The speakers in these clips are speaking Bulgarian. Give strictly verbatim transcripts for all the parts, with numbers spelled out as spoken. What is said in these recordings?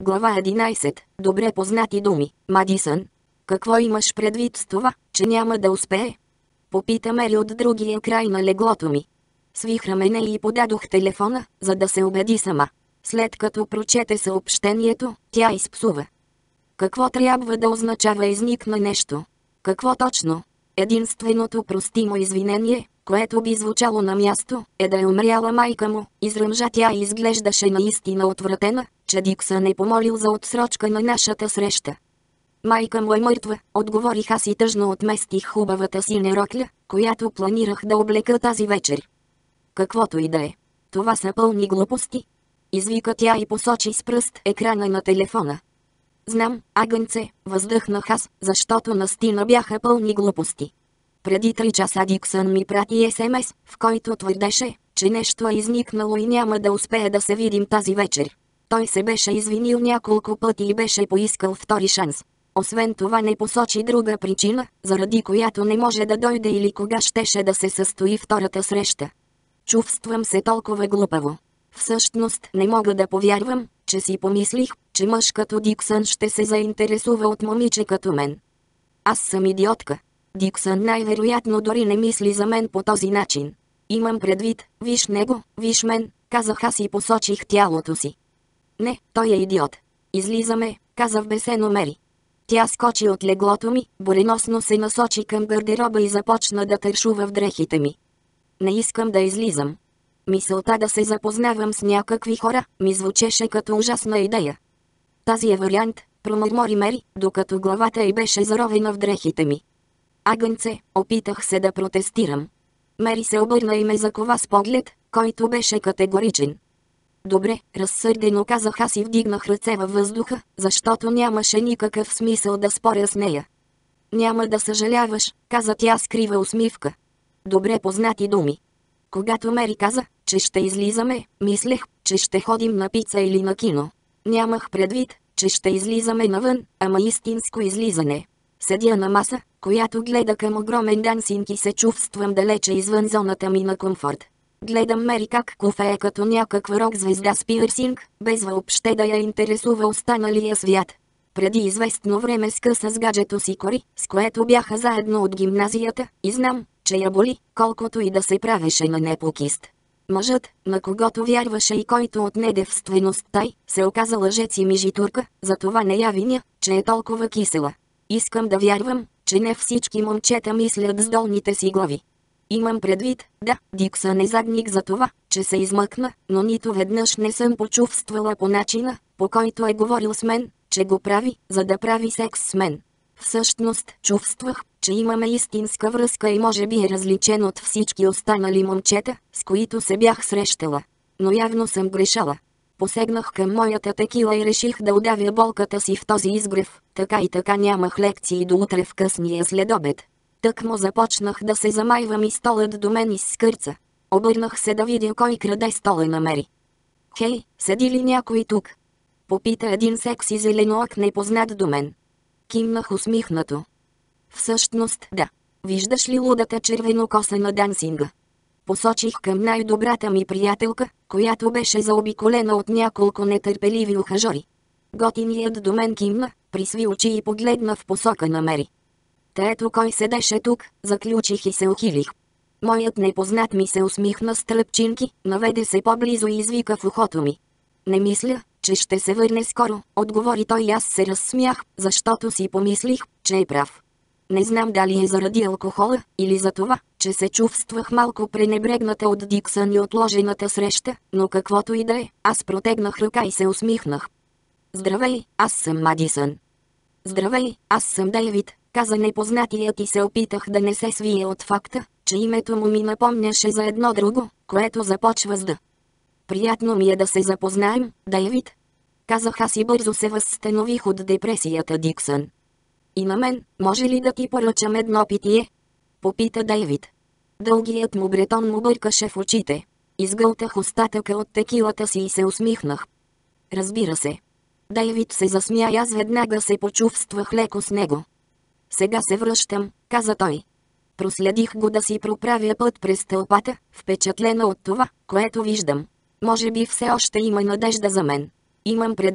Глава единайсет. Добре познати думи. Мадисън. Какво имаш предвид с това, че няма да успее? Попита Мери от другия край на леглото ми. Свих рамене и подадох телефона, за да се убеди сама. След като прочете съобщението, тя изпсува. Какво трябва да означава изникна нещо? Какво точно? Единственото простимо извинение, което би звучало на място, е да е умряла майка му, изръмжа тя и изглеждаше наистина отвратена, че Диксън е помолил за отсрочка на нашата среща. Майка му е мъртва, отговорих аз и тъжно отместих хубавата синя рокля, която планирах да облека тази вечер. Каквото и да е. Това са пълни глупости. Извика тя и посочи с пръст екрана на телефона. Знам, агънце, въздъхнах аз, защото настина бяха пълни глупости. Преди три часа Диксън ми прати ес ем ес, в който твърдеше, че нещо е изникнало и няма да успее да се видим тази вечер. Той се беше извинил няколко пъти и беше поискал втори шанс. Освен това не посочи друга причина, заради която не може да дойде или кога щеше да се състои втората среща. Чувствам се толкова глупаво. Всъщност не мога да повярвам, че си помислих, че мъж като Диксън ще се заинтересува от момиче като мен. Аз съм идиотка. Диксън най-вероятно дори не мисли за мен по този начин. Имам предвид, виж него, виж мен, казах аз и посочих тялото си. Не, той е идиот. Излизаме, каза вбесено Мери. Тя скочи от леглото ми, буреносно се насочи към гардероба и започна да тършува в дрехите ми. Не искам да излизам. Мисълта да се запознавам с някакви хора ми звучеше като ужасна идея. Тази е вариант, промърмори Мери, докато главата й беше заровена в дрехите ми. Агънце, опитах се да протестирам. Мери се обърна и ме закова с поглед, който беше категоричен. Добре, разсърдено казах аз и вдигнах ръце във въздуха, защото нямаше никакъв смисъл да споря с нея. Няма да съжаляваш, каза тя с крива усмивка. Добре познати думи. Когато Мери каза, че ще излизаме, мислех, че ще ходим на пица или на кино. Нямах предвид, че ще излизаме навън, ама истинско излизане. Седя на маса, която гледа към огромен дансинг и се чувствам далече извън зоната ми на комфорт. Гледам Мери как куфее като някаква рок-звезда с пирсинг, без въобще да я интересува останалия свят. Преди известно време скъса с гаджето си кори, с което бяха заедно от гимназията, и знам, че я боли, колкото и да се правеше на непокист. Мъжът, на когото вярваше и който отне девствеността й, се оказа лъжец и мижитурка, затова не я виня, че е толкова кисела. Искам да вярвам, че не всички момчета мислят с долните си глави. Имам предвид, да, Диксън е задник за това, че се измъкна, но нито веднъж не съм почувствала по начина, по който е говорил с мен, че го прави, за да прави секс с мен. Всъщност, чувствах, че имаме истинска връзка и може би е различен от всички останали момчета, с които се бях срещала. Но явно съм грешала. Посегнах към моята текила и реших да удавя болката си в този изгрев, така и така нямах лекции до утре в късния следобед. Тък му започнах да се замайвам и столът до мен изскърца. Обърнах се да видя кой краде стола на Мери. Хей, седи ли някой тук? Попита един секси зеленоок непознат до мен. Кимнах усмихнато. Всъщност, да. Виждаш ли лудата червенокоса на дансинга? Посочих към най-добрата ми приятелка, която беше заобиколена от няколко нетърпеливи ухажори. Готиният до мен кимна, присви очи и погледна в посока на Мери. Та ето кой седеше тук, заключих и се ухилих. Моят непознат ми се усмихна с тръпчинки, наведе се по-близо и извика в ухото ми. Не мисля, че ще се върне скоро, отговори той и аз се разсмях, защото си помислих, че е прав. Не знам дали е заради алкохола, или за това, че се чувствах малко пренебрегната от Диксън и отложената среща, но каквото и да е, аз протегнах ръка и се усмихнах. Здравей, аз съм Мадисън. Здравей, аз съм Дейвид, каза непознатият и се опитах да не се свие от факта, че името му ми напомняше за едно друго, което започва с Д. Приятно ми е да се запознаем, Дейвид. Казах аз и бързо се възстанових от депресията Диксън. И на мен, може ли да ти поръчам едно питие? Попита Дейвид. Дългият му бретон му бъркаше в очите. Изгълтах остатъка от текилата си и се усмихнах. Разбира се. Дейвид се засмя и аз веднага се почувствах леко с него. Сега се връщам, каза той. Проследих го да си проправя път през тълпата, впечатлена от това, което виждам. Може би все още има надежда за мен. Имам предвид,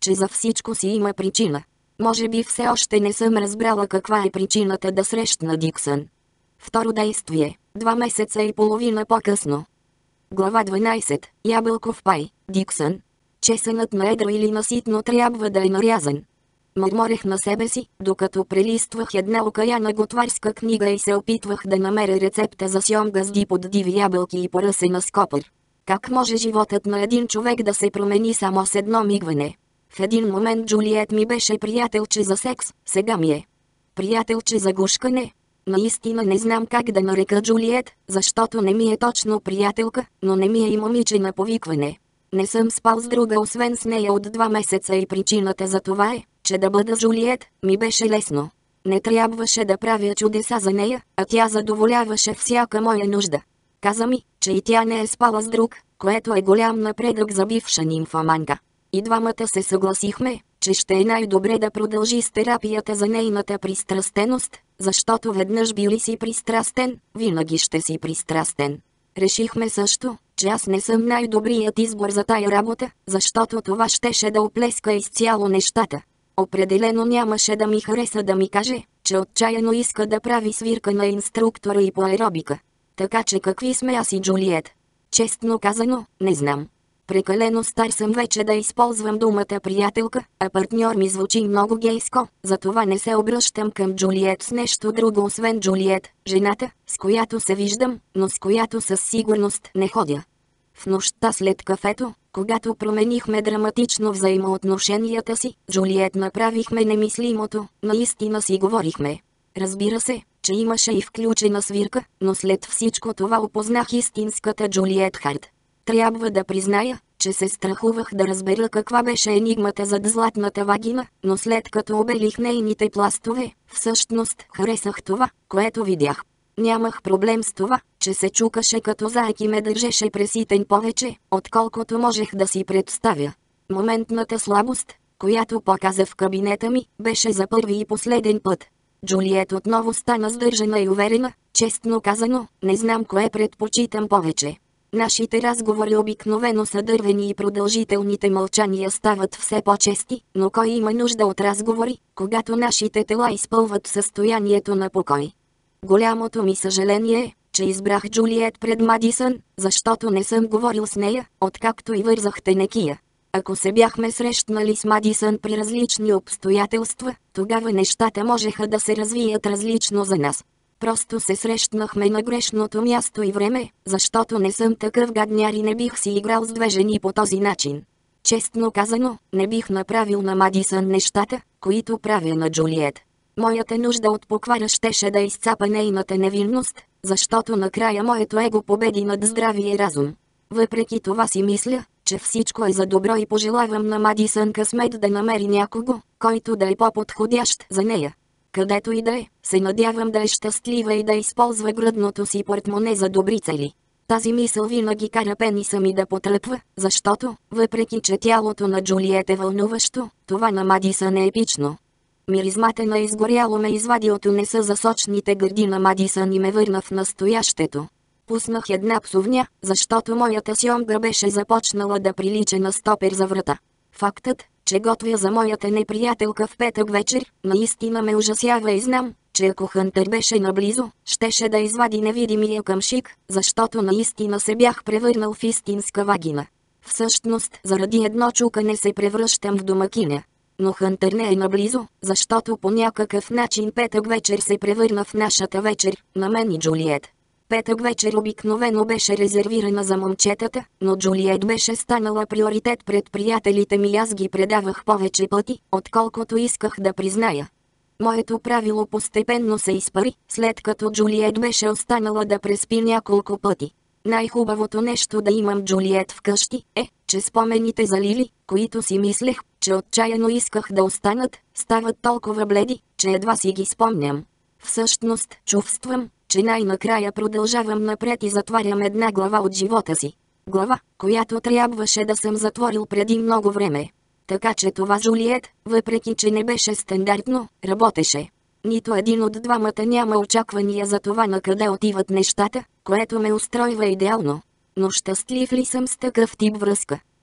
че за всичко си има причина. Може би все още не съм разбрала каква е причината да срещна Диксън. Второ действие, два месеца и половина по-късно. Глава дванайсета. Ябълков пай, Диксън. Чесънът на едро или наситно трябва да е нарязан. Мърморех на себе си, докато прелиствах една окаяна готварска книга и се опитвах да намеря рецепта за сьомгазди под диви ябълки и поръсена с копър. Как може животът на един човек да се промени само с едно мигване? В един момент Джулиет ми беше приятелче за секс, сега ми е приятелче за гушкане. Наистина не знам как да нарека Джулиет, защото не ми е точно приятелка, но не ми е и момиче на повикване. Не съм спал с друга освен с нея от два месеца и причината за това е, че да бъда Джулиет, ми беше лесно. Не трябваше да правя чудеса за нея, а тя задоволяваше всяка моя нужда. Каза ми, че и тя не е спала с друг, което е голям напредък за бивша нимфоманка. И двамата се съгласихме, че ще е най-добре да продължи с терапията за нейната пристрастеност, защото веднъж били си пристрастен, винаги ще си пристрастен. Решихме също, че аз не съм най-добрият избор за тая работа, защото това щеше да оплеска изцяло нещата. Определено нямаше да ми хареса да ми каже, че отчаяно иска да прави свирка на инструктора и по аеробика. Така че какви сме аз и Джулиет? Честно казано, не знам. Прекалено стар съм вече да използвам думата приятелка, а партньор ми звучи много гейско, затова не се обръщам към Джулиет с нещо друго освен Джулиет, жената, с която се виждам, но с която със сигурност не ходя. В нощта след кафето, когато променихме драматично взаимоотношенията си, Джулиет направихме немислимото, наистина си говорихме. Разбира се, че имаше и включена свирка, но след всичко това опознах истинската Джулиет Харт. Трябва да призная, че се страхувах да разбера каква беше енигмата зад златната вагина, но след като обелих нейните пластове, всъщност харесах това, което видях. Нямах проблем с това, че се чукаше като заек и ме държеше преситен повече, отколкото можех да си представя. Моментната слабост, която показа в кабинета ми, беше за първи и последен път. Джулиет отново стана сдържана и уверена, честно казано, не знам кое предпочитам повече. Нашите разговори обикновено са дървени и продължителните мълчания стават все по-чести, но кой има нужда от разговори, когато нашите тела изпълват състоянието на покой? Голямото ми съжаление е, че избрах Джулиет пред Мадисън, защото не съм говорил с нея, откакто и вързах тенекия. Ако се бяхме срещнали с Мадисън при различни обстоятелства, тогава нещата можеха да се развият различно за нас. Просто се срещнахме на грешното място и време, защото не съм такъв гадняр и не бих си играл с две жени по този начин. Честно казано, не бих направил на Мадисън нещата, които правя на Джулиет. Моята нужда от поквара щеше да изцапа нейната невинност, защото накрая моето его победи над здравия разум. Въпреки това си мисля, че всичко е за добро и пожелавам на Мадисън късмет да намери някого, който да е по-подходящ за нея. Където и да е, се надявам да е щастлива и да използва гръдното си портмоне за добри цели. Тази мисъл винаги кара пениса ми да потръпва, защото, въпреки че тялото на Джулиет е вълнуващо, това на Мадисън е епично. Миризмата на изгоряло ме извади от унеса за сочните гърди на Мадисън и ме върна в настоящето. Пуснах една псовня, защото моята сьомга беше започнала да прилича на стопер за врата. Фактът, че готвя за моята неприятелка в петък вечер, наистина ме ужасява и знам, че ако Хънтър беше наблизо, щеше да извади невидимия къмшик, защото наистина се бях превърнал в истинска вагина. Всъщност, заради едно чукане се превръщам в домакиня. Но Хънтър не е наблизо, защото по някакъв начин петък вечер се превърна в нашата вечер, на мен и Джулиет. Петък вечер обикновено беше резервирана за момчетата, но Джулиет беше станала приоритет пред приятелите ми и аз ги предавах повече пъти, отколкото исках да призная. Моето правило постепенно се изпари, след като Джулиет беше останала да преспи няколко пъти. Най-хубавото нещо да имам Джулиет вкъщи е, че спомените за Лили, които си мислех, че отчаяно исках да останат, стават толкова бледи, че едва си ги спомням. Всъщност, чувствам, че най-накрая продължавам напред и затварям една глава от живота си. Глава, която трябваше да съм затворил преди много време. Така че това Джулиет, въпреки че не беше стандартно, работеше. Нито един от двамата няма очаквания за това на къде отиват нещата, което ме устройва идеално. Но щастлив ли съм с такъв тип връзка?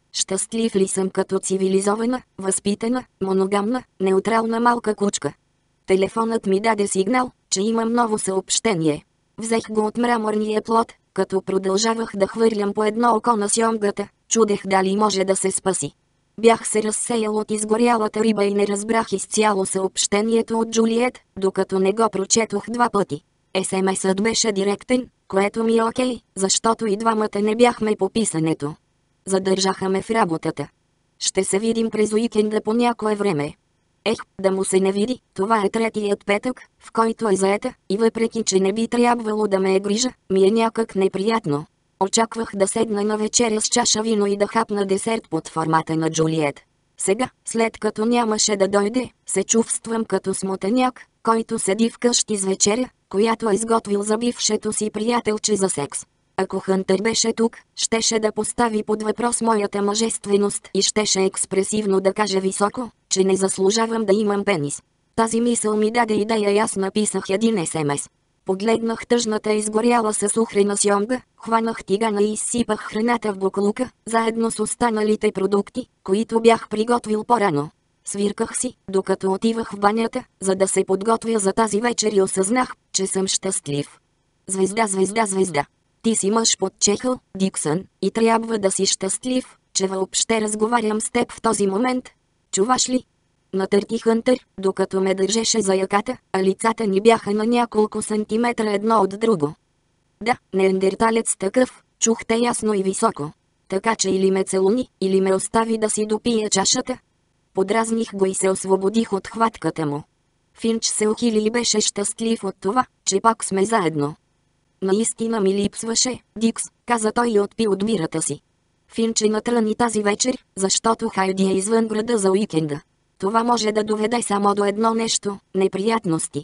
Щастлив ли съм като цивилизована, възпитана, моногамна, неутрална малка кучка? Телефонът ми даде сигнал, че имам ново съобщение. Взех го от мраморния плот, като продължавах да хвърлям по едно око на сьомгата, чудех дали може да се спаси. Бях се разсеял от изгорялата риба и не разбрах изцяло съобщението от Джулиет, докато не го прочетох два пъти. ес ем ес-ът беше директен, което ми е окей, защото и двамата не бяхме по писането. Задържаха ме в работата. Ще се видим през уикенда по някое време. Ех, да му се не види, това е третият петък, в който е заета, и въпреки че не би трябвало да ме е грижа, ми е някак неприятно. Очаквах да седна на вечеря с чаша вино и да хапна десерт под формата на Джулиет. Сега, след като нямаше да дойде, се чувствам като смотаняк, който седи вкъщи с вечеря, която е изготвил за бившето си приятелче за секс. Ако Хънтър беше тук, щеше да постави под въпрос моята мъжественост и щеше експресивно да каже високо, че не заслужавам да имам пенис. Тази мисъл ми даде идея и аз написах един ес ем ес. Погледнах тъжната изгоряла със сухрена сьомга, хванах тигана и изсипах храната в буклука, заедно с останалите продукти, които бях приготвил по-рано. Свирках си, докато отивах в банята, за да се подготвя за тази вечер и осъзнах, че съм щастлив. Звезда, звезда, звезда. Ти си мъж под чехъл, Диксън, и трябва да си щастлив, че въобще разговарям с теб в този момент. Чуваш ли? Натърти Хънтър, докато ме държеше за яката, а лицата ни бяха на няколко сантиметра едно от друго. Да, неандерталец такъв, чух те ясно и високо. Така че или ме целуни, или ме остави да си допия чашата. Подразних го и се освободих от хватката му. Финч се ухили и беше щастлив от това, че пак сме заедно. Наистина ми липсваше, Дикс, каза той и отпи от бирата си. Финч е натръни тази вечер, защото Хайди е извън града за уикенда. Това може да доведе само до едно нещо – неприятности.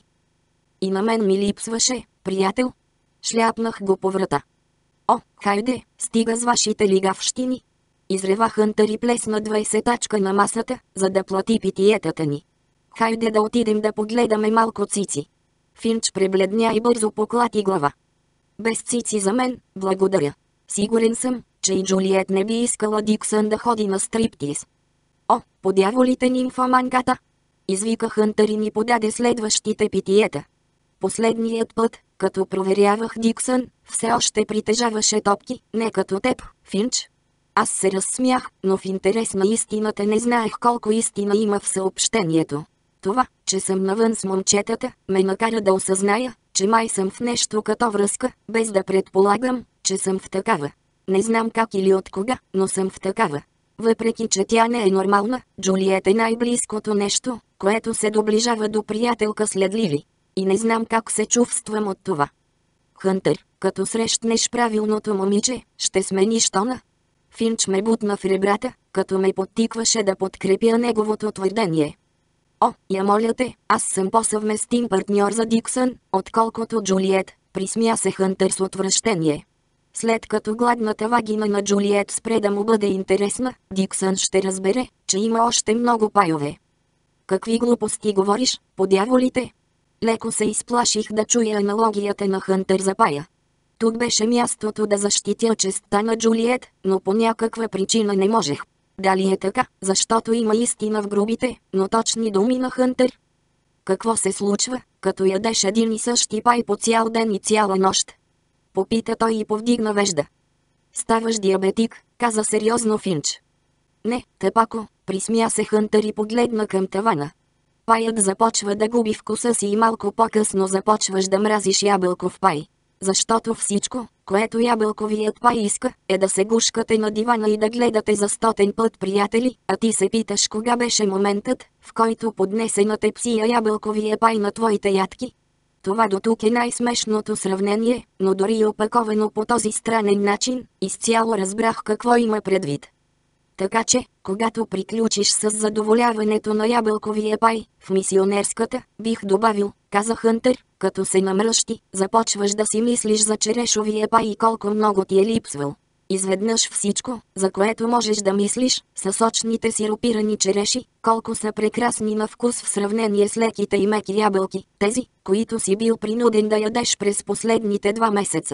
И на мен ми липсваше, приятел. Шляпнах го по врата. О, хайде, стига с вашите лигавщини. Изрева Хънтър и плесна двайсетачка на масата, за да плати питиетата ни. Хайде да отидем да погледаме малко цици. Финч пребледня и бързо поклати глава. Без цици за мен, благодаря. Сигурен съм, че и Джулиет не би искала Диксън да ходи на стриптиз. О, подяволите нимфоманката! Извика Хънтър и ни подаде следващите питиета. Последният път, като проверявах Диксън, все още притежаваше топки, не като теб, Финч. Аз се разсмях, но в интерес на истината не знаех колко истина има в съобщението. Това, че съм навън с момчетата, ме накара да осъзная, че май съм в нещо като връзка, без да предполагам, че съм в такава. Не знам как или от кога, но съм в такава. Въпреки че тя не е нормална, Джулиет е най-близкото нещо, което се доближава до приятелка след Лили. И не знам как се чувствам от това. Хънтър, като срещнеш правилното момиче, ще смениш тона. Финч ме бутна в ребрата, като ме подтикваше да подкрепя неговото твърдение. О, я моля те, аз съм по-съвместим партньор за Диксън, отколкото Джулиет, присмя се Хънтър с отвращение. След като гладната вагина на Джулиет спре да му бъде интересна, Диксън ще разбере, че има още много пайове. Какви глупости говориш, подяволите? Леко се изплаших да чуя аналогията на Хънтър за пая. Тук беше мястото да защитя честта на Джулиет, но по някаква причина не можех. Дали е така, защото има истина в грубите, но точни думи на Хънтър? Какво се случва, като ядеш един и същи пай по цял ден и цяла нощ? Попита той и повдигна вежда. Ставаш диабетик, каза сериозно Финч. Не, тъпако, присмя се Хънтър и погледна към тавана. Паят започва да губи вкуса си и малко по-късно започваш да мразиш ябълков пай. Защото всичко, което ябълковият пай иска, е да се гушкате на дивана и да гледате за стотен път приятели, а ти се питаш кога беше моментът, в който поднесе на теб сия ябълковия пай на твоите ядки. Това до тук е най-смешното сравнение, но дори опаковано по този странен начин, изцяло разбрах какво има предвид. Така че, когато приключиш с задоволяването на ябълковия пай, в мисионерската, бих добавил, каза Хънтър, като се намръщи, започваш да си мислиш за черешовия пай и колко много ти е липсвал. Изведнъж всичко, за което можеш да мислиш, са сочните сиропирани череши, колко са прекрасни на вкус в сравнение с леките и меки ябълки, тези, които си бил принуден да ядеш през последните два месеца.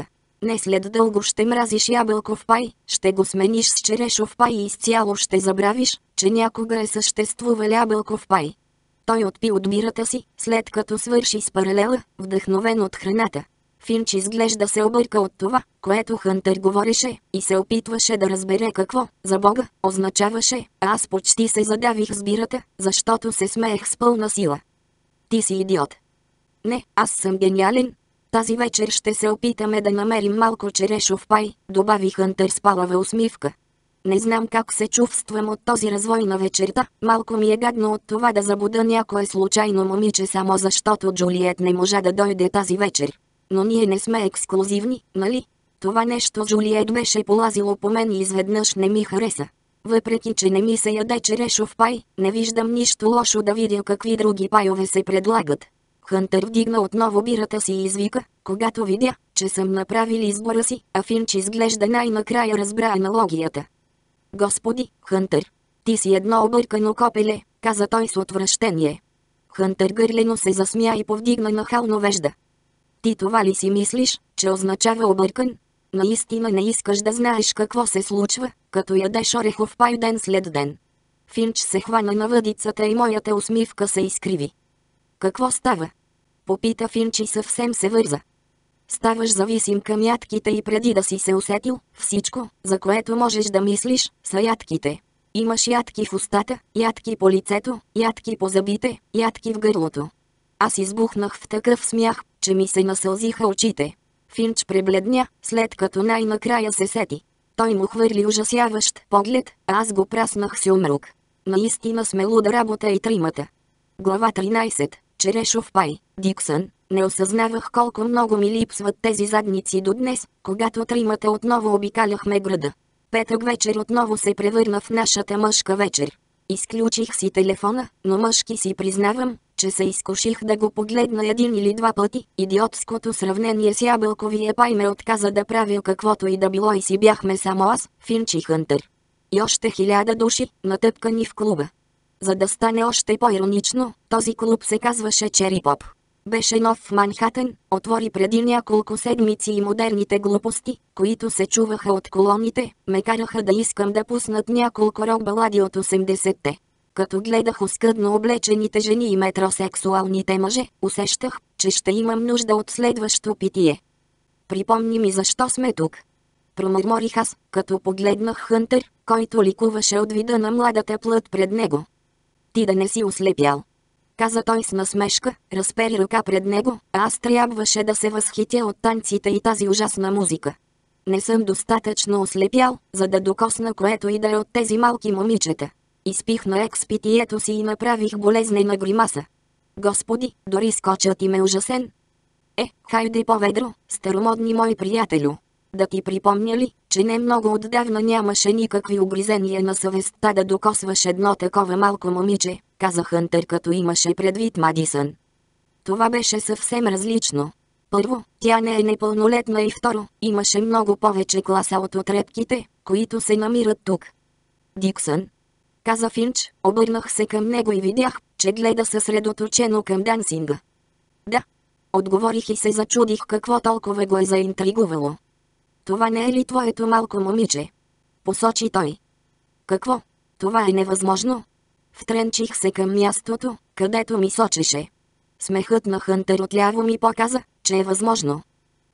Не след дълго ще мразиш ябълков пай, ще го смениш с черешов пай и изцяло ще забравиш, че някога е съществувал ябълков пай. Той отпи от бирата си, след като свърши с паралела, вдъхновен от храната. Финч изглежда се обърка от това, което Хънтър говореше, и се опитваше да разбере какво, за Бога, означаваше, а аз почти се задавих с бирата, защото се смеех с пълна сила. Ти си идиот. Не, аз съм гениален. Тази вечер ще се опитаме да намерим малко черешов пай, добави Хънтър с палава усмивка. Не знам как се чувствам от този развой на вечерта, малко ми е гадно от това да забуда някое случайно момиче само защото Джулиет не можа да дойде тази вечер. Но ние не сме ексклузивни, нали? Това нещо Джулиет беше полазило по мен и изведнъж не ми хареса. Въпреки че не ми се яде черешов пай, не виждам нищо лошо да видя какви други пайове се предлагат. Хънтър вдигна отново бирата си и извика, когато видя, че съм направил избора си, а Финч изглежда най-накрая разбра аналогията. Господи, Хънтър, ти си едно объркано копеле, каза той с отвращение. Хънтър гърлено се засмя и повдигна нахално вежда. Ти това ли си мислиш, че означава объркан? Наистина не искаш да знаеш какво се случва, като ядеш орехов пай ден след ден. Финч се хвана на въдицата и моята усмивка се изкриви. Какво става? Попита Финч и съвсем се върза. Ставаш зависим към ядките и преди да си се усетил, всичко, за което можеш да мислиш, са ядките. Имаш ядки в устата, ядки по лицето, ядки по зъбите, ядки в гърлото. Аз избухнах в такъв смях, че ми се насълзиха очите. Финч пребледня, след като най-накрая се сети. Той му хвърли ужасяващ поглед, а аз го праснах с умрук. Наистина сме луда работа и тримата. Глава тринайсета. Черешов пай. Диксън. Не осъзнавах колко много ми липсват тези задници до днес, когато тримата отново обикаляхме града. Петък вечер отново се превърна в нашата мъжка вечер. Изключих си телефона, но мъжки си признавам, че се изкуших да го погледна един или два пъти. Идиотското сравнение с ябълковия пай ме отказа да правя каквото и да било и си бяхме само аз, Финч и Хънтър. И още хиляда души, натъпкани в клуба. За да стане още по-иронично, този клуб се казваше Чери Поп. Беше нов в Манхатън, отвори преди няколко седмици и модерните глупости, които се чуваха от колоните, ме караха да искам да пуснат няколко рок балади от осемдесетте. Като гледах оскъдно облечените жени и метросексуалните мъже, усещах, че ще имам нужда от следващо питие. Припомни ми защо сме тук. Промърморих аз, като погледнах Хънтър, който ликуваше от вида на младата плът пред него. Ти да не си ослепял, каза той с насмешка, разпери ръка пред него, а аз трябваше да се възхитя от танците и тази ужасна музика. Не съм достатъчно ослепял, за да докосна което и да е от тези малки момичета. Изпих на експитието си и направих болезнена гримаса. Господи, дори скочът им е ужасен. Е, хайде по-ведро, старомодни мои приятелю. Да ти припомня ли, че не много отдавна нямаше никакви огризения на съвестта да докосваш едно такова малко момиче, каза Хънтър, като имаше предвид Мадисън. Това беше съвсем различно. Първо, тя не е непълнолетна и второ, имаше много повече класа от отрепките, които се намират тук. Диксън, каза Финч, обърнах се към него и видях, че гледа съсредоточено към дансинга. Да, отговорих и се зачудих какво толкова го е заинтригувало. Това не е ли твоето малко момиче? Посочи той. Какво? Това е невъзможно. Втренчих се към мястото, където ми сочеше. Смехът на Хънтър отляво ми показа, че е възможно.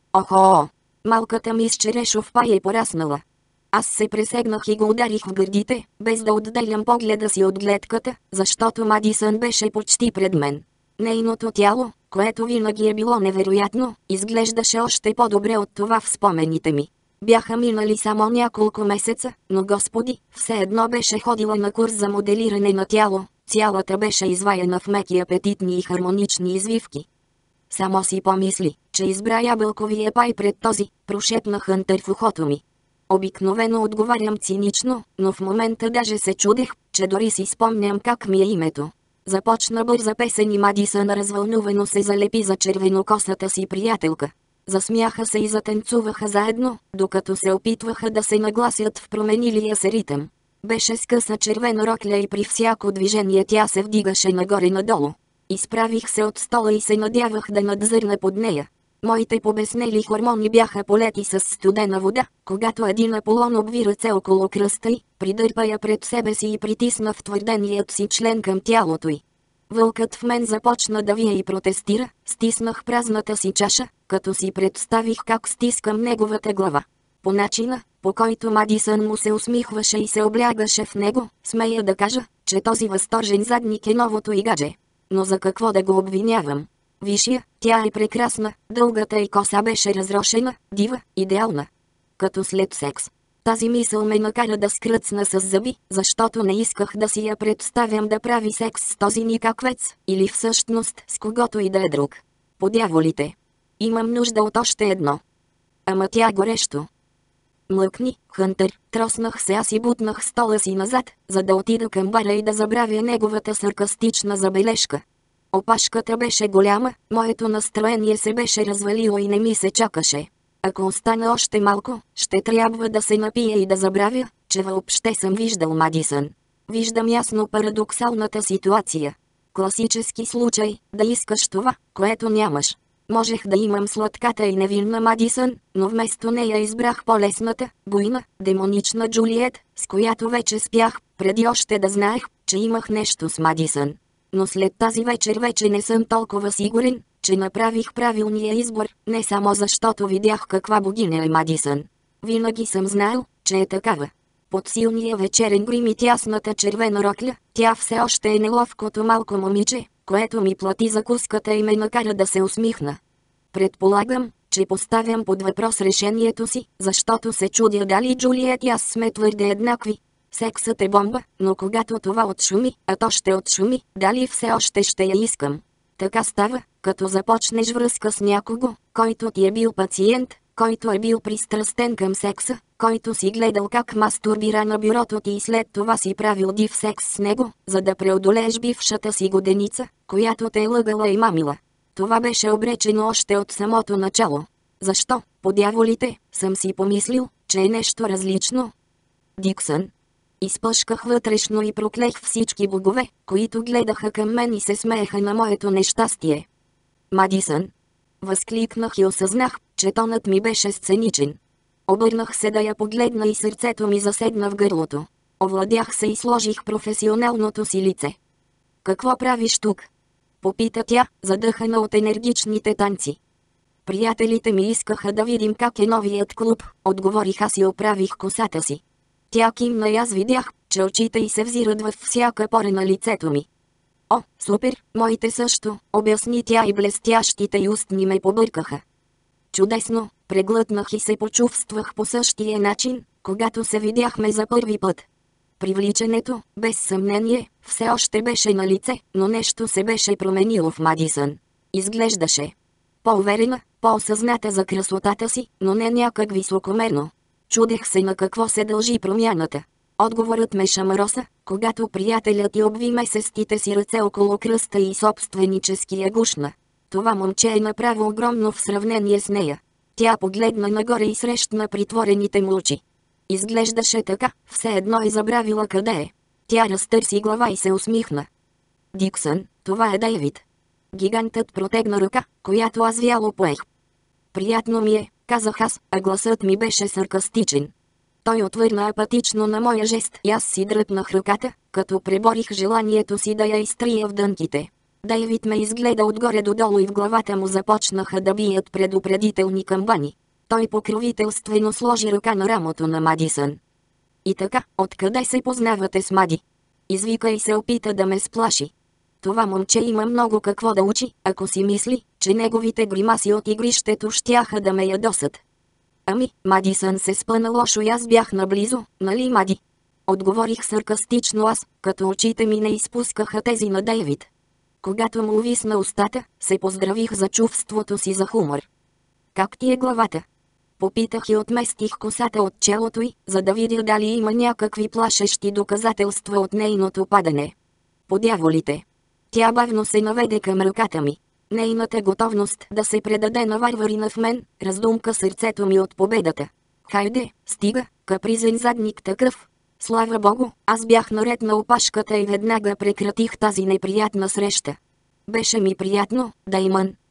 Охо! Малката мис черешов пай е пораснала. Аз се пресегнах и го ударих в гърдите, без да отделям погледа си от гледката, защото Мадисън беше почти пред мен. Нейното тяло, което винаги е било невероятно, изглеждаше още по-добре от това в спомените ми. Бяха минали само няколко месеца, но господи, все едно беше ходила на курс за моделиране на тяло, цялата беше изваяна в меки апетитни и хармонични извивки. Само си помисли, че избра ябълковия пай пред този, прошепна Хънтър в ухото ми. Обикновено отговарям цинично, но в момента даже се чудех, че дори си спомням как ми е името. Започна бърза песен и Мадисън развълнувано се залепи за червенокосата си приятелка. Засмяха се и затанцуваха заедно, докато се опитваха да се нагласят в променилия се ритъм. Беше скъса червена рокля и при всяко движение тя се вдигаше нагоре-надолу. Изправих се от стола и се надявах да надзърна под нея. Моите побеснели хормони бяха полети с студена вода, когато един Аполон обви ръце около кръста й, придърпа я пред себе си и притисна втвърденият си член към тялото й. Вълкът в мен започна да вие и протестира, стиснах празната си чаша, като си представих как стискам неговата глава. По начина, по който Мадисън му се усмихваше и се облягаше в него, смея да кажа, че този възторжен задник е новото й гадже. Но за какво да го обвинявам? Виж я, тя е прекрасна, дългата й коса беше разрошена, дива, идеална. Като след секс. Тази мисъл ме накара да скръцна с зъби, защото не исках да си я представям да прави секс с този никаквец, или всъщност с когото и да е друг. По дяволите. Имам нужда от още едно. Ама тя горещо. Млъкни, Хънтър, троснах се аз и бутнах стола си назад, за да отида към бара и да забравя неговата саркастична забележка. Опашката беше голяма, моето настроение се беше развалило и не ми се чакаше. Ако остана още малко, ще трябва да се напия и да забравя, че въобще съм виждал Мадисън. Виждам ясно парадоксалната ситуация. Класически случай, да искаш това, което нямаш. Можех да имам сладката и невинна Мадисън, но вместо нея избрах по-лесната, буйна, демонична Джулиет, с която вече спях, преди още да знаех, че имах нещо с Мадисън. Но след тази вечер вече не съм толкова сигурен, че направих правилния избор, не само защото видях каква богиня е Мадисън. Винаги съм знаел, че е такава. Под силния вечерен грим и тясната червена рокля, тя все още е неловкото малко момиче, което ми плати закуската и ме накара да се усмихна. Предполагам, че поставям под въпрос решението си, защото се чудя дали Джулиет и аз сме твърде еднакви. Сексът е бомба, но когато това отшуми, а то ще отшуми, дали все още ще я искам. Така става, като започнеш връзка с някого, който ти е бил пациент, който е бил пристрастен към секса, който си гледал как мастурбира на бюрото ти и след това си правил див секс с него, за да преодолееш бившата си годеница, която те е лъгала и мамила. Това беше обречено още от самото начало. Защо, по дяволите, съм си помислил, че е нещо различно? Диксън. Изпъшках вътрешно и проклех всички богове, които гледаха към мен и се смееха на моето нещастие. Мадисън. Възкликнах и осъзнах, че тонът ми беше сценичен. Обърнах се да я погледна и сърцето ми заседна в гърлото. Овладях се и сложих професионалното си лице. Какво правиш тук? Попита тя, задъхана от енергичните танци. Приятелите ми искаха да видим как е новият клуб, отговорих аз и оправих косата си. Тя кимна и аз видях, че очите й се взират във всяка пора на лицето ми. О, супер, моите също, обясни тя и блестящите й устни ме побъркаха. Чудесно, преглътнах и се почувствах по същия начин, когато се видяхме за първи път. Привличането, без съмнение, все още беше на лице, но нещо се беше променило в Мадисън. Изглеждаше по-уверена, по-осъзната за красотата си, но не някак високомерно. Чудех се на какво се дължи промяната. Отговорът ме шамароса, когато приятелят й обви месестите си ръце около кръста и собственически я гушна. Това момче е направо огромно в сравнение с нея. Тя погледна нагоре и срещна притворените му очи. Изглеждаше така, все едно е забравила къде е. Тя разтърси глава и се усмихна. Диксън, това е Дейвид. Гигантът протегна ръка, която аз вяло поех. Приятно ми е, казах аз, а гласът ми беше саркастичен. Той отвърна апатично на моя жест и аз си дръпнах ръката, като преборих желанието си да я изтрия в дънките. Дейвид ме изгледа отгоре додолу и в главата му започнаха да бият предупредителни камбани. Той покровителствено сложи ръка на рамото на Мадисън. И така, откъде се познавате с Мади? Извика и се опита да ме сплаши. Това момче има много какво да учи, ако си мисли, че неговите гримаси от игрището щяха да ме ядосат. Ами, Мадисън се спъна лошо и аз бях наблизо, нали Мади? Отговорих саркастично аз, като очите ми не изпускаха тези на Дейвид. Когато му увисна устата, се поздравих за чувството си за хумор. Как ти е главата? Попитах и отместих косата от челото й, за да видя дали има някакви плашещи доказателства от нейното падане. По дяволите. Тя бавно се наведе към ръката ми. Нейната готовност да се предаде на варварина в мен, раздумка сърцето ми от победата. Хайде, стига, капризен задник такъв. Слава Богу, аз бях наред на опашката и веднага прекратих тази неприятна среща. Беше ми приятно, Деймън,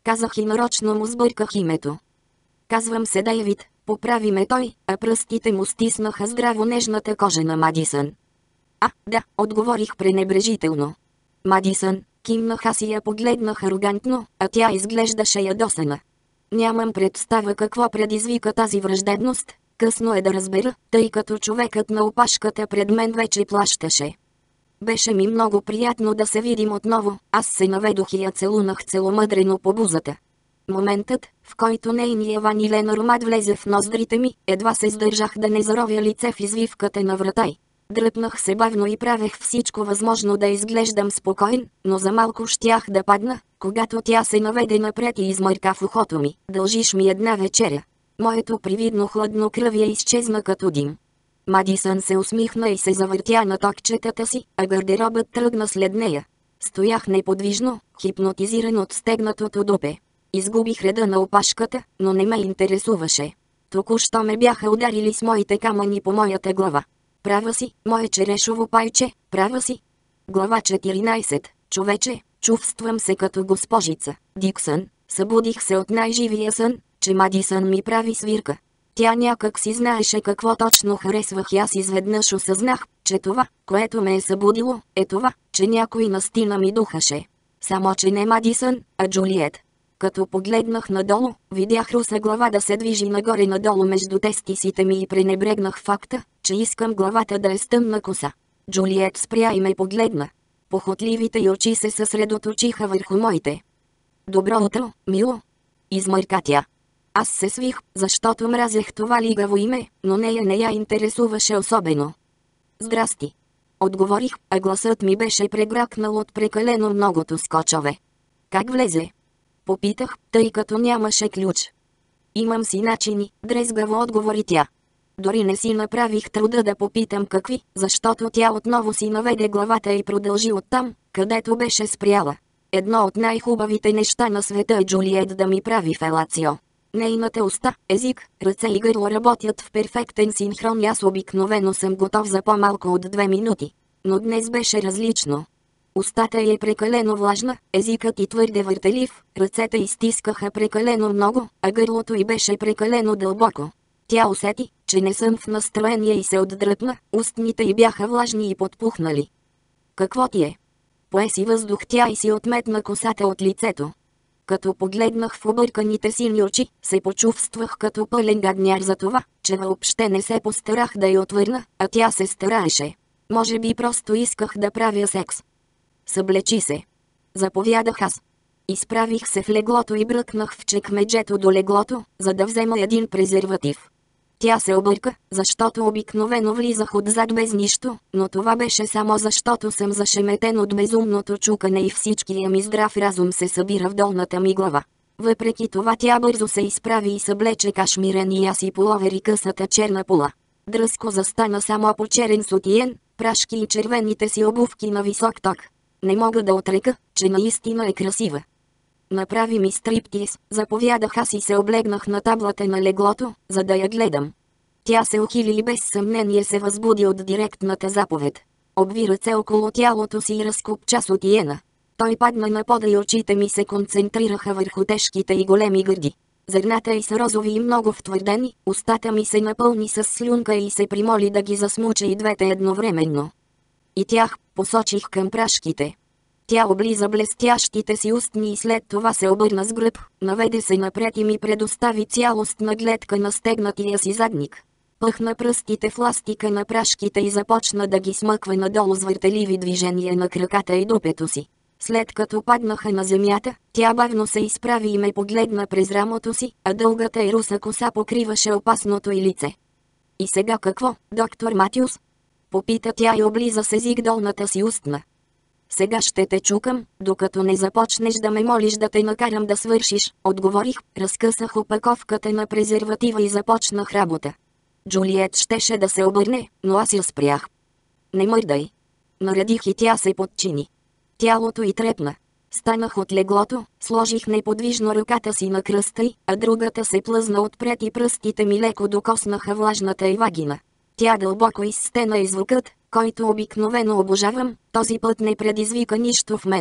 Казах и нарочно му сбърках името. Казвам се Дейвид, поправи ме той, а пръстите му стиснаха здраво нежната кожа на Мадисън. А, да, отговорих пренебрежително. Мадисън, кимнах аз и я погледнах арогантно, а тя изглеждаше ядосана. Нямам представа какво предизвика тази враждебност, късно е да разбера, тъй като човекът на опашката пред мен вече плащаше. Беше ми много приятно да се видим отново, аз се наведох и я целунах целомъдрено по бузата. Моментът, в който нейния ванилен аромат влезе в ноздрите ми, едва се издържах да не заровя лице в извивката на врата й. Дръпнах се бавно и правех всичко възможно да изглеждам спокоен, но за малко щях да падна, когато тя се наведе напред и измърка в ухото ми. Дължиш ми една вечеря. Моето привидно хладнокръвие изчезна като дим. Мадисън се усмихна и се завъртя на токчетата си, а гардеробът тръгна след нея. Стоях неподвижно, хипнотизиран от стегнатото дупе. Изгубих реда на опашката, но не ме интересуваше. Току-що ме бяха ударили с моите камъни по моята глава. Права си, мое черешово пайче, права си. Глава четиринайсет. Човече, чувствам се като госпожица. Диксън, събудих се от най-живия сън, че Мадисън ми прави свирка. Тя някак си знаеше какво точно харесвах и аз изведнъж осъзнах, че това, което ме е събудило, е това, че някой настина ми духаше. Само че не Мадисън, а Джулиет. Като погледнах надолу, видях руса глава да се движи нагоре-надолу между тестисите ми и пренебрегнах факта, че искам главата да е с тъмна коса. Джулиет спря и ме погледна. Похотливите й очи се съсредоточиха върху моите. Добро утро, мило. Измърка тя. Аз се свих, защото мразех това лигаво име, но нея не я интересуваше особено. Здрасти. Отговорих, а гласът ми беше прегракнал от прекалено многото скочове. Как влезе? Попитах, тъй като нямаше ключ. Имам си начини, дрезгаво отговори тя. Дори не си направих труда да попитам какви, защото тя отново си наведе главата и продължи оттам, където беше спряла. Едно от най-хубавите неща на света е Джулиет да ми прави фелацио. Нейната уста, език, ръце и гърло работят в перфектен синхрон и аз обикновено съм готов за по-малко от две минути. Но днес беше различно. Устата й е прекалено влажна, езикът й твърде въртелив, ръцете й стискаха прекалено много, а гърлото й беше прекалено дълбоко. Тя усети, че не съм в настроение и се отдръпна, устните й бяха влажни и подпухнали. Какво ти е? Пое си въздух тя и си отметна косата от лицето. Като погледнах в обърканите сини очи, се почувствах като пълен гадняр за това, че въобще не се постарах да я отвърна, а тя се стараеше. Може би просто исках да правя секс. Съблечи се. Заповядах аз. Изправих се в леглото и бръкнах в чекмеджето до леглото, за да взема един презерватив. Тя се обърка, защото обикновено влизах отзад без нищо, но това беше само защото съм зашеметен от безумното чукане и всичкия ми здрав разум се събира в долната ми глава. Въпреки това тя бързо се изправи и съблече кашмирен и аз и половер и късата черна пола. Дръзко застана само по черен сутиен, прашки и червените си обувки на висок ток. Не мога да отрека, че наистина е красива. Направи ми стриптиз, заповядах аз и се облегнах на таблата на леглото, за да я гледам. Тя се ухили и без съмнение се възбуди от директната заповед. Обви ръце около тялото си и разкопча сутиена. Той падна на пода и очите ми се концентрираха върху тежките и големи гърди. Зърната й са розови и много втвърдени, устата ми се напълни с слюнка и се примоли да ги засмуча и двете едновременно. И тях посочих към прашките. Тя облиза блестящите си устни и след това се обърна с гръб, наведе се напред и ми предостави цялостна гледка на стегнатия си задник. Пъхна пръстите в ластика на прашките и започна да ги смъква надолу с въртеливи движения на краката и дупето си. След като паднаха на земята, тя бавно се изправи и ме погледна през рамото си, а дългата и руса коса покриваше опасното й лице. И сега какво, доктор Матюс? Попита тя и облиза с език долната си устна. Сега ще те чукам, докато не започнеш да ме молиш да те накарам да свършиш, отговорих, разкъсах опаковката на презерватива и започнах работа. Джулиет щеше да се обърне, но аз я спрях. Не мърдай. Наредих и тя се подчини. Тялото й трепна. Станах от леглото, сложих неподвижно ръката си на кръста й, а другата се плъзна отпред и пръстите ми леко докоснаха влажната й вагина. Тя дълбоко изстена и звукът, който обикновено обожавам, този път не предизвика нищо в мен.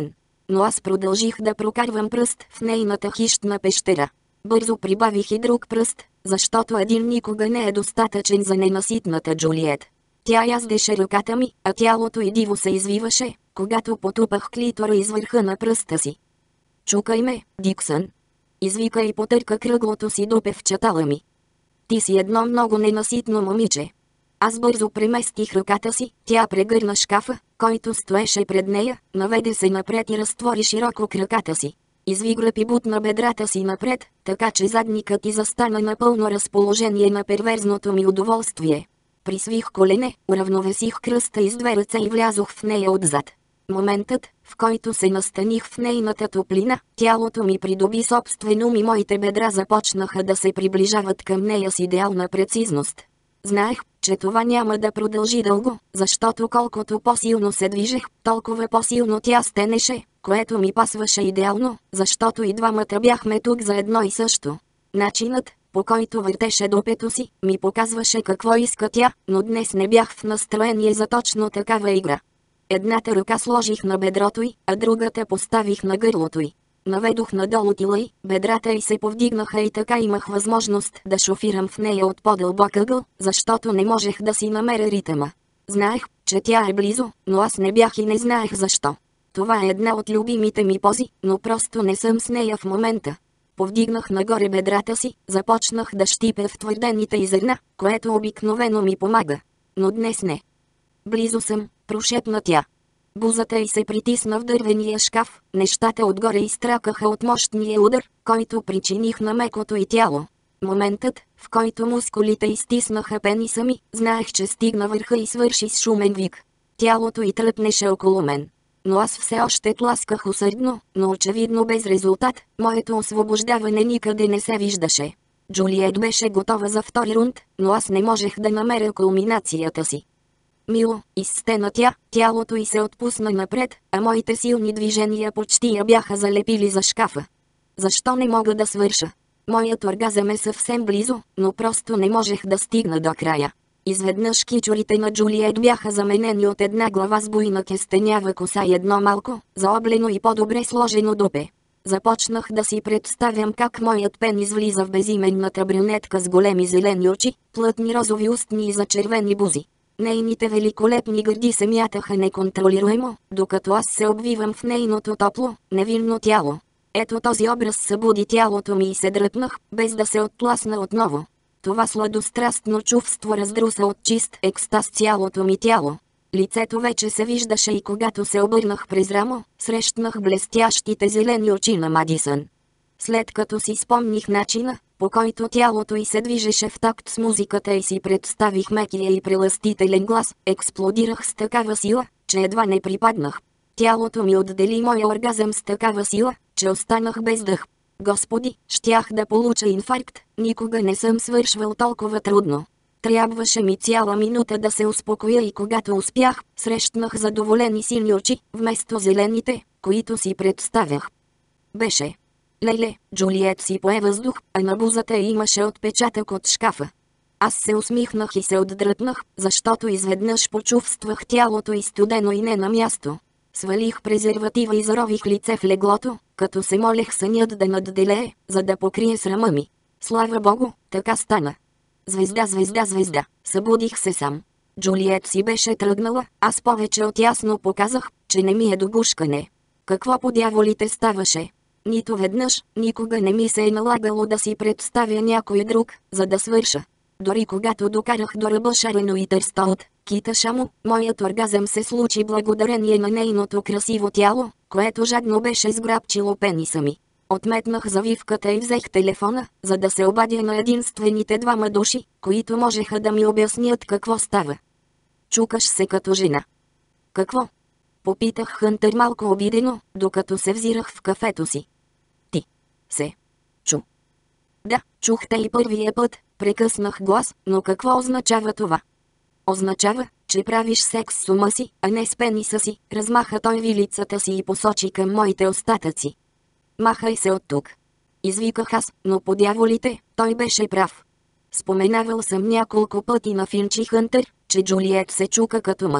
но аз продължих да прокарвам пръст в нейната хищна пещера. Бързо прибавих и друг пръст, защото един никога не е достатъчен за ненаситната Джулиет. Тя яздеше ръката ми, а тялото й диво се извиваше, когато потупах клитора из върха на пръста си. "Чукай ме, Диксън!" извика и потърка кръглото си дупе в чатала ми. "Ти си едно много ненаситно момиче." Аз бързо преместих ръката си, тя прегърна шкафа, който стоеше пред нея, наведе се напред и разтвори широко краката си. Изви гръб и бутна бедрата си напред, така че задникът й застана на пълно разположение на перверзното ми удоволствие. Присвих колене, уравновесих кръста и с две ръце и влязох в нея отзад. Моментът, в който се настаних в нейната топлина, тялото ми придоби собствен ум и моите бедра започнаха да се приближават към нея с идеална прецизност. Знаех, че това няма да продължи дълго, защото колкото по-силно се движех, толкова по-силно тя стенеше, което ми пасваше идеално, защото и двамата бяхме тук за едно и също. Начинът, по който въртеше допето си, ми показваше какво иска тя, но днес не бях в настроение за точно такава игра. Едната ръка сложих на бедрото й, а другата поставих на гърлото й. Наведох надолу тила й, бедрата й се повдигнаха и така имах възможност да шофирам в нея от по-дълбок ъгъл, защото не можех да си намеря ритъма. Знаех, че тя е близо, но аз не бях и не знаех защо. Това е една от любимите ми пози, но просто не съм с нея в момента. Повдигнах нагоре бедрата си, започнах да щипя в твърдените й зърна, което обикновено ми помага. Но днес не. "Близо съм", прошепна тя. Бузата й се притисна в дървения шкаф, нещата отгоре изтракаха от мощния удар, който причиних на мекото й тяло. Моментът, в който мускулите изтиснаха пениса ми, знаех, че стигна върха и свърши с шумен вик. Тялото й тръпнеше около мен. Но аз все още тласках усърдно, но очевидно без резултат, моето освобождаване никъде не се виждаше. Джулиет беше готова за втори рунд, но аз не можех да намеря кулминацията си. "Мило", изстена тя, тялото й се отпусна напред, а моите силни движения почти я бяха залепили за шкафа. Защо не мога да свърша? Моят оргазъм е съвсем близо, но просто не можех да стигна до края. Изведнъж кичурите на Джулиет бяха заменени от една глава с буйна кестенява коса и едно малко, заоблено и по-добре сложено дупе. Започнах да си представям как моят пенис влиза в безименната брюнетка с големи зелени очи, плътни розови устни и зачервени бузи. Нейните великолепни гърди се мятаха неконтролируемо, докато аз се обвивам в нейното топло, невинно тяло. Ето този образ събуди тялото ми и се дръпнах, без да се оттласна отново. Това сладострастно чувство раздруса от чист екстаз цялото ми тяло. Лицето вече се виждаше и когато се обърнах през рамо, срещнах блестящите зелени очи на Мадисън. След като си спомних начина, по който тялото й се движеше в такт с музиката и си представих мекия и прелъстителен глас, експлодирах с такава сила, че едва не припаднах. Тялото ми отдели моя оргазъм с такава сила, че останах без дъх. Господи, щях да получа инфаркт, никога не съм свършвал толкова трудно. Трябваше ми цяла минута да се успокоя и когато успях, срещнах задоволени сини очи, вместо зелените, които си представях. Беше. Леле, Джулиет си пое въздух, а на бузата й имаше отпечатък от шкафа. Аз се усмихнах и се отдръпнах, защото изведнъж почувствах тялото й студено и не на място. Свалих презерватива и зарових лице в леглото, като се молех сънят да надделее, за да покрие срама ми. Слава Богу, така стана. Звезда, звезда, звезда, събудих се сам. Джулиет си беше тръгнала, аз повече от ясно показах, че не ми е до гушкане. Какво по дяволите ставаше? Нито веднъж, никога не ми се е налагало да си представя някой друг, за да свърша. Дори когато докарах до ръба шарено и търста от киташа му, моят оргазъм се случи благодарение на нейното красиво тяло, което жадно беше сграбчило пениса ми. Отметнах завивката и взех телефона, за да се обадя на единствените двама души, които можеха да ми обяснят какво става. "Чукаш се като жена." "Какво?" попитах Хънтър малко обидено, докато се взирах в кафето си. "Ти се чу." "Да, чух те и първия път", прекъснах глас, "но какво означава това?" "Означава, че правиш секс с ума си, а не с пениса си", размаха той вилицата си и посочи към моите остатъци. "Махай се от тук." Извиках аз, но по дяволите, той беше прав. Споменавал съм няколко пъти на Финчи Хънтър, че Джулиет се чука като мъж.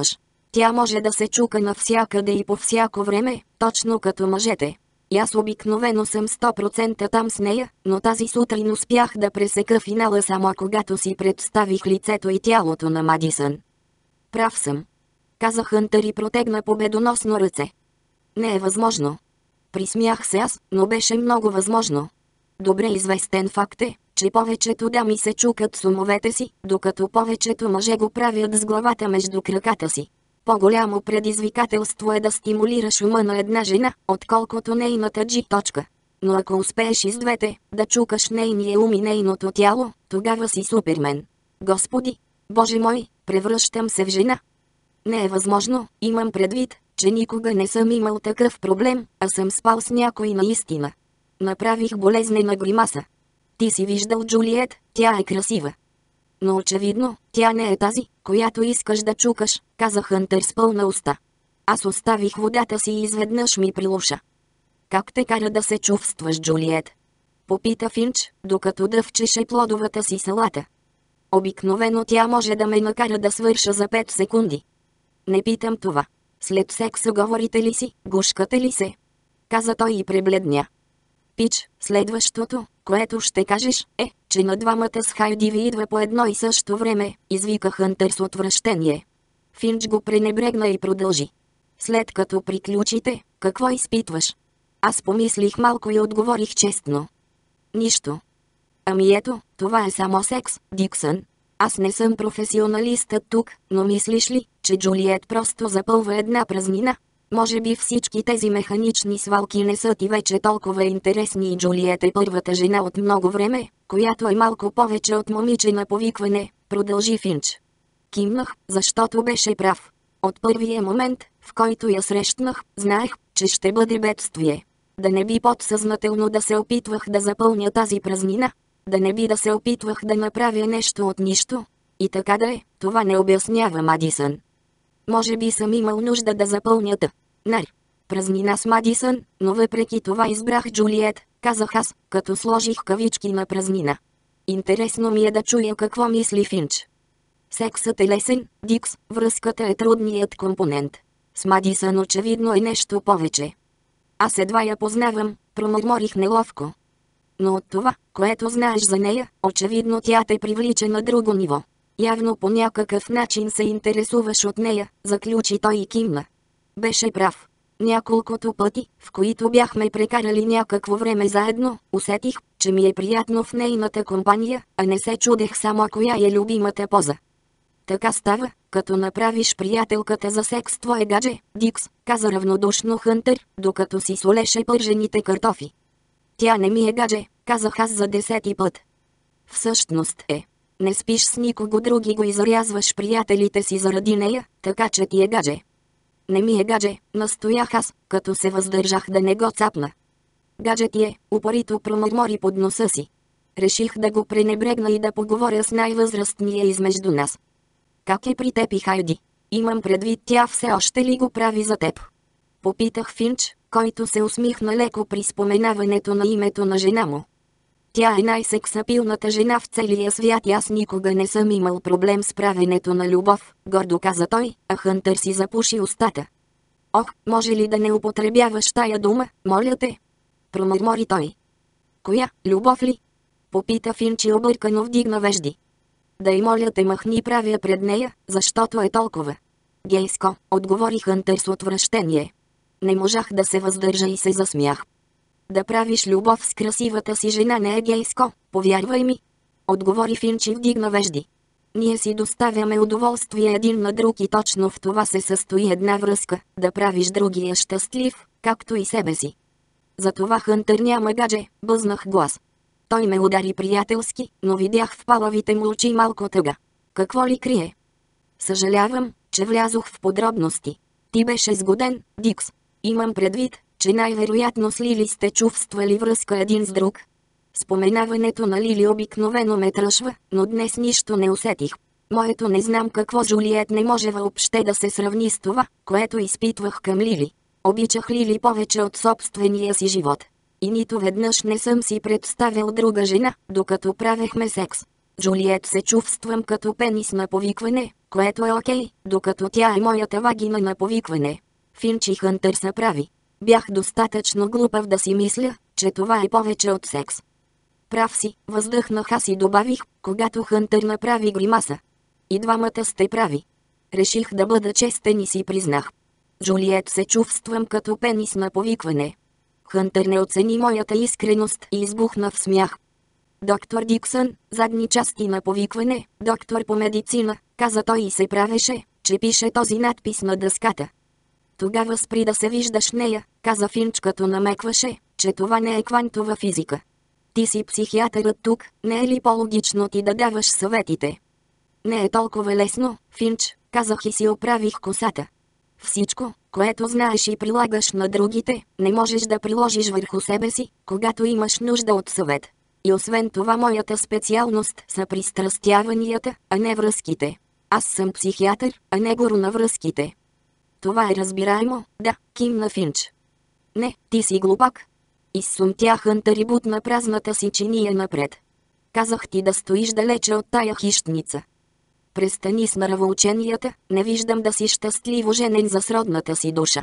Тя може да се чука навсякъде и по всяко време, точно като мъжете. И аз обикновено съм сто процента там с нея, но тази сутрин успях да пресека финала само когато си представих лицето и тялото на Мадисън. Прав съм, каза Хънтър и протегна победоносно ръце. Не е възможно. Присмях се аз, но беше много възможно. Добре известен факт е, че повечето дами се чукат с умовете си, докато повечето мъже го правят с главата между краката си. По-голямо предизвикателство е да стимулираш ума на една жена, отколкото нейната джи точка. Но ако успееш и с двете, да чукаш нейния ум и нейното тяло, тогава си супермен. Господи, Боже мой, превръщам се в жена. Не е възможно, имам предвид, че никога не съм имал такъв проблем, а съм спал с някой наистина. Направих болезнена гримаса. Ти си виждал Джулиет, тя е красива. Но очевидно, тя не е тази, която искаш да чукаш, каза Хънтър с пълна уста. Аз оставих водата си и изведнъж ми прилуша. Как те кара да се чувстваш, Джулиет? Попита Финч, докато дъвчеше плодовата си салата. Обикновено тя може да ме накара да свърша за пет секунди. Не питам това. След секса говорите ли си, гушкате ли се? Каза той и пребледня. Пич, следващото, което ще кажеш, е, че на двамата с Хайди ви идва по едно и също време, извика Хънтър с отвращение. Финч го пренебрегна и продължи. След като приключите, какво изпитваш? Аз помислих малко и отговорих честно. Нищо. Ами ето, това е само секс, Диксън. Аз не съм професионалистът тук, но мислиш ли, че Джулиет просто запълва една празнина? Може би всички тези механични свалки не са ти вече толкова интересни и Джулиет е първата жена от много време, която е малко повече от момиче на повикване, продължи Финч. Кимнах, защото беше прав. От първия момент, в който я срещнах, знаех, че ще бъде бедствие. Да не би подсъзнателно да се опитвах да запълня тази празнина, да не би да се опитвах да направя нещо от нищо. И така да е, това не обяснява Мадисън. Може би съм имал нужда да запълня та. Нар. Празнина с Мадисън, но въпреки това избрах Джулиет, казах аз, като сложих кавички на празнина. Интересно ми е да чуя какво мисли Финч. Сексът е лесен, Дикс, връзката е трудният компонент. С Мадисън очевидно е нещо повече. Аз едва я познавам, промърморих неловко. Но от това, което знаеш за нея, очевидно тя те привлича на друго ниво. Явно по някакъв начин се интересуваш от нея, заключи той и кимна. Беше прав. Няколкото пъти, в които бяхме прекарали някакво време заедно, усетих, че ми е приятно в нейната компания, а не се чудех само коя е любимата поза. Така става, като направиш приятелката за секс твое гадже, Дикс, каза равнодушно Хънтър, докато си солеше пържените картофи. Тя не ми е гадже, казах аз за десети път. Всъщност е. Не спиш с никого други го изрязваш приятелите си заради нея, така че ти е гадже. Не ми е гадже, настоях аз, като се въздържах да не го цапна. Гадже ти е, упорито промърмори под носа си. Реших да го пренебрегна и да поговоря с най-възрастния измежду нас. Как е при теб и Хайди? Имам предвид, тя все още ли го прави за теб? Попитах Финч, който се усмихна леко при споменаването на името на жена му. Тя е най-сексапилната жена в целия свят и аз никога не съм имал проблем с правенето на любов, гордо каза той, а Хънтър си запуши устата. Ох, може ли да не употребяваш тая дума, моля те? Промърмори той. Коя, любов ли? Попита Финч и объркано вдигна вежди. Да й моля те махни правя пред нея, защото е толкова гейско, отговори Хънтър с отвращение. Не можах да се въздържа и се засмях. Да правиш любов с красивата си жена не е гейско, повярвай ми. Отговори Финч и вдигна вежди. Ние си доставяме удоволствие един на друг и точно в това се състои една връзка, да правиш другия щастлив, както и себе си. Затова Хънтър няма гадже, бъзнах глас. Той ме удари приятелски, но видях в палавите му очи малко тъга. Какво ли крие? Съжалявам, че влязох в подробности. Ти беше сгоден, Дикс. Имам предвид, че най-вероятно с Лили сте чувствали връзка един с друг. Споменаването на Лили обикновено ме тръшва, но днес нищо не усетих. Моето не знам какво Джулиет не може въобще да се сравни с това, което изпитвах към Лили. Обичах Лили повече от собствения си живот. И нито веднъж не съм си представил друга жена, докато правехме секс. Джулиет, се чувствам като пенис на повикване, което е окей, докато тя е моята вагина на повикване. Финч и Хънтър са прави. Бях достатъчно глупав да си мисля, че това е повече от секс. Прав си, въздъхнах аз и добавих, когато Хънтър направи гримаса. И двамата сте прави. Реших да бъда честен и си признах. Джулиет, се чувствам като пенис на повикване. Хънтър не оцени моята искреност и избухна в смях. Доктор Диксън, задни части на повикване, доктор по медицина, каза той и се правеше, че пише този надпис на дъската. Тогава спри да се виждаш нея, каза Финч, като намекваше, че това не е квантова физика. Ти си психиатърът тук, не е ли по-логично ти да даваш съветите? Не е толкова лесно, Финч, казах и си оправих косата. Всичко, което знаеш и прилагаш на другите, не можеш да приложиш върху себе си, когато имаш нужда от съвет. И освен това моята специалност са пристрастяванията, а не връзките. Аз съм психиатър, а не гуру на връзките. Това е разбираемо, да, кимна Финч. Не, ти си глупак. Изсумтя Хънтър и бутна празната си чиния напред. Казах ти да стоиш далече от тая хищница. Престани с нравоученията, не виждам да си щастливо женен за сродната си душа.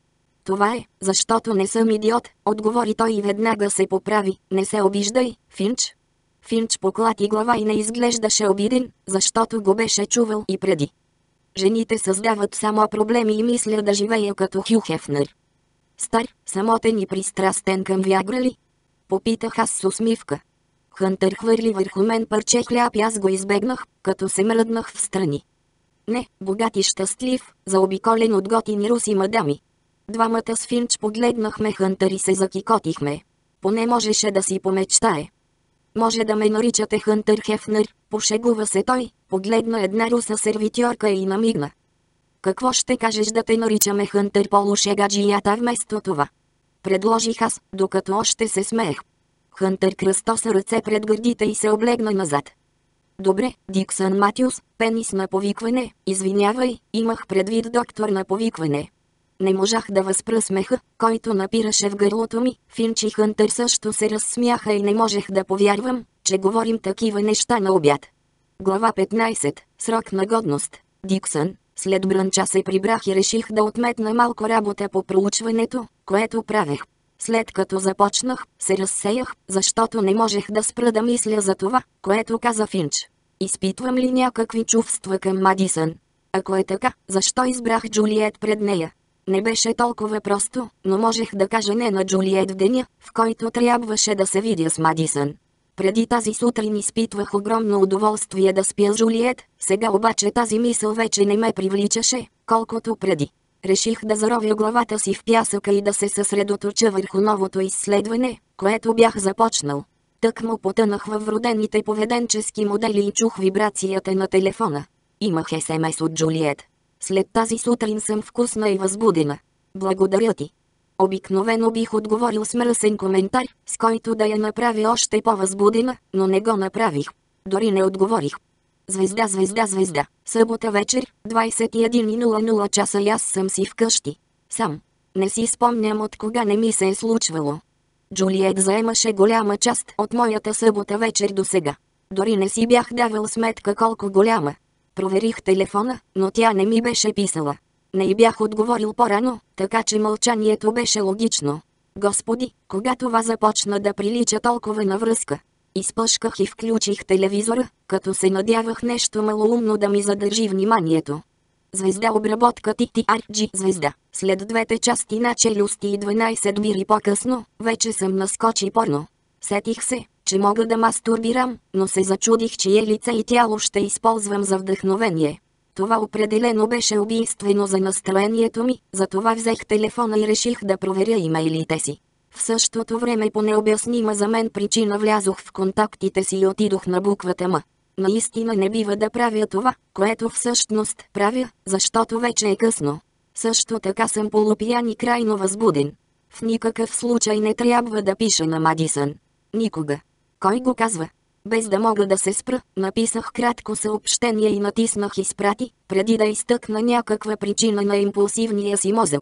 Това е, защото не съм идиот, отговори той и веднага се поправи. Не се обиждай, Финч. Финч поклати глава и не изглеждаше обиден, защото го беше чувал и преди. Жените създават само проблеми и мисля да живея като Хю Хефнер. Стар, самотен и пристрастен към Виагра ли? Попитах аз с усмивка. Хънтър хвърли върху мен парче хляб и аз го избегнах, като се мръднах в страни. Не, богат и щастлив, заобиколен от готини руси мадами. Двамата с Финч погледнахме Хънтър и се закикотихме. Поне можеше да си помечтае. Може да ме наричате Хънтър Хефнер, пошегува се той, погледна една руса сервитьорка и намигна. Какво ще кажеш да те наричаме Хънтър полушегаджията вместо това? Предложих аз, докато още се смеех. Хънтър кръстоса ръце пред гърдите и се облегна назад. Добре, Диксън Матюс, пенис на повикване, извинявай, имах предвид доктор на повикване. Не можах да възпра смеха, който напираше в гърлото ми. Финч и Хънтър също се разсмяха и не можех да повярвам, че говорим такива неща на обяд. Глава петнайсета. Срок на годност. Диксън. След брънча се прибрах и реших да отметна малко работа по проучването, което правех. След като започнах, се разсеях, защото не можех да спра да мисля за това, което каза Финч. Изпитвам ли някакви чувства към Мадисън? Ако е така, защо избрах Джулиет пред нея? Не беше толкова просто, но можех да кажа не на Джулиет в деня, в който трябваше да се видя с Мадисън. Преди тази сутрин изпитвах огромно удоволствие да спя с Джулиет, сега обаче тази мисъл вече не ме привличаше, колкото преди. Реших да заровя главата си в пясъка и да се съсредоточа върху новото изследване, което бях започнал. Тъкмо потънах във вродените поведенчески модели и чух вибрацията на телефона. Имах ес ем ес от Джулиет. След тази сутрин съм вкусна и възбудена. Благодаря ти. Обикновено бих отговорил с мръсен коментар, с който да я направя още по-възбудена, но не го направих. Дори не отговорих. Звезда, звезда, звезда. Събота вечер, двайсет и една и нула нула часа и аз съм си вкъщи. Сам. Не си спомням от кога не ми се е случвало. Джулиет заемаше голяма част от моята събота вечер до сега. Дори не си бях давал сметка колко голяма. Проверих телефона, но тя не ми беше писала. Не й бях отговорил по-рано, така че мълчанието беше логично. Господи, кога това започна да прилича толкова на връзка? Изпъшках и включих телевизора, като се надявах нещо малоумно да ми задържи вниманието. Звезда, обработка Ти Ти Ар Джи звезда. След двете части на челюсти и дванайсет бири по-късно, вече съм наскочи порно. Сетих се, че мога да мастурбирам, но се зачудих, чие лице и тяло ще използвам за вдъхновение. Това определено беше убийствено за настроението ми, затова взех телефона и реших да проверя имейлите си. В същото време по необяснима за мен причина влязох в контактите си и отидох на буквата М. Наистина не бива да правя това, което всъщност правя, защото вече е късно. Също така съм полупиян и крайно възбуден. В никакъв случай не трябва да пиша на Мадисън. Никога. Кой го казва? Без да мога да се спра, написах кратко съобщение и натиснах изпрати, преди да изтъкна някаква причина на импулсивния си мозък.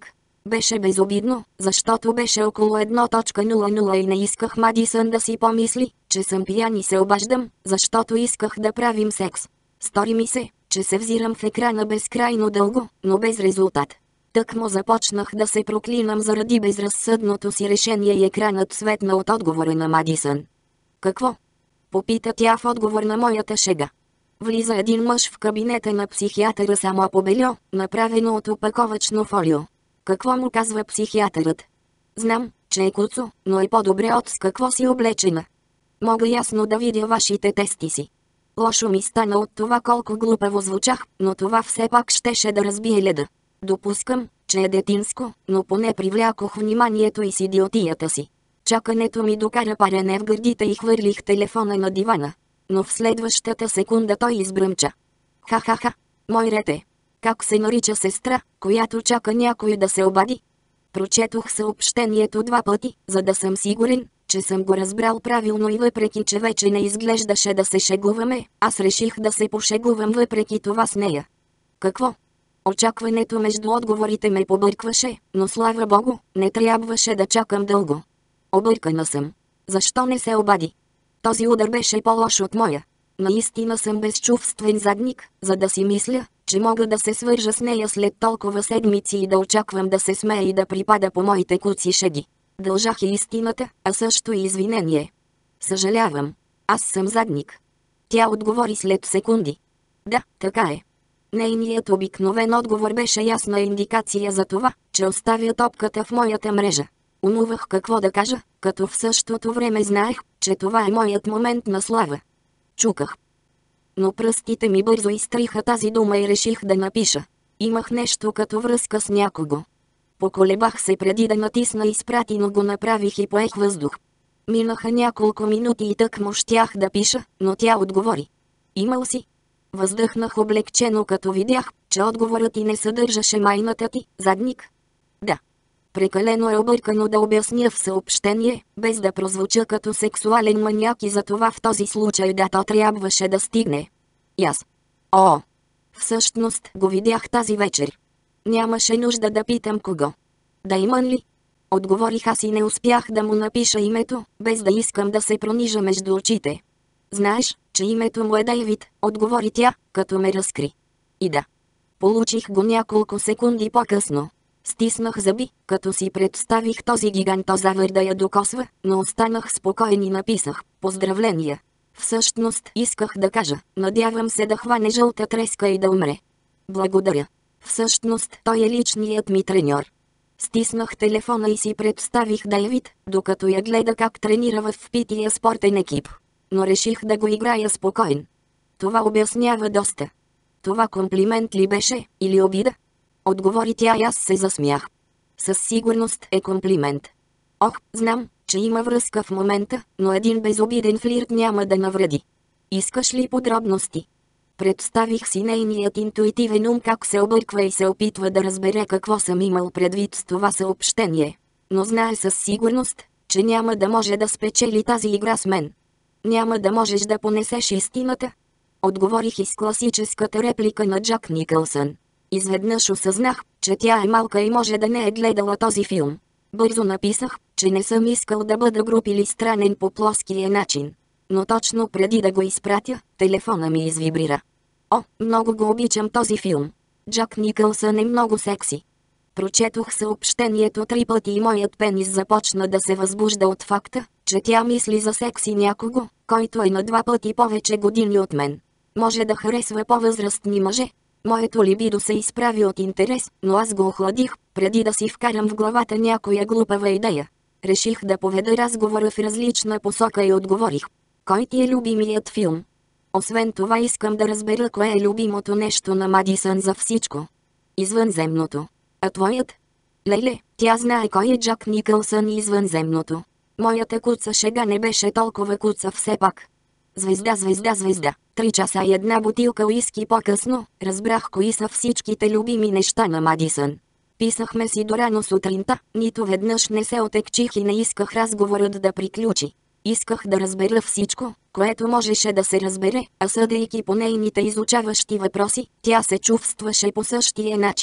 Беше безобидно, защото беше около едно нула нула и не исках Мадисън да си помисли, че съм пиян и се обаждам, защото исках да правим секс. Стори ми се, че се взирам в екрана безкрайно дълго, но без резултат. Тък му започнах да се проклинам заради безразсъдното си решение и екранът светна от отговора на Мадисън. Какво? Попита тя в отговор на моята шега. Влиза един мъж в кабинета на психиатъра само по бельо, направено от опаковачно фолио. Какво му казва психиатърът? Знам, че е куцо, но е по-добре от с какво си облечена. Мога ясно да видя вашите тестиси. Лошо ми стана от това колко глупаво звучах, но това все пак щеше да разбие леда. Допускам, че е детинско, но поне привлякох вниманието и с идиотията си. Чакането ми докара парене в гърдите и хвърлих телефона на дивана. Но в следващата секунда той избръмча. Ха-ха-ха, мой рете. Как се нарича сестра, която чака някой да се обади? Прочетох съобщението два пъти, за да съм сигурен, че съм го разбрал правилно и въпреки че вече не изглеждаше да се шегуваме, аз реших да се пошегувам въпреки това с нея. Какво? Очакването между отговорите ме побъркваше, но слава богу, не трябваше да чакам дълго. Объркана съм. Защо не се обади? Този удар беше по-лош от моя. Наистина съм безчувствен задник, за да си мисля, че мога да се свържа с нея след толкова седмици и да очаквам да се смее и да припада по моите куци шеги. Дължах и истината, а също и извинение. Съжалявам. Аз съм задник. Тя отговори след секунди. Да, така е. Нейният обикновен отговор беше ясна индикация за това, че оставя топката в моята мрежа. Умувах какво да кажа, като в същото време знаех, че това е моят момент на слава. Чуках. Но пръстите ми бързо изтриха тази дума и реших да напиша. Имах нещо като връзка с някого. Поколебах се преди да натисна изпрати, но го направих и поех въздух. Минаха няколко минути и тъкмо щях да пиша, но тя отговори. Имал си? Въздъхнах облегчено, като видях, че отговорът ти не съдържаше майната ти, задник. Да. Прекалено е объркано да обясня в съобщение, без да прозвуча като сексуален маняк и затова в този случай да то трябваше да стигне. И аз. О! Всъщност го видях тази вечер. Нямаше нужда да питам кого. Даймън ли? Отговорих аз и не успях да му напиша името, без да искам да се пронижа между очите. Знаеш, че името му е Дейвид, отговори тя, като ме разкри. И да. Получих го няколко секунди по-късно. Стиснах зъби, като си представих този гигантозавър да я докосва, но останах спокоен и написах «Поздравления». Всъщност исках да кажа, надявам се да хване жълта треска и да умре. Благодаря. Всъщност той е личният ми треньор. Стиснах телефона и си представих Дейвид, докато я гледа как тренира в впития спортен екип. Но реших да го играя спокоен. Това обяснява доста. Това комплимент ли беше, или обида? Отговори тя и аз се засмях. Със сигурност е комплимент. Ох, знам, че има връзка в момента, но един безобиден флирт няма да навреди. Искаш ли подробности? Представих си нейният интуитивен ум как се обърква и се опитва да разбере какво съм имал предвид с това съобщение. Но знае със сигурност, че няма да може да спечели тази игра с мен. Няма да можеш да понесеш истината. Отговорих и с класическата реплика на Джак Никълсън. Изведнъж осъзнах, че тя е малка и може да не е гледала този филм. Бързо написах, че не съм искал да бъда груб или странен по плоския начин. Но точно преди да го изпратя, телефона ми извибрира. О, много го обичам този филм. Джак Никълсън е много секси. Прочетох съобщението три пъти и моят пенис започна да се възбужда от факта, че тя мисли за секси някого, който е на два пъти повече години от мен. Може да харесва по-възрастни мъже. Моето либидо се изправи от интерес, но аз го охладих, преди да си вкарам в главата някоя глупава идея. Реших да поведа разговора в различна посока и отговорих. Кой ти е любимият филм? Освен това искам да разбера кое е любимото нещо на Мадисън за всичко. Извънземното. А твоят? Леле, тя знае кой е Джак Никълсън и извънземното. Моята куца шега не беше толкова куца все пак. Звезда, звезда, звезда. Три часа и една бутилка уиски по-късно, разбрах кои са всичките любими неща на Мадисън. Писахме си до рано сутринта, нито веднъж не се отекчих и не исках разговорът да приключи. Исках да разбера всичко, което можеше да се разбере, а съдейки по нейните изучаващи въпроси, тя се чувстваше по същия начин.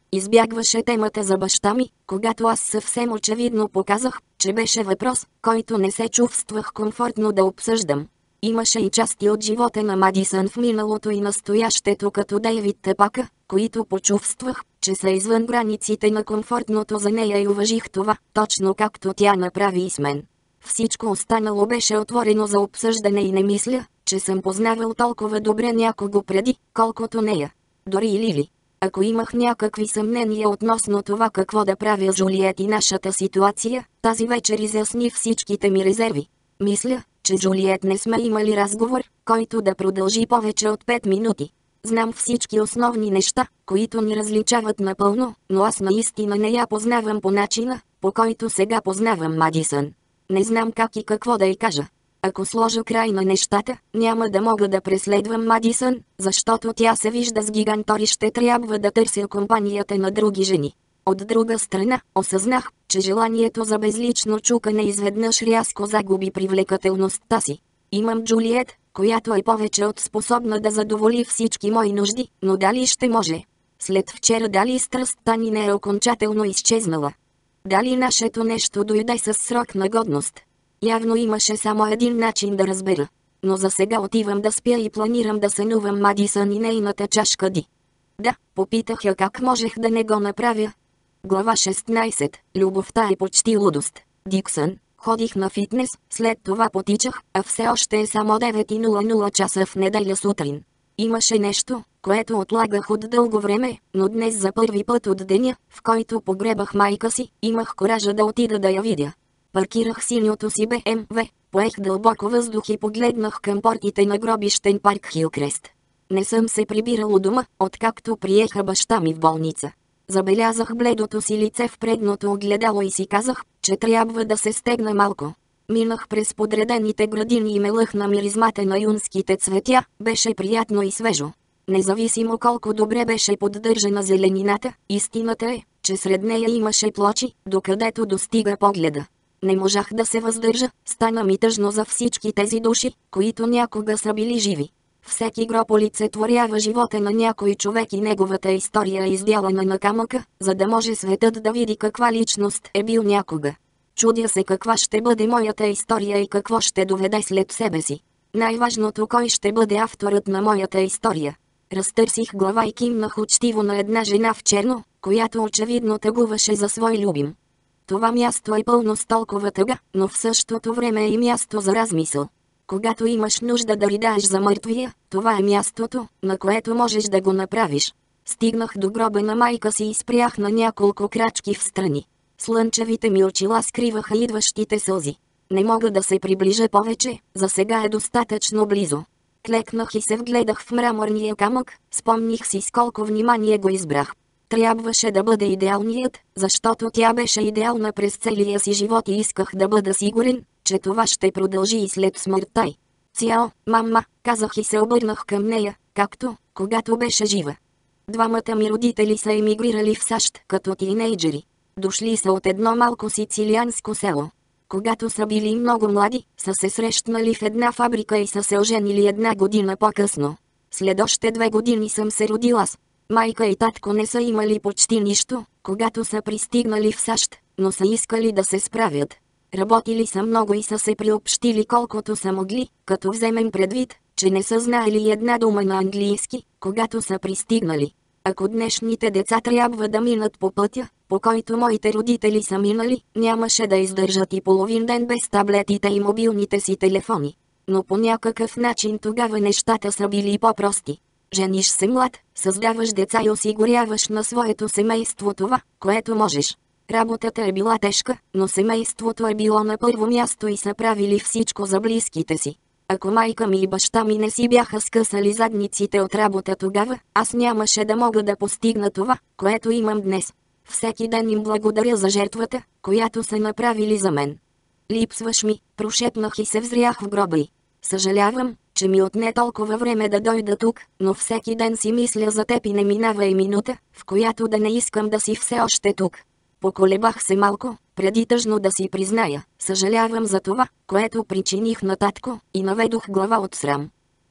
Избягваше темата за баща ми, когато аз съвсем очевидно показах, че беше въпрос, който не се чувствах комфортно да обсъждам. Имаше и части от живота на Мадисън в миналото и настоящето като Дейвид Тепака, които почувствах, че са извън границите на комфортното за нея и уважих това, точно както тя направи и с мен. Всичко останало беше отворено за обсъждане и не мисля, че съм познавал толкова добре някого преди, колкото нея. Дори и Лили. Ако имах някакви съмнения относно това какво да правя с Джулиет и нашата ситуация, тази вечер изясни всичките ми резерви. Мисля, че Джулиет не сме имали разговор, който да продължи повече от пет минути. Знам всички основни неща, които ни различават напълно, но аз наистина не я познавам по начина, по който сега познавам Мадисън. Не знам как и какво да й кажа. Ако сложа край на нещата, няма да мога да преследвам Мадисън, защото тя се вижда с гигантори, ще трябва да търся компанията на други жени. От друга страна, осъзнах, че желанието за безлично чукане изведнъж рязко загуби привлекателността си. Имам Джулиет, която е повече от способна да задоволи всички мои нужди, но дали ще може? След вчера дали страстта ни не е окончателно изчезнала? Дали нашето нещо дойде с срок на годност? Явно имаше само един начин да разбера. Но за сега отивам да спя и планирам да сънувам Мадисън и нейната чашка ди. Да, попитах я как можех да не го направя. Глава шестнайсет. Любовта е почти лудост. Диксън. Ходих на фитнес, след това потичах, а все още е само девет и нула нула часа в неделя сутрин. Имаше нещо, което отлагах от дълго време, но днес за първи път от деня, в който погребах майка си, имах коража да отида да я видя. Паркирах синьото си Бе Ем Ве, поех дълбоко въздух и погледнах към портите на гробищен парк Хилкрест. Не съм се прибирал у дома, откакто приеха баща ми в болница. Забелязах бледото си лице в предното огледало и си казах, че трябва да се стегна малко. Минах през подредените градини и ме лъхна миризмата на юнските цветя, беше приятно и свежо. Независимо колко добре беше поддържана зеленината, истината е, че сред нея имаше плочи, докъдето достига погледа. Не можах да се въздържа, стана ми тъжно за всички тези души, които някога са били живи. Всеки гроб олицетворява живота на някой човек и неговата история е издялана на камъка, за да може светът да види каква личност е бил някога. Чудя се каква ще бъде моята история и какво ще доведе след себе си. Най-важното кой ще бъде авторът на моята история. Разтърсих глава и кимнах учтиво на една жена в черно, която очевидно тъгуваше за свой любим. Това място е пълно с толкова тъга, но в същото време е и място за размисъл. Когато имаш нужда да ридаеш за мъртвия, това е мястото, на което можеш да го направиш. Стигнах до гроба на майка си и спрях на няколко крачки в страни. Слънчевите ми очила скриваха идващите сълзи. Не мога да се приближа повече, за сега е достатъчно близо. Клекнах и се вгледах в мраморния камък, спомних си с колко внимание го избрах. Трябваше да бъде идеалният, защото тя беше идеална през целия си живот и исках да бъда сигурен, че това ще продължи и след смъртта й. Цяо, мама, казах и се обърнах към нея, както, когато беше жива. Двамата ми родители са емигрирали в САЩ като тинейджери. Дошли са от едно малко сицилианско село. Когато са били много млади, са се срещнали в една фабрика и са се оженили една година по-късно. След още две години съм се родила аз. Майка и татко не са имали почти нищо, когато са пристигнали в САЩ, но са искали да се справят. Работили са много и са се приобщили колкото са могли, като вземем предвид, че не са знаели една дума на английски, когато са пристигнали. Ако днешните деца трябва да минат по пътя, по който моите родители са минали, нямаше да издържат и половин ден без таблетите и мобилните си телефони. Но по някакъв начин тогава нещата са били по-прости. Жениш се млад, създаваш деца и осигуряваш на своето семейство това, което можеш. Работата е била тежка, но семейството е било на първо място и са правили всичко за близките си. Ако майка ми и баща ми не си бяха скъсали задниците от работа тогава, аз нямаше да мога да постигна това, което имам днес. Всеки ден им благодаря за жертвата, която са направили за мен. Липсваш ми, прошепнах и се взрях в гроба й. Съжалявам, че ми отне толкова време да дойда тук, но всеки ден си мисля за теб и не минава и минута, в която да не искам да си все още тук. Поколебах се малко, преди тъжно да си призная, съжалявам за това, което причиних на татко, и наведох глава от срам.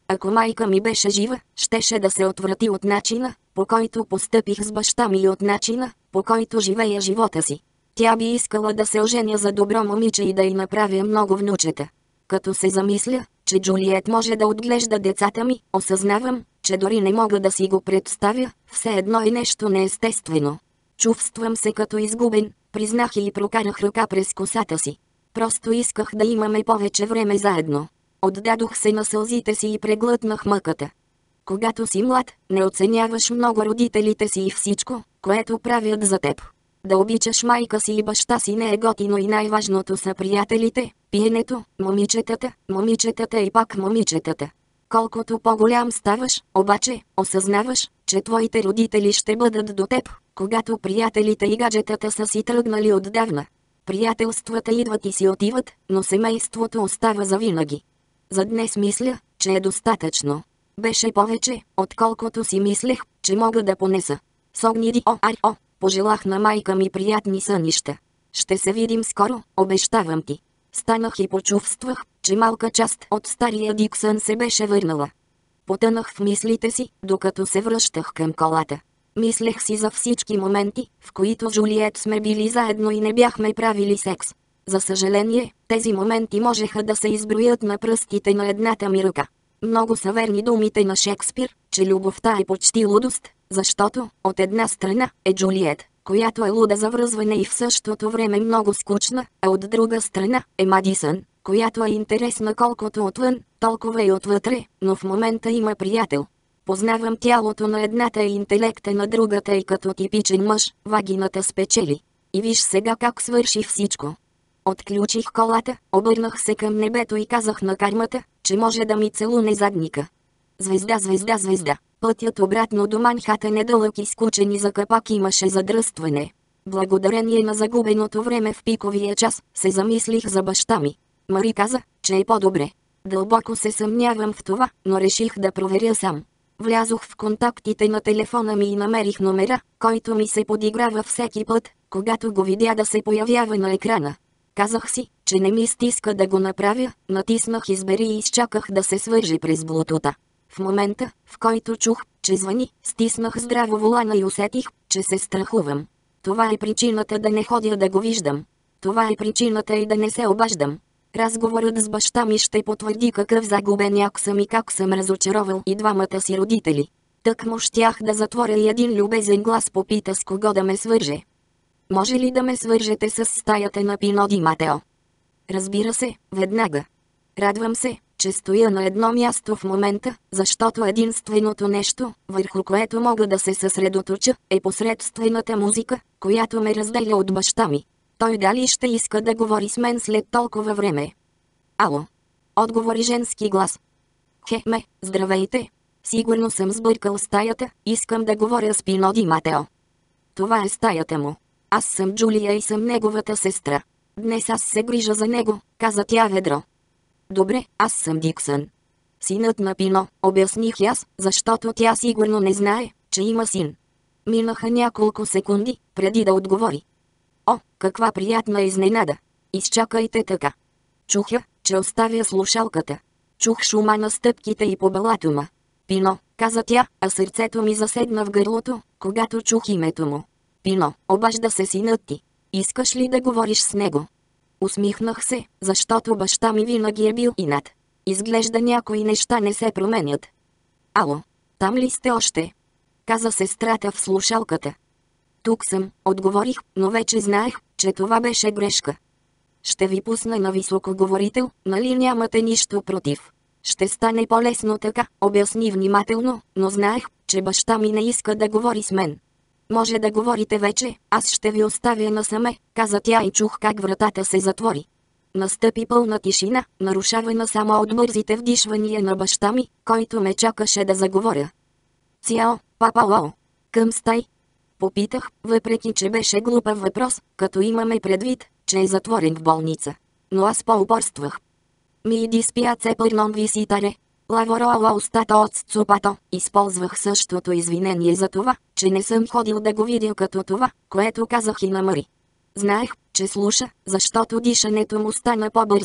Ако майка ми беше жива, щеше да се отврати от начина, по който постъпих с баща ми и от начина, по който живея живота си. Тя би искала да се оженя за добро момиче и да й направя много внучета. Като се замисля, че Джулиет може да отглежда децата ми, осъзнавам, че дори не мога да си го представя, все едно е нещо неестествено. Чувствам се като изгубен, признах и прокарах ръка през косата си. Просто исках да имаме повече време заедно. Отдадох се на сълзите си и преглътнах мъката. Когато си млад, не оценяваш много родителите си и всичко, което правят за теб. Да обичаш майка си и баща си не е готино и най-важното са приятелите, пиенето, момичетата, момичетата и пак момичетата. Колкото по-голям ставаш, обаче, осъзнаваш, че твоите родители ще бъдат до теб, когато приятелите и гаджетата са си тръгнали отдавна. Приятелствата идват и си отиват, но семейството остава завинаги. За днес мисля, че е достатъчно. Беше повече, отколкото си мислех, че мога да понеса. Согниди о ар о, пожелах на майка ми приятни сънища. Ще се видим скоро, обещавам ти. Станах и почувствах, че малка част от стария Диксън се беше върнала. Потънах в мислите си, докато се връщах към колата. Мислех си за всички моменти, в които Джулиет сме били заедно и не бяхме правили секс. За съжаление, тези моменти можеха да се изброят на пръстите на едната ми ръка. Много са верни думите на Шекспир, че любовта е почти лудост, защото, от една страна, е Джулиет, която е луда за връзване и в същото време много скучна, а от друга страна, е Мадисън, която е интересна колкото отвън, толкова и отвътре, но в момента има приятел. Познавам тялото на едната и интелекта на другата и като типичен мъж, вагината спечели. И виж сега как свърши всичко. Отключих колата, обърнах се към небето и казах на кармата, че може да ми целуне задника. Звезда, звезда, звезда. Пътят обратно до Манхатън е дълъг и скучен и за капак имаше задръстване. Благодарение на загубеното време в пиковия час, се замислих за баща ми. Мари каза, че е по-добре. Дълбоко се съмнявам в това, но реших да проверя сам. Влязох в контактите на телефона ми и намерих номера, който ми се подиграва всеки път, когато го видя да се появява на екрана. Казах си, че не ми стиска да го направя, натиснах избери и изчаках да се свържи през блутута. В момента, в който чух, че звъни, стиснах здраво волана и усетих, че се страхувам. Това е причината да не ходя да го виждам. Това е причината и да не се обаждам. Разговорът с баща ми ще потвърди какъв загубеняк съм и как съм разочаровал и двамата си родители. Тъкмо щях да затворя и един любезен глас попита с кого да ме свърже. Може ли да ме свържете с стаята на Пино Ди Матео? Разбира се, веднага. Радвам се, че стоя на едно място в момента, защото единственото нещо, върху което мога да се съсредоточа, е посредствената музика, която ме разделя от баща ми. Той дали ще иска да говори с мен след толкова време? Ало? Отговори женски глас. Хе-ме, здравейте. Сигурно съм сбъркал стаята, искам да говоря с Пино Ди Матео. Това е стаята му. Аз съм Джулия и съм неговата сестра. Днес аз се грижа за него, каза тя ведро. Добре, аз съм Диксън. Синът на Пино, обясних аз, защото тя сигурно не знае, че има син. Минаха няколко секунди, преди да отговори. О, каква приятна изненада! Изчакайте така. Чуха, че оставя слушалката. Чух шума на стъпките и по балатума. Пино, каза тя, а сърцето ми заседна в гърлото, когато чух името му. Пино, обажда се синът ти. Искаш ли да говориш с него? Усмихнах се, защото баща ми винаги е бил инат. Изглежда някои неща не се променят. Ало, там ли сте още? Каза сестрата в слушалката. Тук съм, отговорих, но вече знаех, че това беше грешка. Ще ви пусна на високоговорител, нали нямате нищо против? Ще стане по-лесно така, обясни внимателно, но знаех, че баща ми не иска да говори с мен. Може да говорите вече, аз ще ви оставя насаме, каза тя и чух как вратата се затвори. Настъпи пълна тишина, нарушавана само от бързите вдишвания на баща ми, който ме чакаше да заговоря. Цяо, папа Лао. Към стай? Попитах, въпреки че беше глупав въпрос, като имаме предвид, че е затворен в болница. Но аз по-упорствах. Ми диспиаце пърнон виситаре. Лавороала устата от сцупато. Използвах същото извинение за това, че не съм ходил да го видя като това, което казах и на Мари. Знаех, че слуша, защото дишането му стана по-бързо.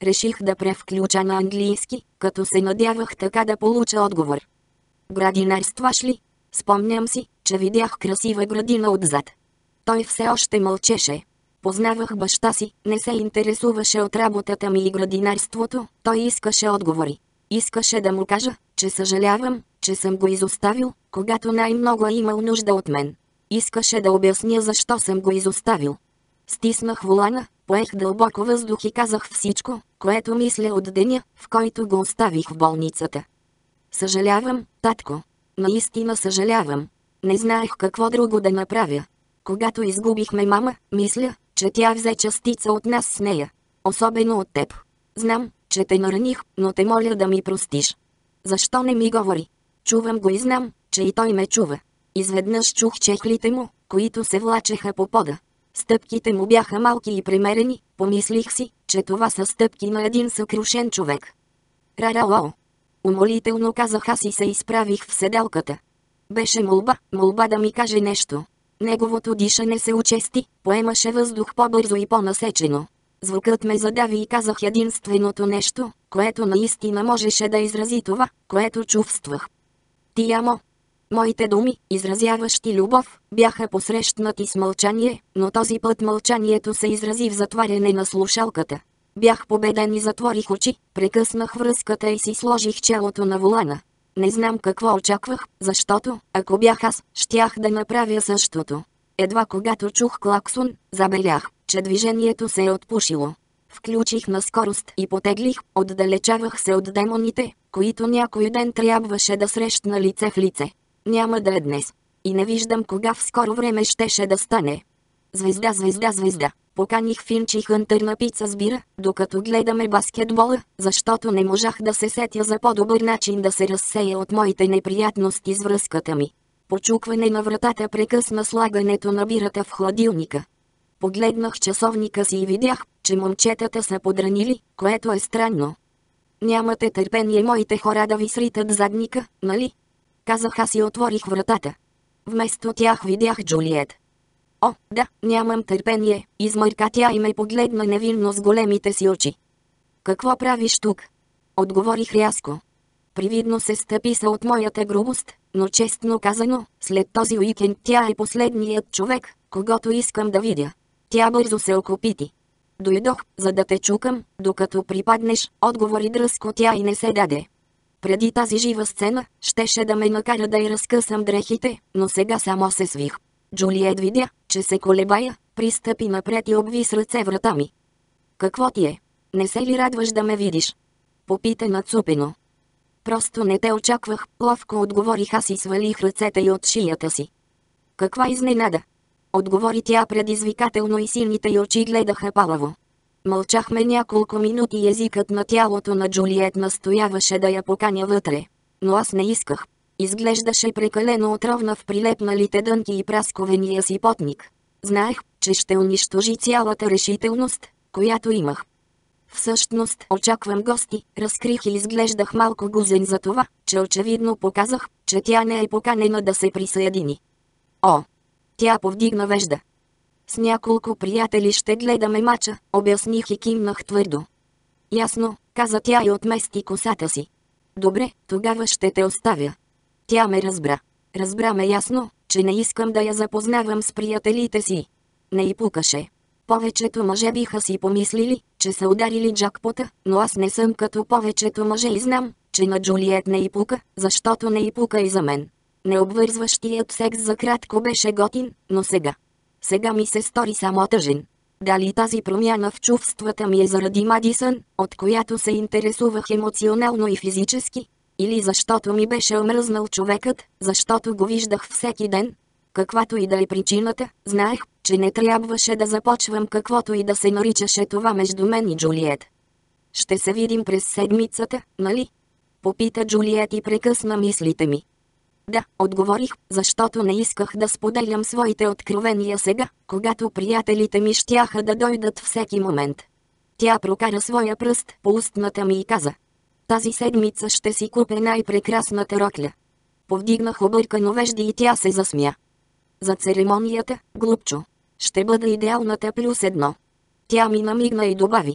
Реших да превключа на английски, като се надявах така да получа отговор. Градинарстваш ли? Спомням си, че видях красива градина отзад. Той все още мълчеше. Познавах баща си, не се интересуваше от работата ми и градинарството, той искаше отговори. Искаше да му кажа, че съжалявам, че съм го изоставил, когато най-много е имал нужда от мен. Искаше да обясня защо съм го изоставил. Стиснах волана, поех дълбоко въздух и казах всичко, което мисля от деня, в който го оставих в болницата. Съжалявам, татко. Наистина съжалявам. Не знаех какво друго да направя. Когато изгубихме мама, мисля, че тя взе частица от нас с нея. Особено от теб. Знам, че те нараних, но те моля да ми простиш. Защо не ми говори? Чувам го и знам, че и той ме чува. Изведнъж чух чехлите му, които се влачеха по пода. Стъпките му бяха малки и премерени, помислих си, че това са стъпки на един съкрушен човек. Раралао! Умолително казах аз и се изправих в седалката. Беше молба, молба да ми каже нещо. Неговото дишане се учести, поемаше въздух по-бързо и по-насечено. Звукът ме задави и казах единственото нещо, което наистина можеше да изрази това, което чувствах. Ти амо. Моите думи, изразяващи любов, бяха посрещнати с мълчание, но този път мълчанието се изрази в затваряне на слушалката. Бях победен и затворих очи, прекъснах връзката и си сложих челото на волана. Не знам какво очаквах, защото, ако бях аз, щях да направя същото. Едва когато чух клаксон, забелях, че движението се е отпушило. Включих на скорост и потеглих, отдалечавах се от демоните, които някой ден трябваше да срещна лице в лице. Няма да е днес. И не виждам кога в скоро време щеше да стане. Звезда, звезда, звезда. Поканих Финч и Хънтър на пица с бира, докато гледаме баскетбола, защото не можах да се сетя за по-добър начин да се разсея от моите неприятности с връзката ми. Почукване на вратата прекъсна слагането на бирата в хладилника. Погледнах часовника си и видях, че момчетата са подранили, което е странно. Нямате търпение моите хора да ви сритат задника, нали? Казах аз и отворих вратата. Вместо тях видях Джулиет. О, да, нямам търпение, измърка тя и ме погледна невинно с големите си очи. Какво правиш тук? Отговорих рязко. Привидно се стъписа от моята грубост, но честно казано, след този уикенд тя е последният човек, когото искам да видя. Тя бързо се окопити. Дойдох, за да те чукам, докато припаднеш, отговори дръзко тя и не се даде. Преди тази жива сцена, щеше да ме накара да й разкъсам дрехите, но сега само се свих. Джулиет видя, че се колебая, пристъпи напред и обви с ръце врата ми. Какво ти е? Не се ли радваш да ме видиш? Попита нацупено. Просто не те очаквах, ловко отговорих аз и свалих ръцете й от шията си. Каква изненада? Отговори тя предизвикателно и силните й очи гледаха палаво. Мълчахме няколко минути и езикът на тялото на Джулиет настояваше да я поканя вътре. Но аз не исках. Изглеждаше прекалено отровна в прилепналите дънки и прасковения си потник. Знаех, че ще унищожи цялата решителност, която имах. Всъщност очаквам гости, разкрих и изглеждах малко гузен за това, че очевидно показах, че тя не е поканена да се присъедини. О! Тя повдигна вежда. С няколко приятели ще гледаме мача, обясних и кимнах твърдо. Ясно, каза тя и отмести косата си. Добре, тогава ще те оставя. Тя ме разбра. Разбра ме ясно, че не искам да я запознавам с приятелите си. Не й пукаше. Повечето мъже биха си помислили, че са ударили джакпота, но аз не съм като повечето мъже и знам, че на Джулиет не й пука, защото не й пука и за мен. Необвързващият секс за кратко беше готин, но сега. Сега ми се стори само тъжен. Дали тази промяна в чувствата ми е заради Мадисън, от която се интересувах емоционално и физически? Или защото ми беше омръзнал човекът, защото го виждах всеки ден? Каквато и да е причината, знаех, че не трябваше да започвам каквото и да се наричаше това между мен и Джулиет. Ще се видим през седмицата, нали? Попита Джулиет и прекъсна мислите ми. Да, отговорих, защото не исках да споделям своите откровения сега, когато приятелите ми щяха да дойдат всеки момент. Тя прокара своя пръст по устната ми и каза. Тази седмица ще си купя най-прекрасната рокля. Повдигнах объркано вежди и тя се засмя. За церемонията, глупчо. Ще бъда идеалната плюс едно. Тя ми намигна и добави.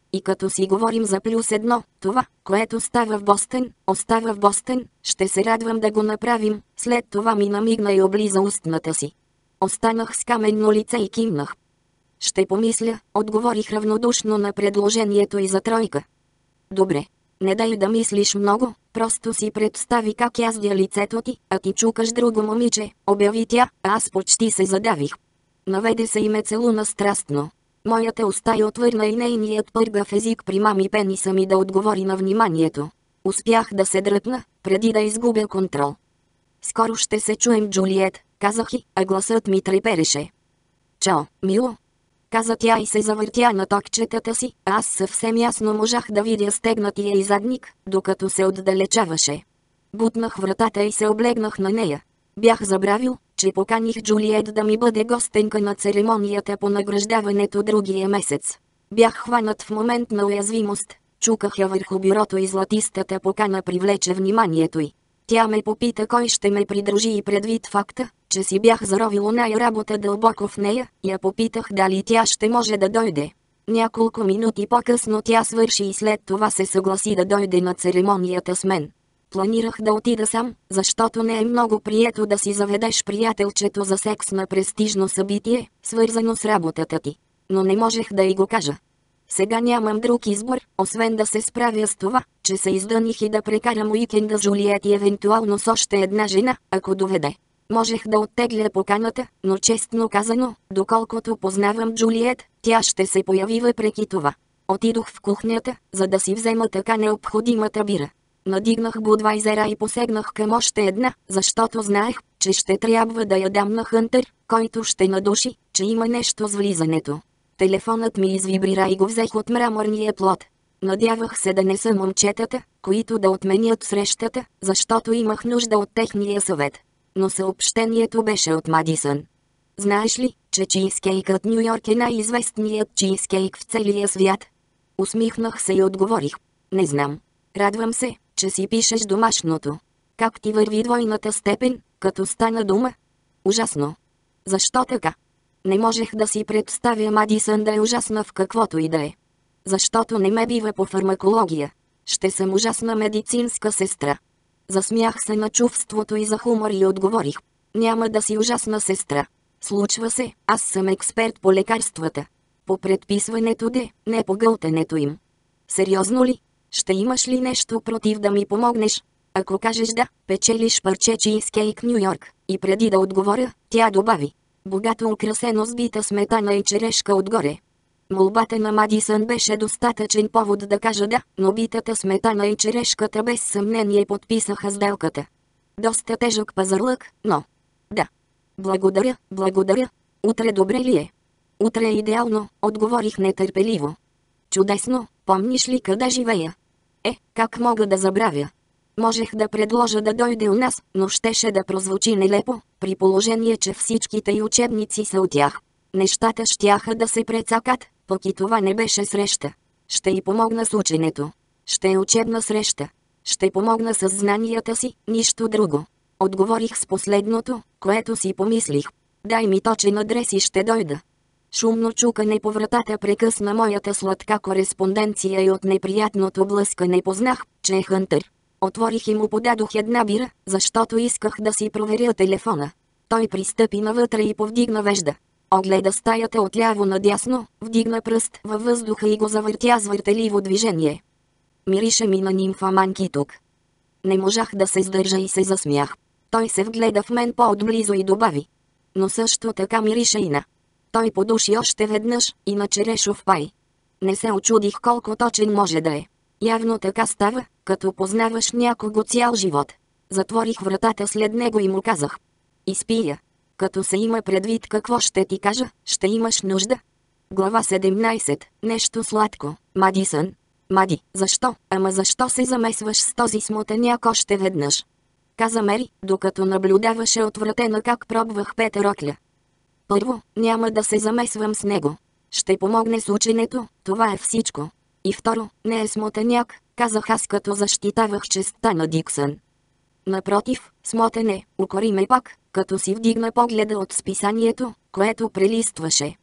И като си говорим за плюс едно, това, което става в Бостън, остава в Бостън, ще се радвам да го направим. След това ми намигна и облиза устната си. Останах с каменно лице и кимнах. Ще помисля, отговорих равнодушно на предложението и за тройка. Добре. Не дай да мислиш много, просто си представи как яздя лицето ти, а ти чукаш друго момиче, обяви тя, а аз почти се задавих. Наведе се и ме целуна страстно. Моята уста й отвърна и нейният пъргав език примами пениса ми да отговори на вниманието. Успях да се дръпна, преди да изгубя контрол. Скоро ще се чуем, Джулиет, казах и, а гласът ми трепереше. Чао, мило, каза тя и се завъртя на токчетата си, а аз съвсем ясно можах да видя стегнатия и задник, докато се отдалечаваше. Бутнах вратата и се облегнах на нея. Бях забравил, че поканих Джулиет да ми бъде гостенка на церемонията по награждаването другия месец. Бях хванат в момент на уязвимост, чуках я върху бюрото и златистата покана привлече вниманието й. Тя ме попита кой ще ме придружи и предвид факта, че си бях заровил оная работа дълбоко в нея, я попитах дали тя ще може да дойде. Няколко минути по-късно тя свърши и след това се съгласи да дойде на церемонията с мен. Планирах да отида сам, защото не е много прието да си заведеш приятелчето за секс на престижно събитие, свързано с работата ти. Но не можех да й го кажа. Сега нямам друг избор, освен да се справя с това, че се издъних и да прекарам уикенда с Джулиет и евентуално с още една жена, ако доведе. Можех да оттегля поканата, но честно казано, доколкото познавам Джулиет, тя ще се появи въпреки това. Отидох в кухнята, за да си взема така необходимата бира. Надигнах Будвайзера и посегнах към още една, защото знаех, че ще трябва да я дам на Хънтър, който ще надуши, че има нещо с влизането. Телефонът ми извибрира и го взех от мраморния плот. Надявах се да не са момчетата, които да отменят срещата, защото имах нужда от техния съвет. Но съобщението беше от Мадисън. Знаеш ли, че чизкейкът Ню Йорк е най-известният чизкейк в целия свят? Усмихнах се и отговорих. Не знам. Радвам се, че си пишеш домашното. Как ти върви двойната степен, като стана дума? Ужасно. Защо така? Не можех да си представя Мадисън да е ужасна в каквото и да е. Защото не ме бива по фармакология. Ще съм ужасна медицинска сестра. Засмях се на чувството и за хумор и отговорих. Няма да си ужасна сестра. Случва се, аз съм експерт по лекарствата. По предписването де, не по гълтането им. Сериозно ли? Ще имаш ли нещо против да ми помогнеш? Ако кажеш да, печелиш парче чизкейк Ню Йорк. И преди да отговоря, тя добави. Богато украсено с бита сметана и черешка отгоре. Молбата на Мадисън беше достатъчен повод да кажа да, но битата сметана и черешката без съмнение подписаха сделката. Доста тежък пазарлък, но... Да. Благодаря, благодаря. Утре добре ли е? Утре е идеално, отговорих нетърпеливо. Чудесно, помниш ли къде живея? Е, как мога да забравя? Можех да предложа да дойде у нас, но щеше да прозвучи нелепо, при положение, че всичките й учебници са от тях. Нещата щяха да се прецакат, пък и това не беше среща. Ще й помогна с ученето. Ще е учебна среща. Ще помогна с знанията си, нищо друго. Отговорих с последното, което си помислих. Дай ми точен адрес и ще дойда. Шумно чукане по вратата прекъсна моята сладка кореспонденция и от неприятното блъскане познах, че е Хънтър. Отворих и му подадох една бира, защото исках да си проверя телефона. Той пристъпи навътре и повдигна вежда. Огледа стаята отляво надясно, вдигна пръст във въздуха и го завъртя с въртеливо движение. Мирише ми на нимфоманки тук. Не можах да се сдържа и се засмях. Той се вгледа в мен по-отблизо и добави. Но също така мирише и на... Той подуши още веднъж и на черешов пай. Не се очудих колко точен може да е. Явно така става, като познаваш някого цял живот. Затворих вратата след него и му казах. Изпия. Като се има предвид какво ще ти кажа, ще имаш нужда. Глава седемнайсет. Нещо сладко. Мадисън. Мади, защо? Ама защо се замесваш с този смутеняк още веднъж? Каза Мери, докато наблюдаваше отвратена как пробвах петерокля. Първо, няма да се замесвам с него. Ще помогне с ученето, това е всичко. И второ, не е смутеняк, казах аз като защитавах честта на Диксън. Напротив, смотен е, укори ме пак, като си вдигна погледа от списанието, което прелистваше.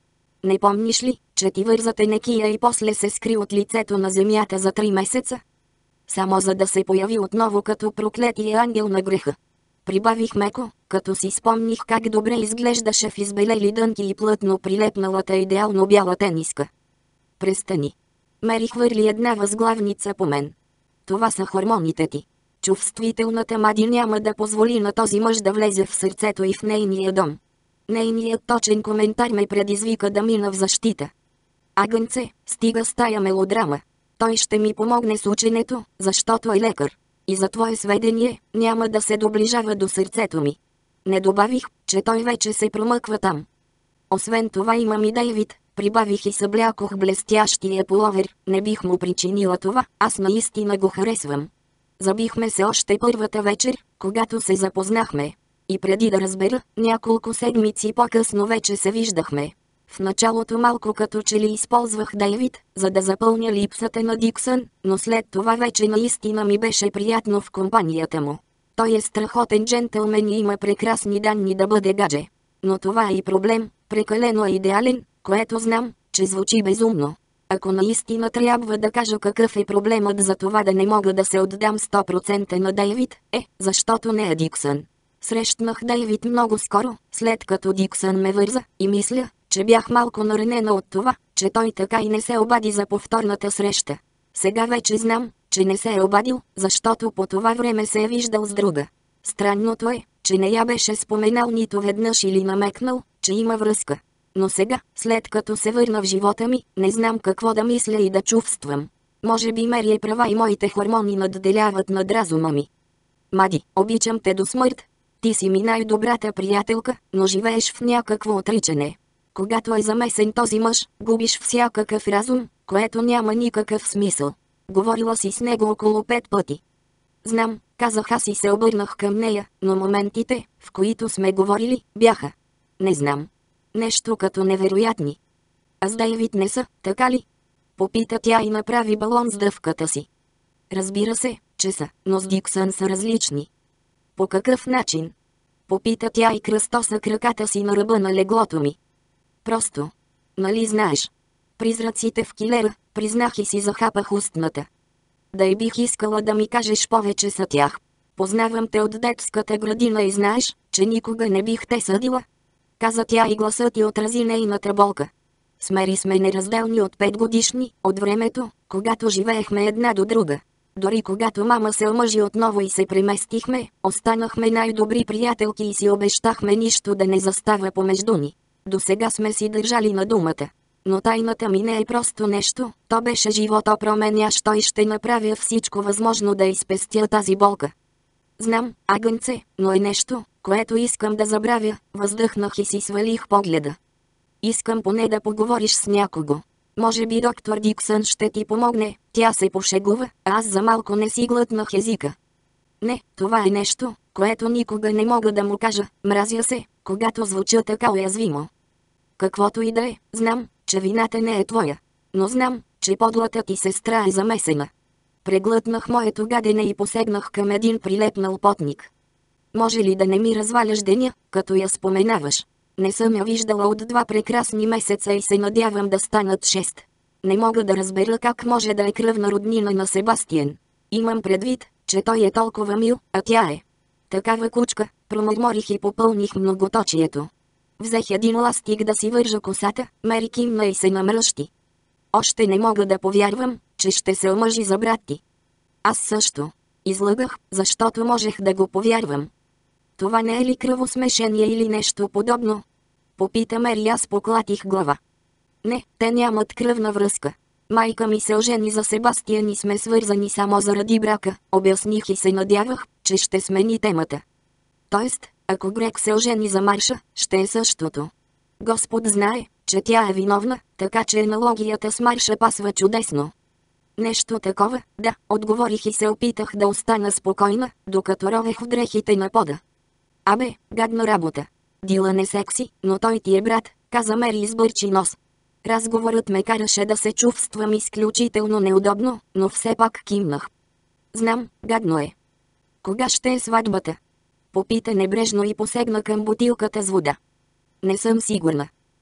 Не помниш ли, че ти върза тенекия и после се скри от лицето на земята за три месеца? Само за да се появи отново като проклетия ангел на греха. Прибавих меко, като си спомних как добре изглеждаше в избелели дънки и плътно прилепналата идеално бяла тениска. Престани. Мери хвърли една възглавница по мен. Това са хормоните ти. Чувствителната Мади няма да позволи на този мъж да влезе в сърцето и в нейния дом. Нейният точен коментар ме предизвика да мина в защита. Агънце, стига с тая мелодрама. Той ще ми помогне с ученето, защото е лекар. И за твое сведение, няма да се доближава до сърцето ми. Не добавих, че той вече се промъква там. Освен това имам и Дейвид, прибавих и съблякох блестящия пуловер, не бих му причинила това, аз наистина го харесвам. Забихме се още първата вечер, когато се запознахме. И преди да разбера, няколко седмици по-късно вече се виждахме. В началото малко като че ли използвах Дейвид, за да запълня липсата на Диксън, но след това вече наистина ми беше приятно в компанията му. Той е страхотен джентълмен и има прекрасни данни да бъде гадже. Но това е и проблем, прекалено е идеален, което знам, че звучи безумно. Ако наистина трябва да кажа какъв е проблемът за това да не мога да се отдам сто процента на Дейвид, е, защото не е Диксън. Срещнах Дейвид много скоро, след като Диксън ме върза, и мисля, че бях малко наранена от това, че той така и не се обади за повторната среща. Сега вече знам, че не се е обадил, защото по това време се е виждал с друга. Странното е, че не я беше споменал нито веднъж или намекнал, че има връзка. Но сега, след като се върна в живота ми, не знам какво да мисля и да чувствам. Може би Мери е права и моите хормони надделяват над разума ми. Мади, обичам те до смърт. Ти си ми най-добрата приятелка, но живееш в някакво отричане. Когато е замесен този мъж, губиш всякакъв разум, което няма никакъв смисъл. Говорила си с него около пет пъти. Знам, казах аз и се обърнах към нея, но моментите, в които сме говорили, бяха. Не знам. Нещо като невероятни. А с Дейвид не са, така ли? Попита тя и направи балон с дъвката си. Разбира се, че са, но с Диксън са различни. По какъв начин? Попита тя и кръстоса краката си на ръба на леглото ми. Просто. Нали знаеш? Призраците в килера, признах и си захапах устната. Да и бих искала да ми кажеш повече за тях. Познавам те от детската градина и знаеш, че никога не бих те съдила. Каза тя и гласът ти отрази нейната болка. С Мери сме неразделни от пет годишни, от времето, когато живеехме една до друга. Дори когато мама се омъжи отново и се преместихме, останахме най-добри приятелки и си обещахме нищо да не застава помежду ни. До сега сме си държали на думата. Но тайната ми не е просто нещо, то беше живото променящо и ще направя всичко възможно да изпестя тази болка. Знам, агънце, но е нещо, което искам да забравя, въздъхнах и си свалих погледа. Искам поне да поговориш с някого. Може би доктор Диксън ще ти помогне, тя се пошегува, а аз за малко не си глътнах езика. Не, това е нещо, което никога не мога да му кажа, мразя се, когато звуча така уязвимо. Каквото и да е, знам, че вината не е твоя. Но знам, че подлата ти сестра е замесена. Преглътнах моето гадене и посегнах към един прилепнал потник. Може ли да не ми разваляш деня, като я споменаваш? Не съм я виждала от два прекрасни месеца и се надявам да станат шест. Не мога да разбера как може да е кръвна роднина на Себастиан. Имам предвид, че той е толкова мил, а тя е такава кучка, промърморих и попълних многоточието. Взех един ластик да си вържа косата, Мери кимна и се намръщи. Още не мога да повярвам, че ще се омъжи за брат ти. Аз също. Излъгах, защото можех да го повярвам. Това не е ли кръвосмешение или нещо подобно? Попита Мери, аз поклатих глава. Не, те нямат кръвна връзка. Майка ми се ожени за Себастиан и сме свързани само заради брака, обясних и се надявах, че ще смени темата. Тоест, ако Грег се ожени за Марша, ще е същото. Господ знае, че тя е виновна, така че аналогията с Марша пасва чудесно. Нещо такова, да, отговорих и се опитах да остана спокойна, докато ровех в дрехите на пода. Абе, гадна работа. Дилън е секси, но той ти е брат, каза Мери и избърчи нос. Разговорът ме караше да се чувствам изключително неудобно, но все пак кимнах. Знам, гадно е. Кога ще е сватбата? Попита небрежно и посегна към бутилката с вода. Не съм сигурна.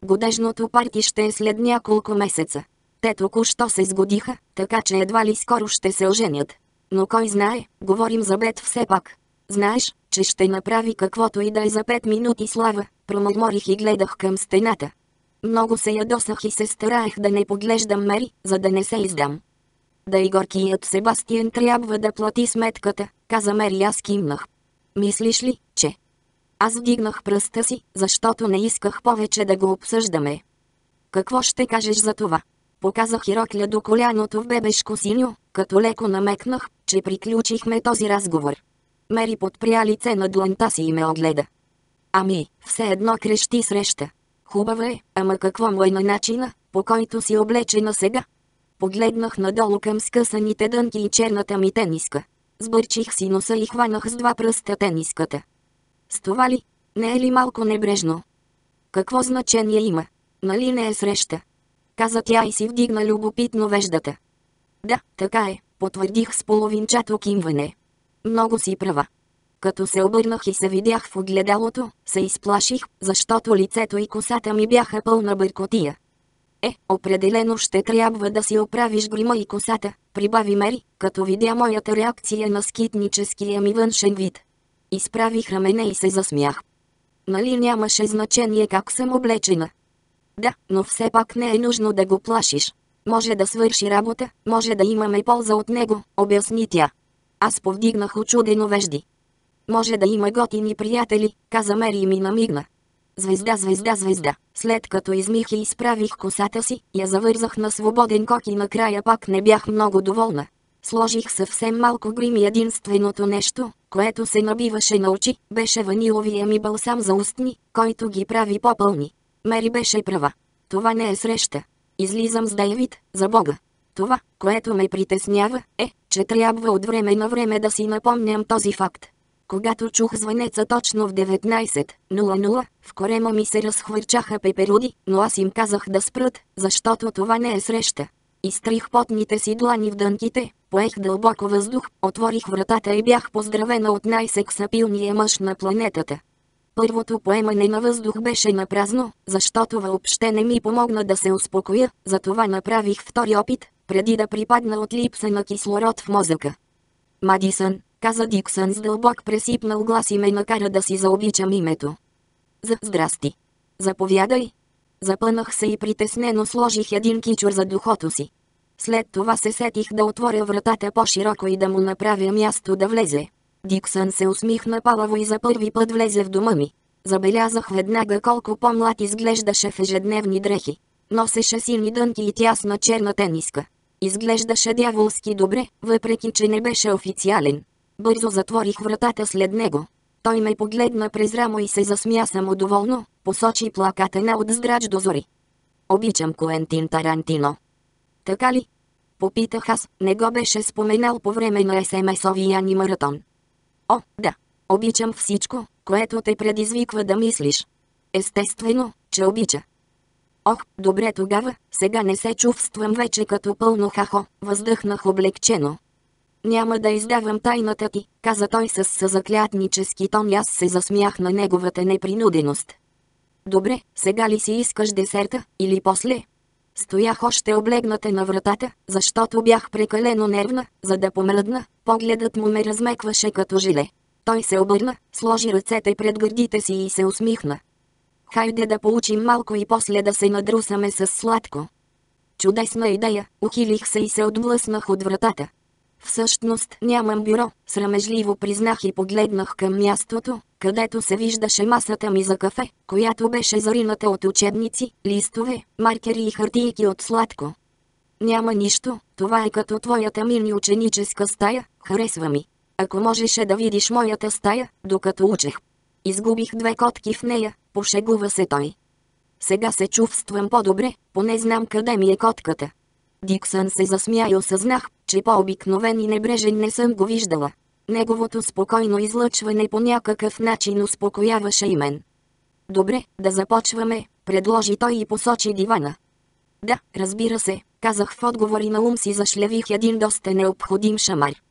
Годежното парти ще е след няколко месеца. Те току-що се сгодиха, така че едва ли скоро ще се оженят. Но кой знае, говорим за Бет все пак. Знаеш, че ще направи каквото и да е за пет минути слава, промърморих и гледах към стената. Много се ядосах и се стараех да не поглеждам Мери, за да не се издам. Да и горкият Себастиен трябва да плати сметката, каза Мери, аз кимнах. Мислиш ли, че... Аз вдигнах пръста си, защото не исках повече да го обсъждаме. Какво ще кажеш за това? Показах и рокля до коляното в бебешко синьо, като леко намекнах, че приключихме този разговор. Мери подпря лице на дланта си и ме огледа. Ами, все едно крещи среща. Хубава е, ама какво му е на начина, по който си облечена сега? Погледнах надолу към скъсаните дънки и черната ми тениска. Сбърчих си носа и хванах с два пръста тениската. С това ли? Не е ли малко небрежно? Какво значение има? Нали не е среща? Каза тя и си вдигна любопитно веждата. Да, така е, потвърдих с половинчато кимване. Много си права. Като се обърнах и се видях в огледалото, се изплаших, защото лицето и косата ми бяха пълна бъркотия. Е, определено ще трябва да си оправиш грима и косата, прибави Мери, като видя моята реакция на скитническия ми външен вид. Изправих рамене и се засмях. Нали нямаше значение как съм облечена? Да, но все пак не е нужно да го плашиш. Може да свърши работа, може да имаме полза от него, обясни тя. Аз повдигнах учудено вежди. Може да има готини приятели, каза Мери и ми намигна. Звезда, звезда, звезда. След като измих и изправих косата си, я завързах на свободен кок и накрая пак не бях много доволна. Сложих съвсем малко грим и единственото нещо, което се набиваше на очи, беше ваниловия ми балсам за устни, който ги прави по-пълни. Мери беше права. Това не е среща. Излизам с Дейвид, за Бога. Това, което ме притеснява, е, че трябва от време на време да си напомням този факт. Когато чух звънеца точно в деветнайсет нула нула, в корема ми се разхвърчаха пеперуди, но аз им казах да спрат, защото това не е среща. Изтрих потните си длани в дънките, поех дълбоко въздух, отворих вратата и бях поздравена от най-сексапилния мъж на планетата. Първото поемане на въздух беше напразно, защото въобще не ми помогна да се успокоя, затова направих втори опит, преди да припадна от липса на кислород в мозъка. Мадисън, каза Диксън с дълбок пресипнал глас и ме накара да си заобичам името. За здрасти. Заповядай. Запънах се и притеснено сложих един кичур за духото си. След това се сетих да отворя вратата по-широко и да му направя място да влезе. Диксън се усмихна палаво и за първи път влезе в дома ми. Забелязах веднага колко по-млад изглеждаше в ежедневни дрехи. Носеше сини дънки и тясна черна тениска. Изглеждаше дяволски добре, въпреки че не беше официален. Бързо затворих вратата след него. Той ме погледна през рамо и се засмя самодоволно, посочи плаката на От здрач до зори. Обичам Куентин Тарантино. Така ли? Попитах аз, не го беше споменал по време на ес ем ес-овия ни маратон. О, да. Обичам всичко, което те предизвиква да мислиш. Естествено, че обича. Ох, добре тогава, сега не се чувствам вече като пълно хахо, въздъхнах облегчено. Няма да издавам тайната ти, каза той с съзаклятнически тон и аз се засмях на неговата непринуденост. Добре, сега ли си искаш десерта, или после? Стоях още облегната на вратата, защото бях прекалено нервна, за да помръдна, погледът му ме размекваше като жиле. Той се обърна, сложи ръцете пред гърдите си и се усмихна. Хайде да получим малко и после да се надрусаме с сладко. Чудесна идея, ухилих се и се отблъснах от вратата. Всъщност нямам бюро, срамежливо признах и погледнах към мястото, където се виждаше масата ми за кафе, която беше зарината от учебници, листове, маркери и хартийки от сладко. Няма нищо, това е като твоята мини ученическа стая, харесва ми. Ако можеше да видиш моята стая, докато учех. Изгубих две котки в нея, пошегува се той. Сега се чувствам по-добре, поне знам къде ми е котката. Диксън се засмя и осъзнах, че по-обикновен и небрежен не съм го виждала. Неговото спокойно излъчване по някакъв начин успокояваше и мен. Добре, да започваме, предложи той и посочи дивана. Да, разбира се, казах в отговор и на ум си зашлевих един доста необходим шамар.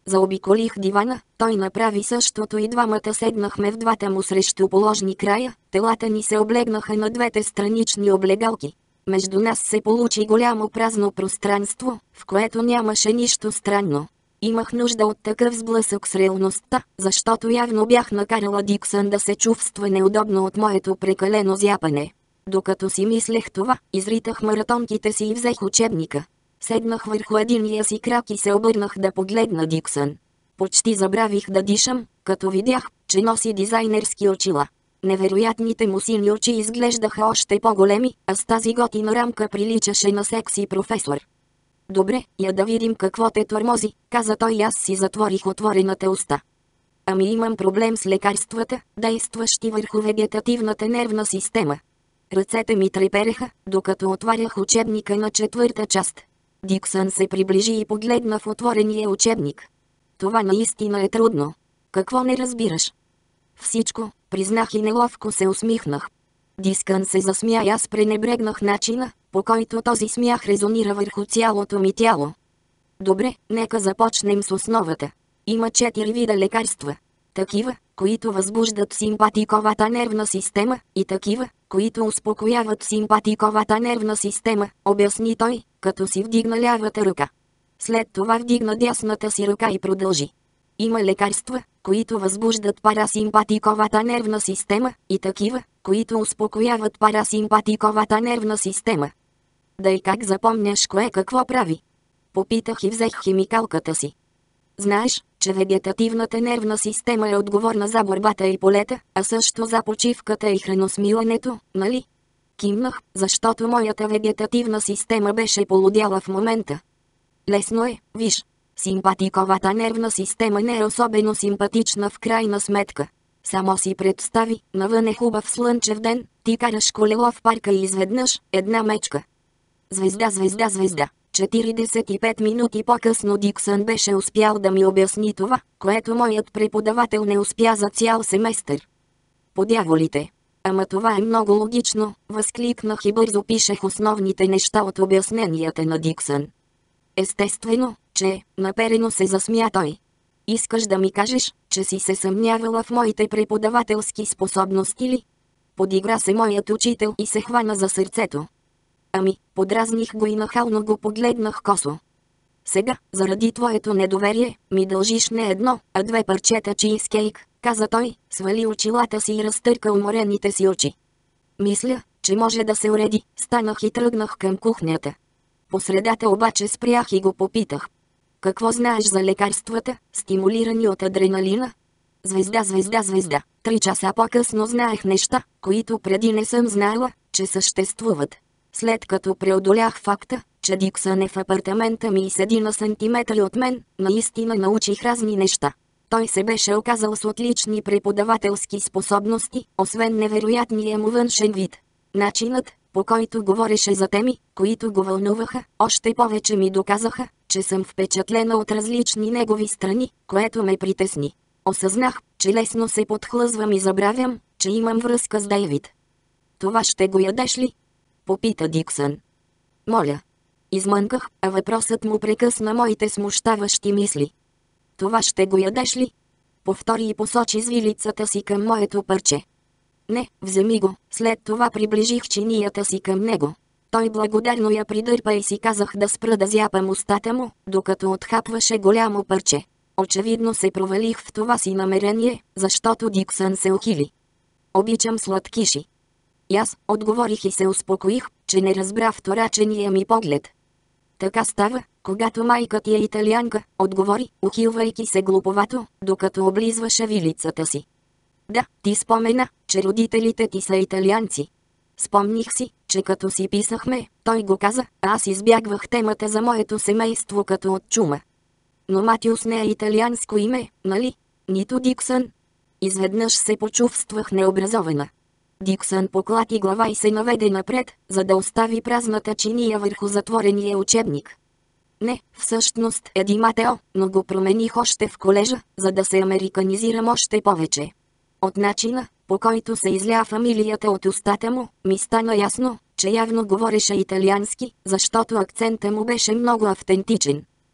Заобиколих дивана, той направи същото и двамата седнахме в двата му срещуположни края, телата ни се облегнаха на двете странични облегалки. Между нас се получи голямо празно пространство, в което нямаше нищо странно. Имах нужда от такъв сблъсък с реалността, защото явно бях накарала Диксън да се чувства неудобно от моето прекалено зяпане. Докато си мислех това, изритах маратонките си и взех учебника. Седнах върху единия си крак и се обърнах да погледна Диксън. Почти забравих да дишам, като видях, че носи дизайнерски очила. Невероятните му сини очи изглеждаха още по-големи, а с тази готина рамка приличаше на секси професор. Добре, я да видим какво те тормози, каза той и аз си затворих отворената уста. Ами имам проблем с лекарствата, действащи върху вегетативната нервна система. Ръцете ми трепереха, докато отварях учебника на четвърта част. Диксън се приближи и погледна в отворения учебник. Това наистина е трудно. Какво не разбираш? Всичко, признах и неловко се усмихнах. Диксън се засмя и аз пренебрегнах начина, по който този смях резонира върху цялото ми тяло. Добре, нека започнем с основата. Има четири вида лекарства. Такива, които възбуждат симпатиковата нервна система, и такива, които успокояват симпатиковата нервна система, обясни той, като си вдигна лявата ръка. След това вдигна дясната си ръка и продължи. Има лекарства, които възбуждат парасимпатиковата нервна система, и такива, които успокояват парасимпатиковата нервна система. Да и как запомняш кое какво прави? Попитах и взех химикалката си. Знаеш, че вегетативната нервна система е отговорна за борбата и полета, а също за почивката и храносмилането, нали? Кимнах, защото моята вегетативна система беше полудяла в момента. Лесно е, виж. Симпатиковата нервна система не е особено симпатична в крайна сметка. Само си представи, навън е хубав слънчев ден, ти караш колело в парка и изведнъж една мечка. Звезда, звезда, звезда. четиридесет и пет минути по-късно Диксън беше успял да ми обясни това, което моят преподавател не успя за цял семестър. По дяволите! Ама това е много логично, възкликнах и бързо пишех основните неща от обясненията на Диксън. Естествено, че, наперено се засмя той. Искаш да ми кажеш, че си се съмнявала в моите преподавателски способности ли? Подигра се моят учител и се хвана за сърцето. Ами, подразних го и нахално го погледнах косо. Сега, заради твоето недоверие, ми дължиш не едно, а две парчета чизкейк, каза той, свали очилата си и разтърка уморените си очи. Мисля, че може да се уреди, станах и тръгнах към кухнята. По средата обаче спрях и го попитах. Какво знаеш за лекарствата, стимулирани от адреналина? Звезда, звезда, звезда. Три часа по-късно знаех неща, които преди не съм знаела, че съществуват. След като преодолях факта, че Диксън е в апартамента ми и седи на сантиметри от мен, наистина научих разни неща. Той се беше оказал с отлични преподавателски способности, освен невероятния му външен вид. Начинът, по който говореше за теми, които го вълнуваха, още повече ми доказаха, че съм впечатлена от различни негови страни, което ме притесни. Осъзнах, че лесно се подхлъзвам и забравям, че имам връзка с Дейвид. Това ще го ядеш ли? Попита Диксън. Моля. Измънках, а въпросът му прекъсна моите смущаващи мисли. Това ще го ядеш ли? Повтори и посочи с вилицата си към моето парче. Не, вземи го. След това приближих чинията си към него. Той благодарно я придърпа и си казах да спра да зяпам устата му, докато отхапваше голямо парче. Очевидно се провалих в това си намерение, защото Диксън се ухили. Обичам сладкиши. И аз отговорих и се успокоих, че не разбра вторачения ми поглед. Така става, когато майка ти е италианка, отговори, ухилвайки се глуповато, докато облизваше вилицата си. Да, ти спомена, че родителите ти са италианци. Спомних си, че като си писахме, той го каза, а аз избягвах темата за моето семейство като от чума. Но Матиус не е италианско име, нали? Нито Диксън. Изведнъж се почувствах необразована. Диксън поклати глава и се наведе напред, за да остави празната чиния върху затворения учебник. Не, всъщност е Ди Матео, но го промених още в колежа, за да се американизирам още повече. От начина, по който се изля фамилията от устата му, ми стана ясно, че явно говореше италиански, защото акцента му беше много автентичен.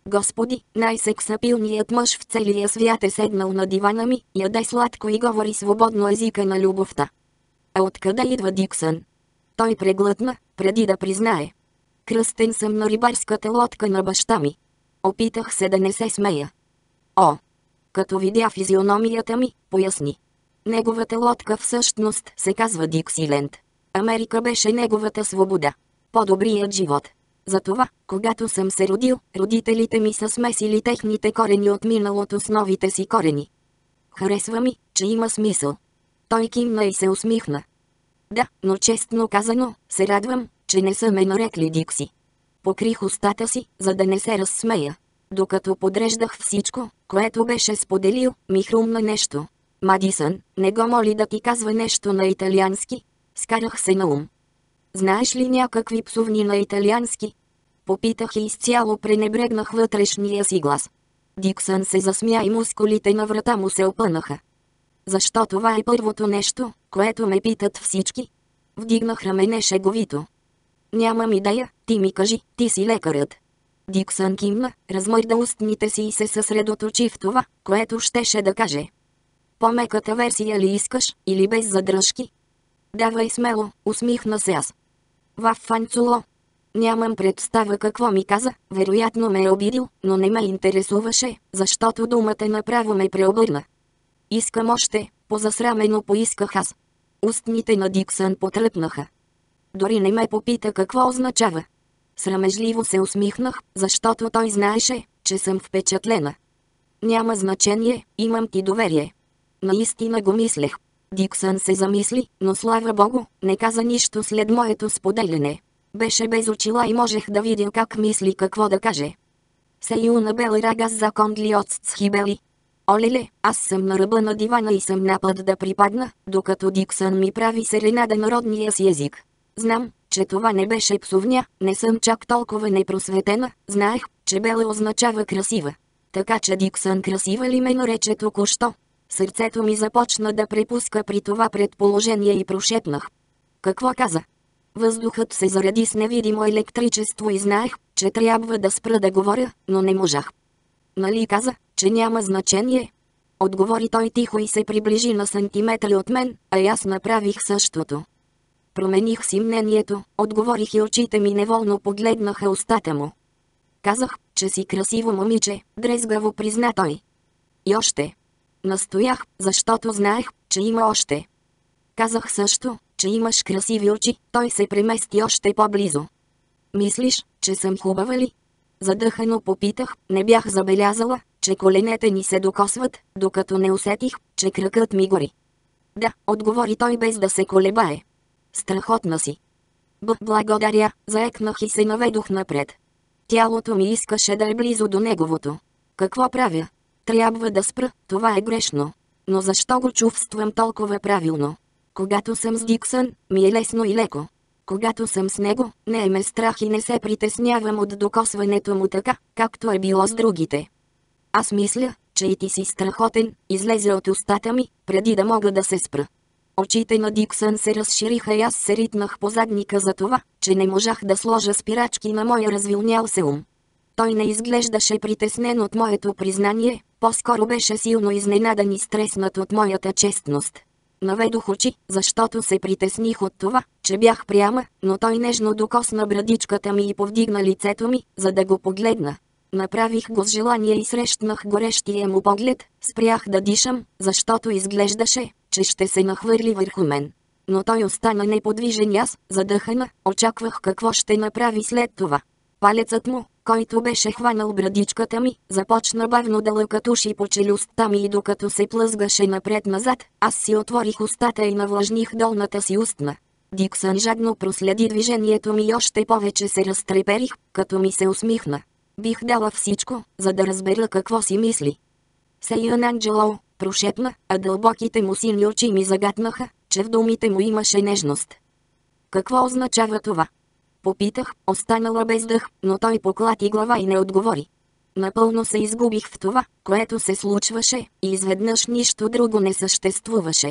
Господи, най-сексапилният мъж в целия свят е седнал на дивана ми, яде сладко и говори свободно езика на любовта. А откъде идва Диксън? Той преглътна, преди да признае. Кръстен съм на рибарската лодка на баща ми. Опитах се да не се смея. О! Като видя физиономията ми, поясни. Неговата лодка всъщност се казва Диксиленд. Америка беше неговата свобода. По-добрият живот. Затова, когато съм се родил, родителите ми са смесили техните корени от миналото с новите си корени. Харесва ми, че има смисъл. Той кимна и се усмихна. Да, но честно казано, се радвам, че не са ме нарекли Дикси. Покрих устата си, за да не се разсмея. Докато подреждах всичко, което беше споделил, ми хрумна нещо. Мадисън, не го моли да ти казва нещо на италиански. Скарах се на ум. Знаеш ли някакви псовни на италиански? Попитах и изцяло пренебрегнах вътрешния си глас. Диксън се засмя и мускулите на врата му се опънаха. Защо това е първото нещо, което ме питат всички? Вдигнах рамене шеговито. Нямам идея, ти ми кажи, ти си лекарът. Диксън кимна, размърда устните си и се съсредоточи в това, което щеше да каже. По-меката версия ли искаш, или без задръжки? Давай смело, усмихна се аз. Ваф фанцуло. Нямам представа какво ми каза, вероятно ме е обидил, но не ме интересуваше, защото думата направо ме преобърна. Искам още, позасрамено поисках аз. Устните на Диксън потръпнаха. Дори не ме попита какво означава. Срамежливо се усмихнах, защото той знаеше, че съм впечатлена. Няма значение, имам ти доверие. Наистина го мислех. Диксън се замисли, но слава богу, не каза нищо след моето споделяне. Беше без очила и можех да видя как мисли какво да каже. Сейуна бел рагас закон от схибели. Олеле, аз съм на ръба на дивана и съм на път да припадна, докато Диксън ми прави серенада на родния си език. Знам, че това не беше псовня, не съм чак толкова непросветена, знаех, че бела означава красива. Така че Диксън красива ли ме нарече току-що? Сърцето ми започна да препуска при това предположение и прошепнах. Какво каза? Въздухът се зареди с невидимо електричество и знаех, че трябва да спра да говоря, но не можах. Нали каза, че няма значение? Отговори той тихо и се приближи на сантиметри от мен, а аз направих същото. Промених си мнението, отговорих и очите ми неволно погледнаха устата му. Казах, че си красиво момиче, дрезгаво призна той. И още. Настоях, защото знаех, че има още. Казах също, че имаш красиви очи, той се премести още по-близо. Мислиш, че съм хубава ли? Задъхано попитах, не бях забелязала, че коленете ни се докосват, докато не усетих, че кракът ми гори. Да, отговори той без да се колебае. Страхотна си. Б, благодаря, заекнах и се наведох напред. Тялото ми искаше да е близо до неговото. Какво правя? Трябва да спра, това е грешно. Но защо го чувствам толкова правилно? Когато съм с Диксън, ми е лесно и леко. Когато съм с него, не е ме страх и не се притеснявам от докосването му така, както е било с другите. Аз мисля, че и ти си страхотен, излезе от устата ми, преди да мога да се спра. Очите на Диксън се разшириха и аз се ритнах по задника за това, че не можах да сложа спирачки на моя развилнял се ум. Той не изглеждаше притеснен от моето признание, по-скоро беше силно изненадан и стреснат от моята честност. Наведох очи, защото се притесних от това, че бях пряма, но той нежно докосна брадичката ми и повдигна лицето ми, за да го погледна. Направих го с желание и срещнах горещия му поглед, спрях да дишам, защото изглеждаше, че ще се нахвърли върху мен. Но той остана неподвижен и аз, задъхана, очаквах какво ще направи след това. Палецът му, който беше хванал брадичката ми, започна бавно да лъкатуши по челюстта ми и докато се плъзгаше напред-назад, аз си отворих устата и навлажних долната си устна. Диксън жадно проследи движението ми и още повече се разтреперих, като ми се усмихна. Бих дала всичко, за да разбера какво си мисли. Сейън Анджело, прошепна, а дълбоките му сини очи ми загатнаха, че в думите му имаше нежност. Какво означава това? Попитах, останала без дъх, но той поклати глава и не отговори. Напълно се изгубих в това, което се случваше, и изведнъж нищо друго не съществуваше.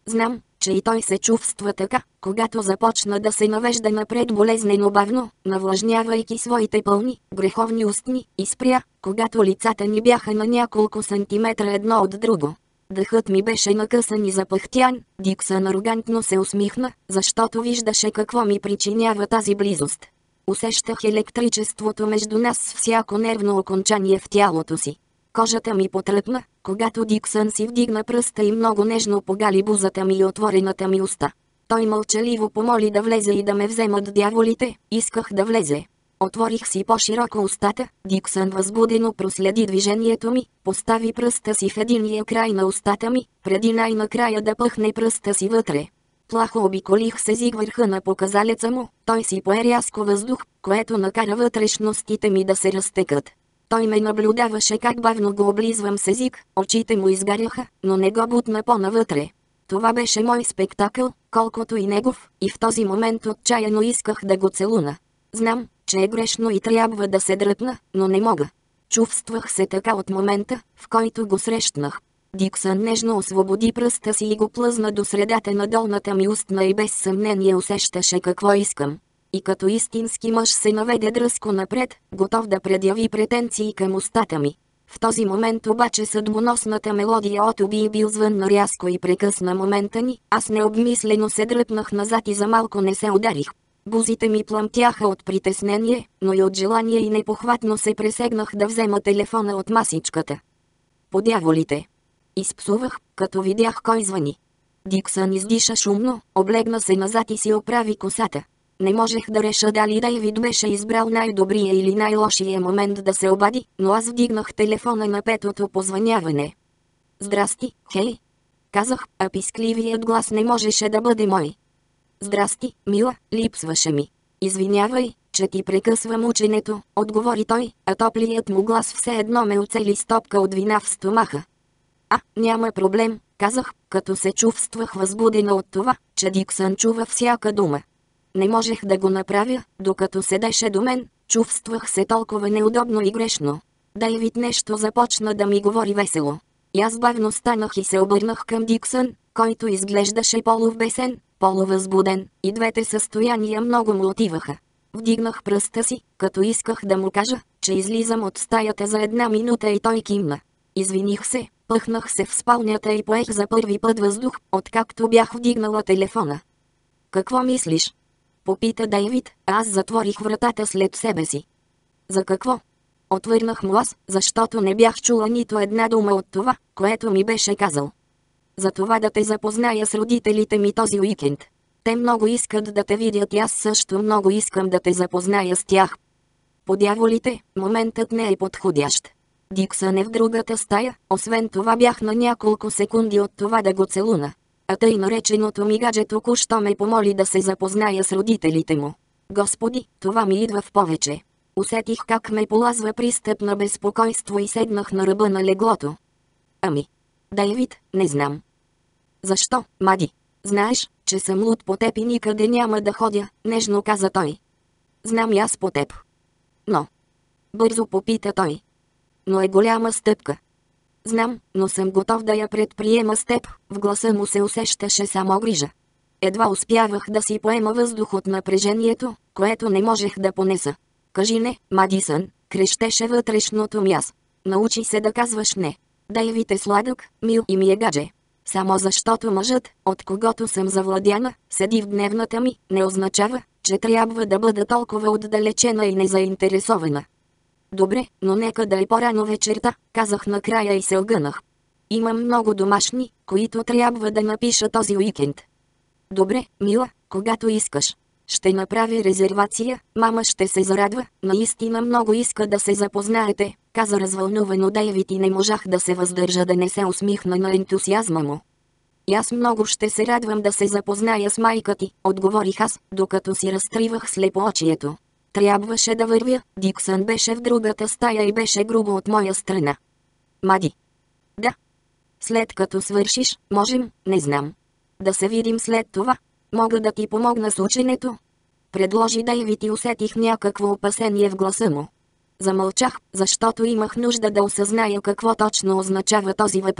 Знам, че и той се чувства така, когато започна да се навежда напред болезнено бавно, навлажнявайки своите пълни, греховни устни, и спря, когато лицата ни бяха на няколко сантиметра едно от друго. Дъхът ми беше накъсан и запъхтян. Диксън арогантно се усмихна, защото виждаше какво ми причинява тази близост. Усещах електричеството между нас с всяко нервно окончание в тялото си. Кожата ми потръпна, когато Диксън си вдигна пръста и много нежно погали бузата ми и отворената ми уста. Той мълчаливо помоли да влезе и да ме вземат дяволите. Исках да влезе. Отворих си по-широко устата. Диксън възбудено проследи движението ми, постави пръста си в единия край на устата ми, преди най-накрая да пъхне пръста си вътре. Плахо обиколих с език върха на показалеца му. Той си пое рязко въздух, което накара вътрешностите ми да се разтекат. Той ме наблюдаваше как бавно го облизвам с език, очите му изгаряха, но не го бутна по-навътре. Това беше мой спектакъл, колкото и негов, и в този момент отчаяно исках да го целуна. Знам, че е грешно и трябва да се дръпна, но не мога. Чувствах се така от момента, в който го срещнах. Диксън нежно освободи пръста си и го плъзна до средата на долната ми устна и без съмнение усещаше какво искам. И като истински мъж се наведе дръзко напред, готов да предяви претенции към устата ми. В този момент обаче съдбоносната мелодия от Уби бил звънна рязко и прекъсна момента ни. Аз необмислено се дръпнах назад и за малко не се ударих. Бузите ми пламтяха от притеснение, но и от желание и непохватно се пресегнах да взема телефона от масичката. По дяволите! Изпсувах, като видях кой звъни. Диксън издиша шумно, облегна се назад и си оправи косата. Не можех да реша дали Дейвид беше избрал най-добрия или най-лошия момент да се обади, но аз вдигнах телефона на петото позвъняване. «Здрасти, хей!» казах, а пискливият глас не можеше да бъде мой. «Здрасти, мила, липсваше ми. Извинявай, че ти прекъсвам ученето», отговори той, а топлият му глас все едно ме оцели стопка от вина в стомаха. «А, няма проблем», казах, като се чувствах възбудена от това, че Диксън чува всяка дума. Не можех да го направя, докато седеше до мен, чувствах се толкова неудобно и грешно. Дейвид нещо започна да ми говори весело. И аз бавно станах и се обърнах към Диксън, който изглеждаше полувбесен, полувъзбуден, и двете състояния много му отиваха. Вдигнах пръста си, като исках да му кажа, че излизам от стаята за една минута и той кимна. Извиних се, пъхнах се в спалнята и поех за първи път въздух, откакто бях вдигнала телефона. «Какво мислиш?» попита Дейвид, а аз затворих вратата след себе си. «За какво?» отвърнах му аз, защото не бях чула нито една дума от това, което ми беше казал. «За това да те запозная с родителите ми този уикенд. Те много искат да те видят и аз също много искам да те запозная с тях». По дяволите, моментът не е подходящ. Диксън е в другата стая, освен това бях на няколко секунди от това да го целуна. А тъй нареченото ми гадже току-що ме помоли да се запозная с родителите му. Господи, това ми идва в повече. Усетих как ме полазва пристъп на безпокойство и седнах на ръба на леглото. Ами, Дейвид, не знам. Защо, Мади? Знаеш, че съм луд по теб и никъде няма да ходя, нежно каза той. Знам и аз по теб. Но. Бързо попита той. Но е голяма стъпка. Знам, но съм готов да я предприема с теб. В гласа му се усещаше само грижа. Едва успявах да си поема въздух от напрежението, което не можех да понеса. Кажи не, Мадисън, крещеше вътрешното ми аз. Научи се да казваш не. Дейвид е сладък, мил и ми е гадже. Само защото мъжът, от когото съм завладяна, седи в дневната ми, не означава, че трябва да бъда толкова отдалечена и незаинтересована. Добре, но нека да е по-рано вечерта, казах накрая и се огънах. Имам много домашни, които трябва да напиша този уикенд. Добре, мила, когато искаш. Ще направя резервация, мама ще се зарадва, наистина много иска да се запознаете, каза развълнувано Дейвид и не можах да се въздържа да не се усмихна на ентусиазма му. И аз много ще се радвам да се запозная с майка ти, отговорих аз, докато си разтривах слепоочието. Трябваше да вървя, Диксън беше в другата стая и беше грубо от моя страна. Мади. Да. След като свършиш, можем, не знам. Да се видим след това. Мога да ти помогна с ученето? Предложи Дейвид и усетих някакво опасение в гласа му. Замълчах, защото имах нужда да осъзная какво точно означава този въпрос.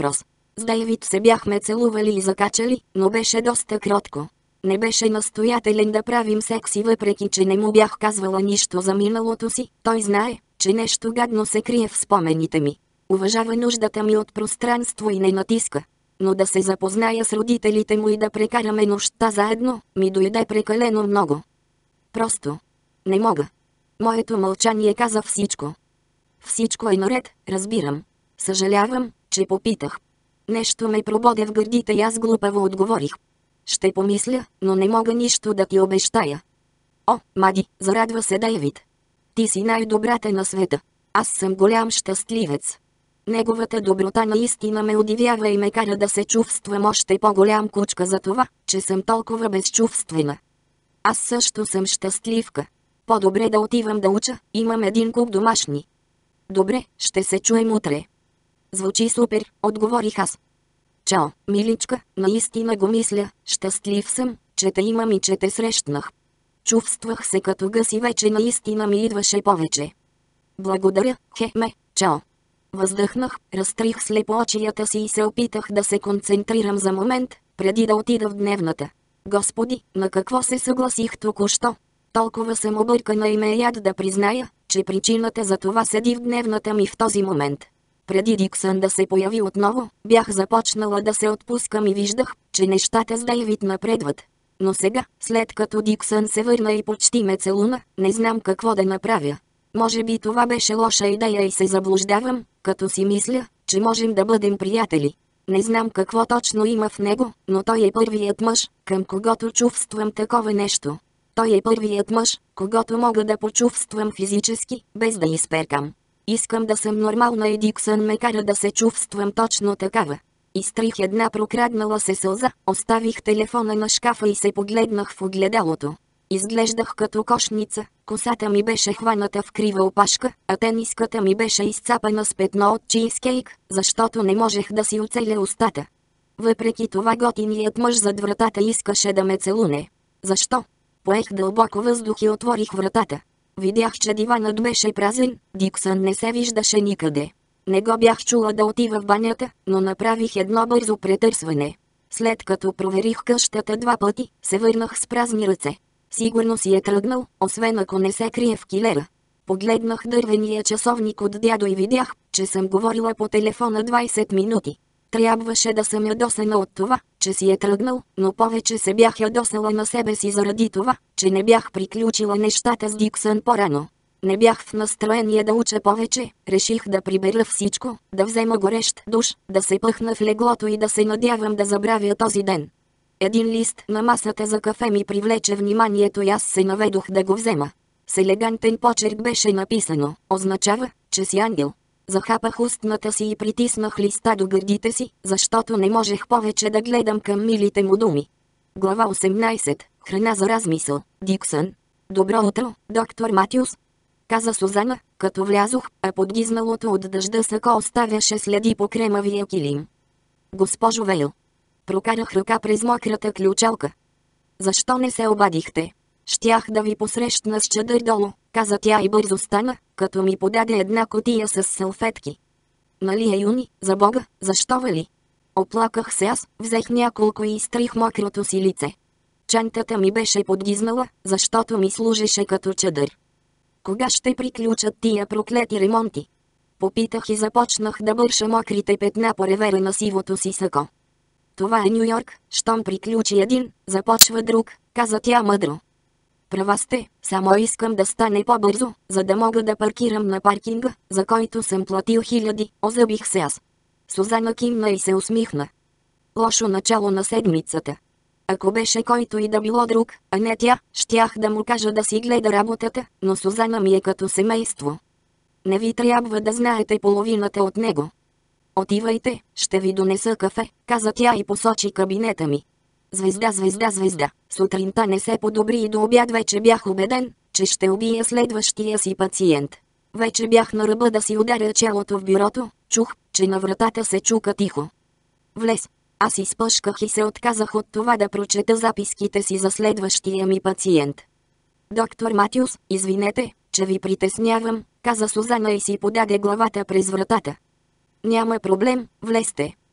С Дейвид се бяхме целували и закачали, но беше доста кротко. Не беше настоятелен да правим секс и въпреки че не му бях казвала нищо за миналото си, той знае, че нещо гадно се крие в спомените ми. Уважава нуждата ми от пространство и не натиска. Но да се запозная с родителите му и да прекараме нощта заедно, ми дойде прекалено много. Просто не мога. Моето мълчание каза всичко. Всичко е наред, разбирам. Съжалявам, че попитах. Нещо ме прободе в гърдите и аз глупаво отговорих. Ще помисля, но не мога нищо да ти обещая. О, Мади, зарадва се Дейвид. Ти си най-добрата на света. Аз съм голям щастливец. Неговата доброта наистина ме удивява и ме кара да се чувствам още по-голям кучка за това, че съм толкова безчувствена. Аз също съм щастливка. По-добре да отивам да уча, имам един куп домашни. Добре, ще се чуем утре. Звучи супер, отговорих аз. Чао, миличка, наистина го мисля, щастлив съм, че те имам и че те срещнах. Чувствах се като гъс и вече наистина ми идваше повече. Благодаря, Хеме, чао. Въздъхнах, разтрих слепо очията си и се опитах да се концентрирам за момент, преди да отида в дневната. Господи, на какво се съгласих току-що? Толкова съм объркана и ме е яд да призная, че причината за това седи в дневната ми в този момент. Преди Диксън да се появи отново, бях започнала да се отпускам и виждах, че нещата с Дейвид напредват. Но сега, след като Диксън се върна и почти ме целуна, не знам какво да направя. Може би това беше лоша идея и се заблуждавам, като си мисля, че можем да бъдем приятели. Не знам какво точно има в него, но той е първият мъж, към когото чувствам такова нещо. Той е първият мъж, когото мога да почувствам физически, без да изперкам. Искам да съм нормална и Диксън ме кара да се чувствам точно такава. Изтрих една прокраднала се сълза, оставих телефона на шкафа и се погледнах в огледалото. Изглеждах като кошница, косата ми беше хваната в крива опашка, а тениската ми беше изцапана с петно от чизкейк, защото не можех да си оцеля устата. Въпреки това готиният мъж зад вратата искаше да ме целуне. Защо? Поех дълбоко въздух и отворих вратата. Видях, че диванът беше празен, Диксън не се виждаше никъде. Не го бях чула да отива в банята, но направих едно бързо претърсване. След като проверих къщата два пъти, се върнах с празни ръце. Сигурно си е тръгнал, освен ако не се крие в килера. Погледнах дървения часовник от дядо и видях, че съм говорила по телефона двайсет минути. Трябваше да съм ядосана от това, че си е тръгнал, но повече се бях ядосала на себе си заради това, че не бях приключила нещата с Диксън по-рано. Не бях в настроение да уча повече, реших да прибера всичко, да взема горещ душ, да се пъхна в леглото и да се надявам да забравя този ден. Един лист на масата за кафе ми привлече вниманието и аз се наведох да го взема. С елегантен почерк беше написано, означава, че си ангел. Захапах устната си и притиснах листа до гърдите си, защото не можех повече да гледам към милите му думи. Глава осемнайсета. Храна за размисъл. Диксън. Добро утро, доктор Матюс, каза Сузана, като влязох, а подгизналото от дъжда сако оставяше следи по кремавия килим. Госпожо Вейл. Прокарах ръка през мократа ключалка. Защо не се обадихте? Щях да ви посрещна с чадър долу, каза тя и бързо стана, като ми подаде една кутия с салфетки. Нали е юни, за Бога, защо вали? Оплаках се аз, взех няколко и изтрих мокрото си лице. Чантата ми беше подгизнала, защото ми служеше като чадър. Кога ще приключат тия проклети ремонти? Попитах и започнах да бърша мокрите петна по ревера на сивото си сако. Това е Ню Йорк, щом приключи един, започва друг, каза тя мъдро. Права сте, само искам да стане по-бързо, за да мога да паркирам на паркинга, за който съм платил хиляди, озъбих се аз. Сузана кимна и се усмихна. Лошо начало на седмицата. Ако беше който и да било друг, а не тя, щях да му кажа да си гледа работата, но Сузана ми е като семейство. Не ви трябва да знаете половината от него. Отивайте, ще ви донеса кафе, каза тя и посочи кабинета ми. Звезда, звезда, звезда. Сутринта не се подобри и до обяд вече бях убеден, че ще убия следващия си пациент. Вече бях на ръба да си ударя челото в бюрото, чух, че на вратата се чука тихо. Влез. Аз изпъшках и се отказах от това да прочета записките си за следващия ми пациент. Доктор Матюс, извинете, че ви притеснявам, каза Сузана и си подаде главата през вратата. Няма проблем, влезте.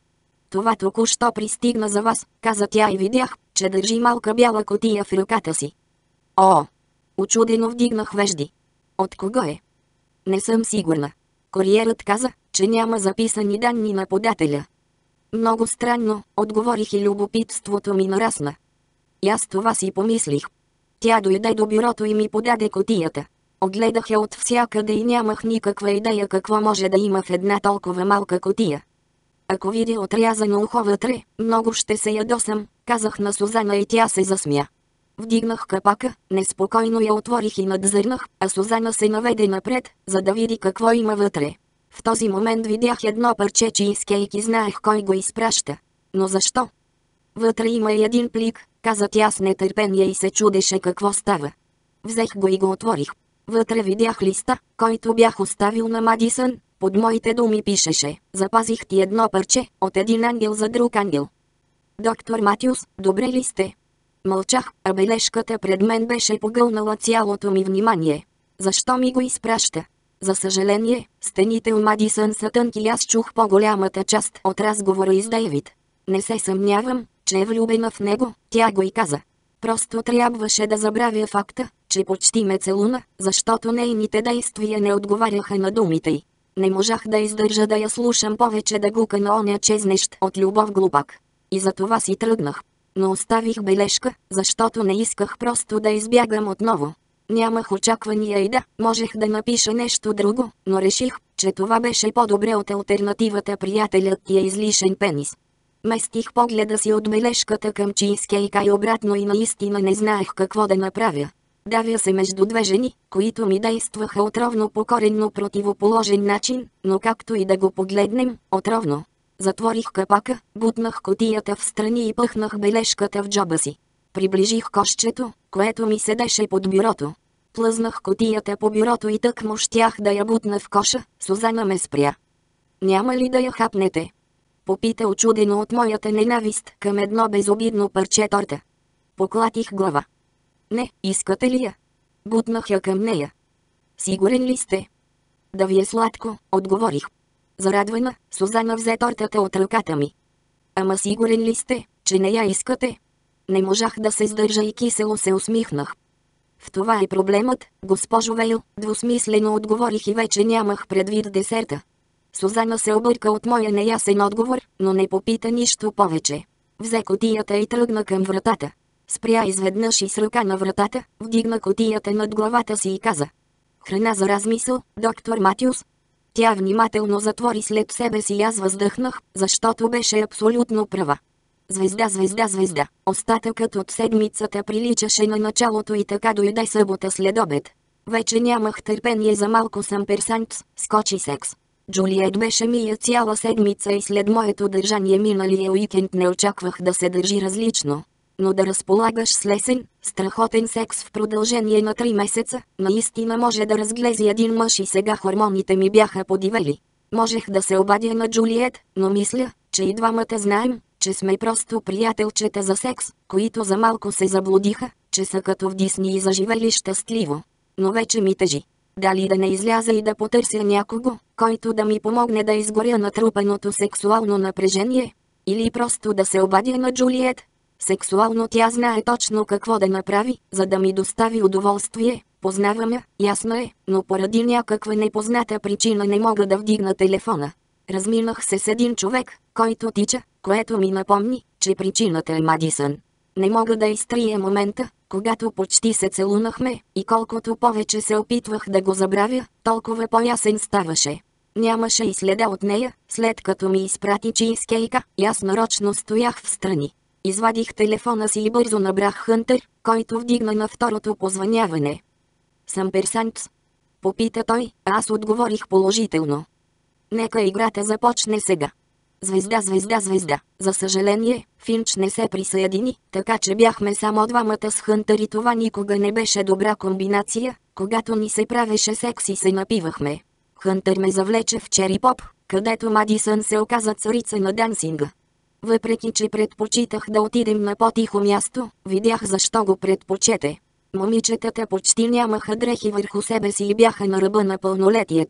Това току-що пристигна за вас, каза тя и видях, че държи малка бяла кутия в ръката си. О! Учудено вдигнах вежди. От кого е? Не съм сигурна. Куриерът каза, че няма записани данни на подателя. Много странно, отговорих и любопитството ми нарасна. И аз това си помислих. Тя дойде до бюрото и ми подаде кутията. Огледах я от всякъде и нямах никаква идея какво може да има в една толкова малка кутия. Ако видя отрязано ухо вътре, много ще се ядосам, казах на Сузана и тя се засмя. Вдигнах капака, неспокойно я отворих и надзърнах, а Сузана се наведе напред, за да види какво има вътре. В този момент видях едно парче чизкейк и знаех кой го изпраща. Но защо? Вътре има и един плик, каза тя с нетърпение и се чудеше какво става. Взех го и го отворих. Вътре видях листа, който бях оставил на Мадисън. Под моите думи пишеше: запазих ти едно парче, от един ангел за друг ангел. Доктор Матюс, добре ли сте? Мълчах, а бележката пред мен беше погълнала цялото ми внимание. Защо ми го изпраща? За съжаление, стените у Мадисън са тънки и аз чух по-голямата част от разговора и с Дейвид. Не се съмнявам, че е влюбена в него, тя го и каза. Просто трябваше да забравя факта, че почти ме целуна, защото нейните действия не отговаряха на думите й. Не можах да издържа да я слушам повече да гука на оня чезнещ от любов глупак. И за това си тръгнах. Но оставих бележка, защото не исках просто да избягам отново. Нямах очаквания и да, можех да напиша нещо друго, но реших, че това беше по-добре от алтернативата приятелят ти е излишен пенис. Местих погледа си от бележката към чизкейка и обратно и наистина не знаех какво да направя. Давя се между две жени, които ми действаха отровно по коренно противоположен начин, но както и да го погледнем, отровно. Затворих капака, бутнах кутията в страни и пъхнах бележката в джоба си. Приближих кошчето, което ми седеше под бюрото. Плъзнах кутията по бюрото и тъкмо щях да я бутна в коша, Сузана ме спря. Няма ли да я хапнете? Попита очудено от моята ненавист към едно безобидно парче торта. Поклатих глава. Не, искате ли я? Бутнах я към нея. Сигурен ли сте? Да ви е сладко, отговорих. Зарадвана, Сузана взе тортата от ръката ми. Ама сигурен ли сте, че не я искате? Не можах да се сдържа и кисело се усмихнах. В това е проблемът, госпожо Вейл, двусмислено отговорих и вече нямах предвид десерта. Сузана се обърка от моя неясен отговор, но не попита нищо повече. Взе кутията и тръгна към вратата. Спря изведнъж и с ръка на вратата, вдигна кутията над главата си и каза: храна за размисъл, доктор Матюс. Тя внимателно затвори след себе си и аз въздъхнах, защото беше абсолютно права. Звезда, звезда, звезда. Остатъкът от седмицата приличаше на началото и така дойде събота след обед. Вече нямах търпение за малко самперсантс, скочи секс. Джулиет беше мия цяла седмица и след моето държание миналия уикенд не очаквах да се държи различно. Но да разполагаш с лесен, страхотен секс в продължение на три месеца, наистина може да разглези един мъж и сега хормоните ми бяха подивели. Можех да се обадя на Джулиет, но мисля, че и двамата знаем, че сме просто приятелчета за секс, които за малко се заблудиха, че са като в Дисни и заживели щастливо. Но вече ми тежи. Дали да не изляза и да потърся някого, който да ми помогне да изгоря натрупаното сексуално напрежение? Или просто да се обадя на Джулиет? Сексуално тя знае точно какво да направи, за да ми достави удоволствие, познавам я, ясно е, но поради някаква непозната причина не мога да вдигна телефона. Разминах се с един човек, който тича, което ми напомни, че причината е Мадисън. Не мога да изтрия момента, когато почти се целунахме, и колкото повече се опитвах да го забравя, толкова по-ясен ставаше. Нямаше и следа от нея, след като ми изпрати чизкейка, и аз нарочно стоях встрани. Извадих телефона си и бързо набрах Хънтър, който вдигна на второто позвъняване. Самперсантс? Попита той, а аз отговорих положително. Нека играта започне сега. Звезда, звезда, звезда. За съжаление, Финч не се присъедини, така че бяхме само двамата с Хънтър и това никога не беше добра комбинация, когато ни се правеше секс и се напивахме. Хънтър ме завлече в Чери Поп, където Мадисън се оказа царица на дансинга. Въпреки че предпочитах да отидем на по-тихо място, видях защо го предпочете. Момичетата почти нямаха дрехи върху себе си и бяха на ръба на пълнолетието.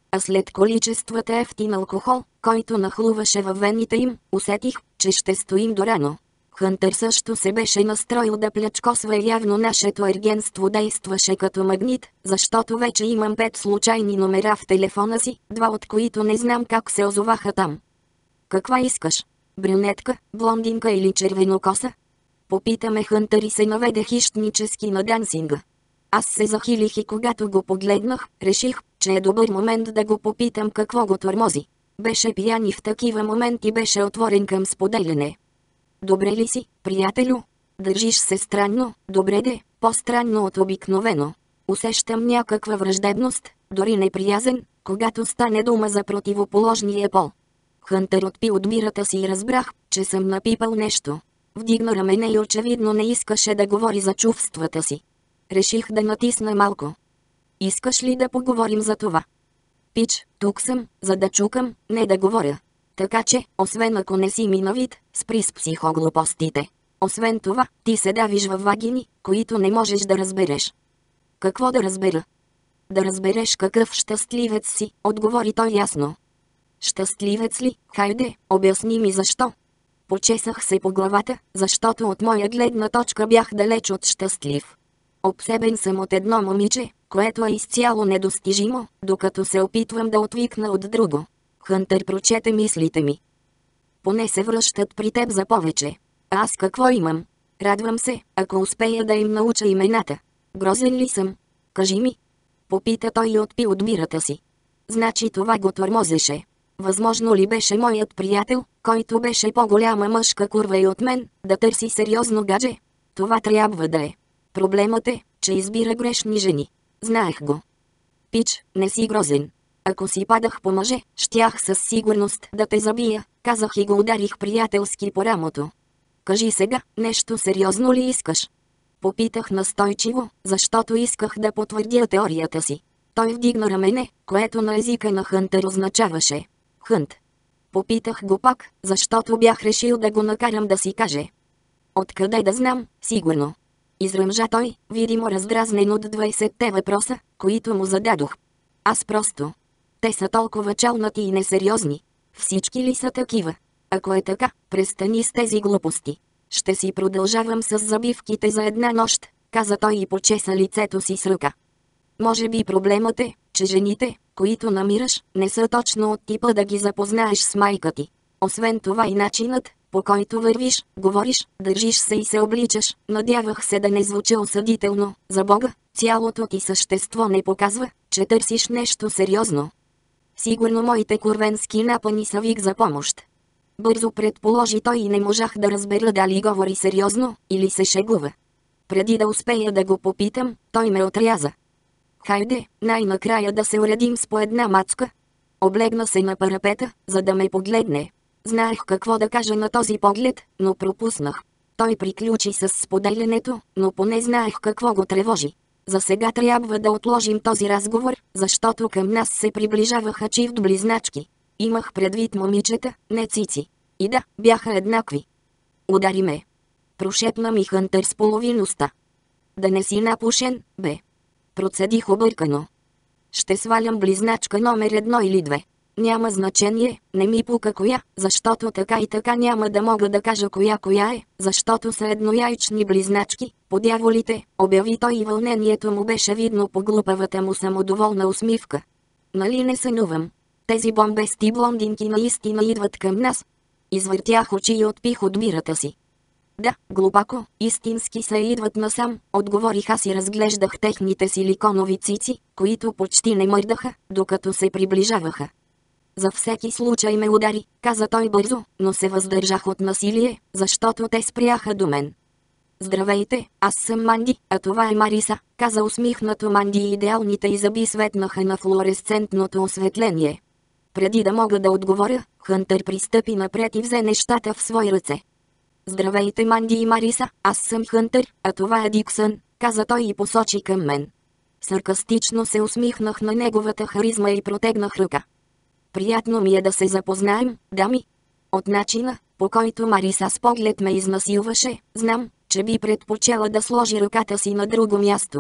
а след количествата ефтин алкохол, който нахлуваше във вените им, усетих, че ще стоим до рано. Хънтър също се беше настроил да плячкосва и явно нашето ергенство действаше като магнит, защото вече имам пет случайни номера в телефона си, два от които не знам как се озоваха там. Каква искаш? Брюнетка, блондинка или червенокоса? Попитаме Хънтър и се наведе хищнически на дансинга. Аз се захилих и когато го погледнах, реших, че е добър момент да го попитам какво го тормози. Беше пиян и в такива моменти беше отворен към споделяне. Добре ли си, приятелю? Държиш се странно, добре де, по-странно от обикновено. Усещам някаква враждебност, дори неприязен, когато стане дума за противоположния пол. Хънтър отпи от бирата си и разбрах, че съм напипал нещо. Вдигна рамене и очевидно не искаше да говори за чувствата си. Реших да натисна малко. Искаш ли да поговорим за това? Пич, тук съм, за да чукам, не да говоря. Така че, освен ако не си ми на вид, спри с психоглупостите. Освен това, ти се давиш във вагини, които не можеш да разбереш. Какво да разбера? Да разбереш какъв щастливец си, отговори той ясно. Щастливец ли? Хайде, обясни ми защо. Почесах се по главата, защото от моя гледна точка бях далеч от щастлив. Обсебен съм от едно момиче, което е изцяло недостижимо, докато се опитвам да отвикна от друго. Хънтър прочете мислите ми. Поне се връщат при теб за повече. А аз какво имам? Радвам се, ако успея да им науча имената. Грозен ли съм? Кажи ми. Попита той и отпи от бирата си. Значи това го тормозеше. Възможно ли беше моят приятел, който беше по-голяма мъжка курва и от мен, да търси сериозно гадже? Това трябва да е. Проблемът е, че избира грешни жени. Знаех го. Пич, не си грозен. Ако си падах по мъже, щях със сигурност да те забия, казах и го ударих приятелски по рамото. Кажи сега, нещо сериозно ли искаш? Попитах настойчиво, защото исках да потвърдя теорията си. Той вдигна рамене, което на езика на Хънтър означаваше Хънт. Попитах го пак, защото бях решил да го накарам да си каже. Откъде да знам, сигурно. Изръмжа той, видимо раздразнен от двайсетте въпроса, които му зададох. Аз просто. Те са толкова чалнати и несериозни. Всички ли са такива? Ако е така, престани с тези глупости. Ще си продължавам с забивките за една нощ, каза той и почеса лицето си с ръка. Може би проблемът е, че жените, които намираш, не са точно от типа да ги запознаеш с майка ти. Освен това и начинът, по който вървиш, говориш, държиш се и се обличаш, надявах се да не звуча осъдително, за Бога, цялото ти същество не показва, че търсиш нещо сериозно. Сигурно моите курвенски напъни са вик за помощ. Бързо предположи той и не можах да разбера дали говори сериозно, или се шегува. Преди да успея да го попитам, той ме отряза. Хайде, най-накрая да се уредим с по една мацка. Облегна се на парапета, за да ме погледне. Знаех какво да кажа на този поглед, но пропуснах. Той приключи с споделянето, но поне знаех какво го тревожи. За сега трябва да отложим този разговор, защото към нас се приближаваха чифт близначки. Имах предвид момичета, не цици. И да, бяха еднакви. Удари ме. Прошепна ми Хънтър с половин уста. Да не си напушен, бе. Процедих объркано. Ще свалям близначка номер едно или две. Няма значение, не ми пука коя, защото така и така няма да мога да кажа коя коя е, защото са еднояйчни близначки, по дяволите, обяви той и вълнението му беше видно по глупавата му самодоволна усмивка. Нали не сънувам? Тези бомбести блондинки наистина идват към нас. Извъртях очи и отпих от бирата си. Да, глупако, истински се идват насам, отговорих аз и разглеждах техните силиконови цици, които почти не мърдаха, докато се приближаваха. За всеки случай ме удари, каза той бързо, но се въздържах от насилие, защото те спряха до мен. Здравейте, аз съм Манди, а това е Мариса, каза усмихнато Манди и идеалните й зъби светнаха на флуоресцентното осветление. Преди да мога да отговоря, Хънтър пристъпи напред и взе нещата в свои ръце. Здравейте Манди и Мариса, аз съм Хънтър, а това е Диксън, каза той и посочи към мен. Саркастично се усмихнах на неговата харизма и протегнах ръка. Приятно ми е да се запознаем, дами. От начина, по който Мариса с поглед ме изнасилваше, знам, че би предпочела да сложи ръката си на друго място.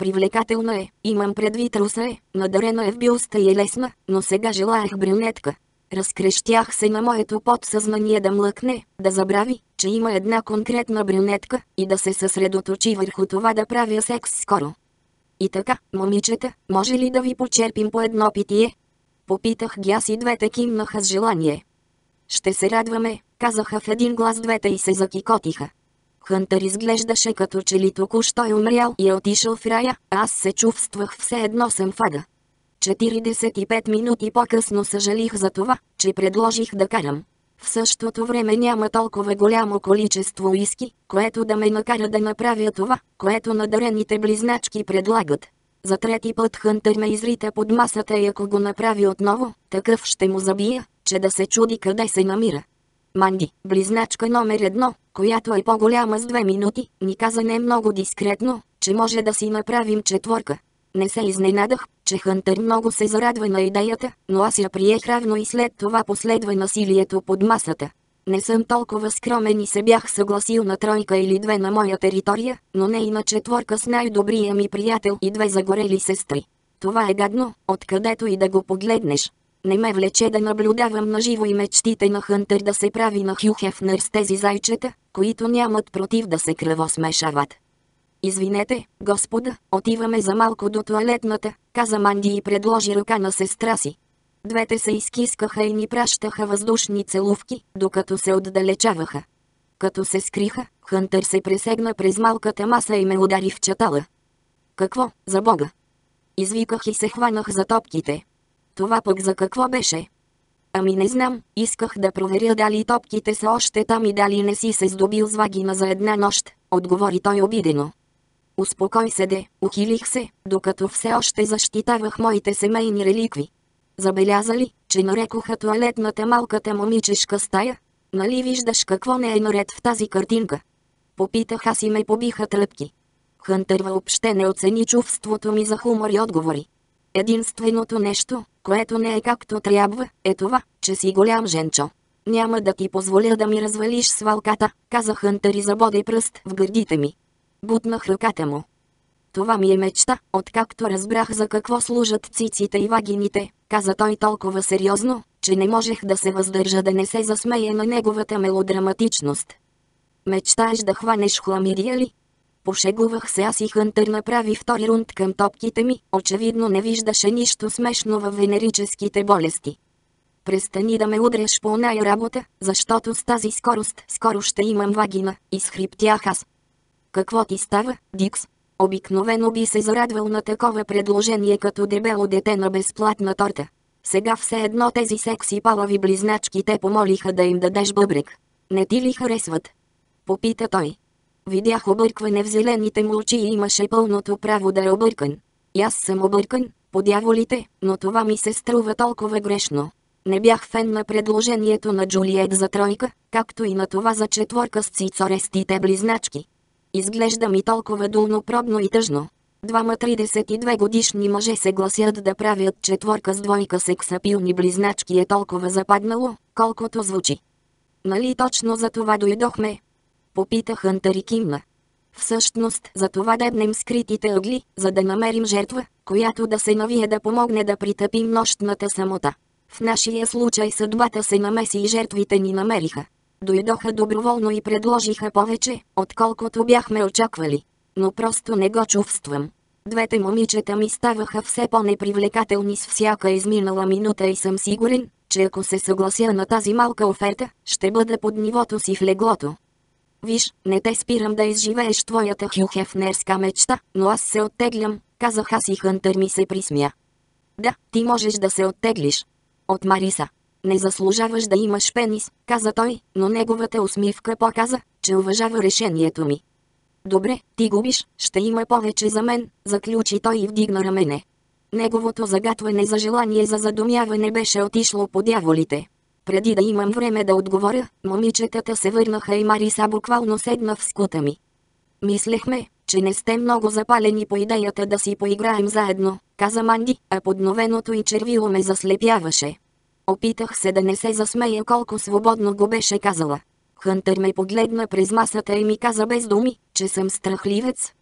Привлекателна е, имам предвид руса е, надарена е в бюста и е лесна, но сега желаях брюнетка. Разкрещях се на моето подсъзнание да млъкне, да забрави, че има една конкретна брюнетка и да се съсредоточи върху това да правя секс скоро. И така, момичета, може ли да ви почерпим по едно питие? Попитах ги, аз и двете кимнаха с желание. Ще се радваме, казаха в един глас двете и се закикотиха. Хънтър изглеждаше като че ли току-що е умрял и е отишъл в рая, а аз се чувствах все едно съм в ада. четиридесет и пет минути по-късно съжалих за това, че предложих да карам. В същото време няма толкова голямо количество уиски, което да ме накара да направя това, което надарените близначки предлагат. За трети път Хънтър ме изрита под масата и ако го направи отново, такъв ще му забия, че да се чуди къде се намира. Манди, близначка номер едно, която е по-голяма с две минути, ни каза не много дискретно, че може да си направим четворка. Не се изненадах, че Хънтър много се зарадва на идеята, но аз я приех равно и след това последва насилието под масата. Не съм толкова скромен и се бях съгласил на тройка или две на моя територия, но не и на четворка с най-добрия ми приятел и две загорели сестри. Това е гадно, откъдето и да го погледнеш. Не ме влече да наблюдавам наживо и мечтите на Хънтър да се прави на Хю Хефнер с тези зайчета, които нямат против да се кръвосмешават. Извинете, господа, отиваме за малко до тоалетната, каза Манди и предложи ръка на сестра си. Двете се изкискаха и ни пращаха въздушни целувки, докато се отдалечаваха. Като се скриха, Хънтър се пресегна през малката маса и ме удари в чатала. Какво, за Бога? Извиках и се хванах за топките. Това пък за какво беше? Ами не знам, исках да проверя дали топките са още там и дали не си се здобил с вагина за една нощ, отговори той обидено. Успокой се де, ухилих се, докато все още защитавах моите семейни реликви. Забеляза ли, че нарекоха тоалетната малката момичешка стая? Нали виждаш какво не е наред в тази картинка? Попитах аз и ме побиха тръпки. Хънтър въобще не оцени чувството ми за хумор и отговори. Единственото нещо, което не е както трябва, е това, че си голям женчо. Няма да ти позволя да ми развалиш свалката, каза Хънтър и забоде пръст в гърдите ми. Бутнах ръката му. Това ми е мечта, откакто разбрах за какво служат циците и вагините, каза той толкова сериозно, че не можех да се въздържа да не се засмея на неговата мелодраматичност. Мечтаеш да хванеш хламидия ли? Пошегувах се, аз и Хънтър направи втори рунд към топките ми, очевидно не виждаше нищо смешно във венерическите болести. Престани да ме удряш по оная работа, защото с тази скорост скоро ще имам вагина, изхриптях аз. Какво ти става, Дикс? Обикновено би се зарадвал на такова предложение като дебело дете на безплатна торта. Сега все едно тези секси палави близначки те помолиха да им дадеш бъбрек. Не ти ли харесват? Попита той. Видях объркване в зелените му очи и имаше пълното право да е объркан. И аз съм объркан, по дяволите, но това ми се струва толкова грешно. Не бях фен на предложението на Джулиет за тройка, както и на това за четворка с цицорестите близначки. Изглежда ми толкова долнопробно и тъжно. Двама тридесет и две годишни мъже се гласят да правят четворка с двойка сексапилни близначки е толкова западнало, колкото звучи. Нали точно за това дойдохме? Попита Хънтър и кимна. Всъщност за това дебнем скритите ъгли, за да намерим жертва, която да се навие да помогне да притъпим нощната самота. В нашия случай съдбата се намеси и жертвите ни намериха. Дойдоха доброволно и предложиха повече, отколкото бяхме очаквали. Но просто не го чувствам. Двете момичета ми ставаха все по-непривлекателни с всяка изминала минута и съм сигурен, че ако се съглася на тази малка оферта, ще бъда под нивото си в леглото. Виж, не те спирам да изживееш твоята хюхефнерска мечта, но аз се оттеглям, казах аз и Хънтър ми се присмя. Да, ти можеш да се оттеглиш. От Мариса. Не заслужаваш да имаш пенис, каза той, но неговата усмивка показа, че уважава решението ми. Добре, ти губиш, ще има повече за мен, заключи той и вдигна рамене. Неговото загатване за желание за задумяване беше отишло по дяволите. Преди да имам време да отговоря, момичетата се върнаха и Мариса буквално седна в скута ми. Мислехме, че не сте много запалени по идеята да си поиграем заедно, каза Манди, а подновеното и червило ме заслепяваше. Опитах се да не се засмея колко свободно го беше казала. Хънтър ме погледна през масата и ми каза без думи, че съм страхливец,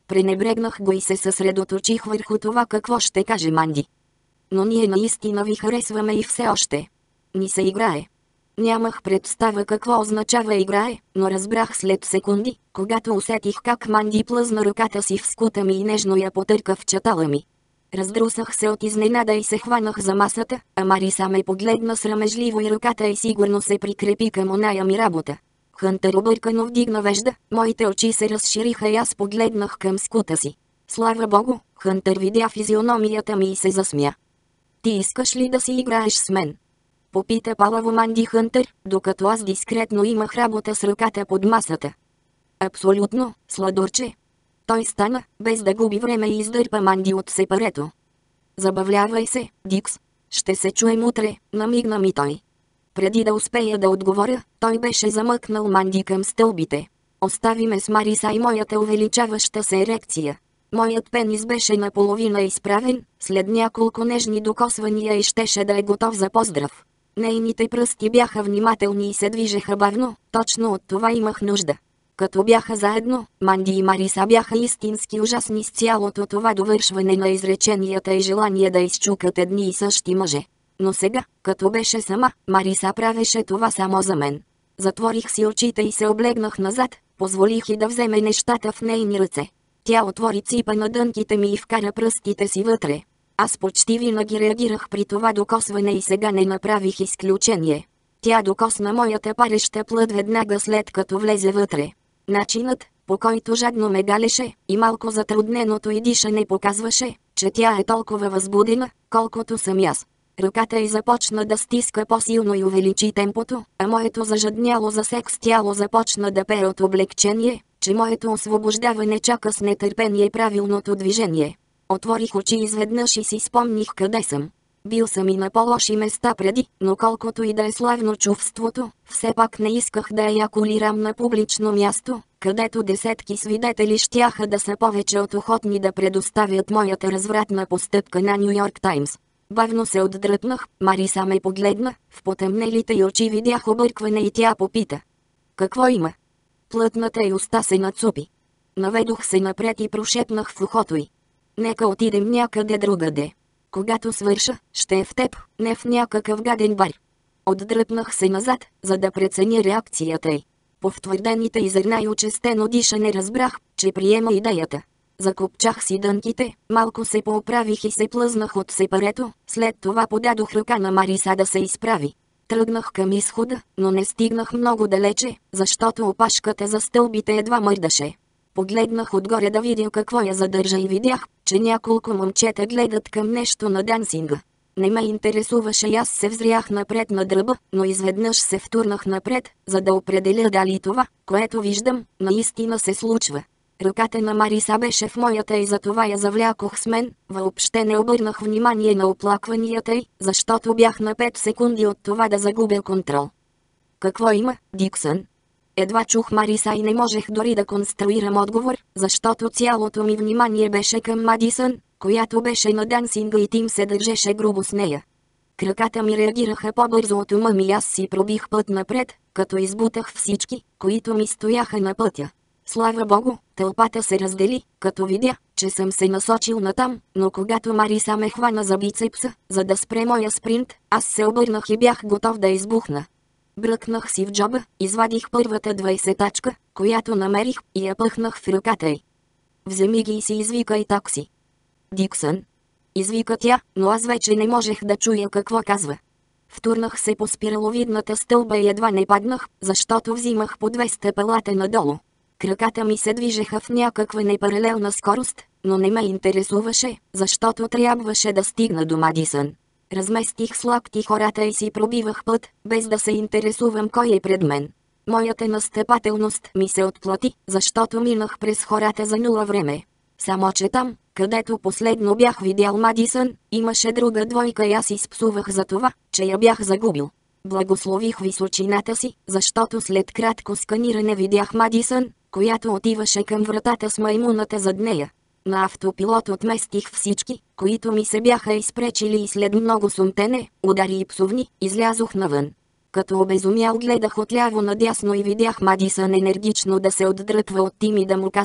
Пренебрегнах го и се съсредоточих върху това какво ще каже Манди. Но ние наистина ви харесваме и все още ни се играе. Нямах представа какво означава играе, но разбрах след секунди, когато усетих как Манди плъзна ръката си в скута ми и нежно я потърка в чатала ми. Раздрусах се от изненада и се хванах за масата, а Мариса ме погледна срамежливо и ръката й сигурно се прикрепи към оная ми работа. Хънтър объркано вдигна вежда, моите очи се разшириха и аз погледнах към скута си. Слава богу, Хънтър видя физиономията ми и се засмя. Ти искаш ли да си играеш с мен? Попита палаво Манди Хънтър, докато аз дискретно имах работа с ръката под масата. Абсолютно, сладурче. Той стана, без да губи време и издърпа Манди от сепарето. Забавлявай се, Дикс. Ще се чуем утре, намигна ми той. Преди да успея да отговоря, той беше замъкнал Манди към стълбите. Остави ме с Мариса и моята увеличаваща се ерекция. Моят пенис беше наполовина изправен, след няколко нежни докосвания и щеше да е готов за поздрав. Нейните пръсти бяха внимателни и се движеха бавно, точно от това имах нужда. Като бяха заедно, Манди и Мариса бяха истински ужасни с цялото това довършване на изреченията и желание да изчукат едни и същи мъже. Но сега, като беше сама, Мариса правеше това само за мен. Затворих си очите и се облегнах назад, позволих и да вземе нещата в нейни ръце. Тя отвори ципа на дънките ми и вкара пръстите си вътре. Аз почти винаги реагирах при това докосване и сега не направих изключение. Тя докосна моята пареща плът веднага след като влезе вътре. Начинът, по който жадно ме галеше, и малко затрудненото й дишане показваше, че тя е толкова възбудена, колкото съм аз. Ръката й започна да стиска по-силно и увеличи темпото, а моето зажадняло за секс тяло започна да пее от облегчение, че моето освобождаване чака с нетърпение правилното движение. Отворих очи изведнъж и си спомних къде съм. Бил съм и на по-лоши места преди, но колкото и да е славно чувството, все пак не исках да я якулирам на публично място, където десетки свидетели щяха да са повече от охотни да предоставят моята развратна постъпка на Ню Йорк Таймс. Бавно се отдръпнах, Мариса ме погледна, в потъмнелите й очи видях объркване и тя попита. Какво има? Плътната й уста се нацупи. Наведох се напред и прошепнах в ухото й. Нека отидем някъде другаде. Когато свърша, ще е в теб, не в някакъв гаден бар. Отдръпнах се назад, за да преценя реакцията й. По втвърдените и зърна и очестено дишане разбрах, че приема идеята. Закопчах си дънките, малко се пооправих и се плъзнах от сепарето, след това подадох ръка на Мариса да се изправи. Тръгнах към изхода, но не стигнах много далече, защото опашката за стълбите едва мърдаше. Погледнах отгоре да видя какво я задържа и видях, че няколко момчета гледат към нещо на дансинга. Не ме интересуваше и аз се взрях напред на дръба, но изведнъж се втурнах напред, за да определя дали това, което виждам, наистина се случва. Ръката на Мариса беше в моята и затова я завлякох с мен, въобще не обърнах внимание на оплакванията й, защото бях на пет секунди от това да загубя контрол. Какво има, Диксън? Едва чух Мариса и не можех дори да конструирам отговор, защото цялото ми внимание беше към Мадисън, която беше на дансинга и Тим се държеше грубо с нея. Краката ми реагираха по-бързо от ума ми и аз си пробих път напред, като избутах всички, които ми стояха на пътя. Слава богу, тълпата се раздели, като видя, че съм се насочил натам, но когато Мариса ме хвана за бицепса, за да спре моя спринт, аз се обърнах и бях готов да избухна. Бръкнах си в джоба, извадих първата двайсетачка, която намерих, и я пъхнах в ръката й. Вземи ги и си извикай такси. Диксън. Извика тя, но аз вече не можех да чуя какво казва. Втурнах се по спираловидната стълба и едва не паднах, защото взимах по две стъпалата надолу. Краката ми се движеха в някаква непаралелна скорост, но не ме интересуваше, защото трябваше да стигна до Мадисън. Разместих с лакти хората и си пробивах път, без да се интересувам кой е пред мен. Моята настъпателност ми се отплати, защото минах през хората за нула време. Само че там, където последно бях видял Мадисън, имаше друга двойка и аз изпсувах за това, че я бях загубил. Благослових височината си, защото след кратко сканиране видях Мадисън, която отиваше към вратата с маймуната зад нея. На автопилот отместих всички, които ми се бяха изпречили и след много сумтене, удари и псовни, излязох навън. Като обезумял гледах отляво надясно и видях Мадисън енергично да се отдръпва от Тим и да му казва,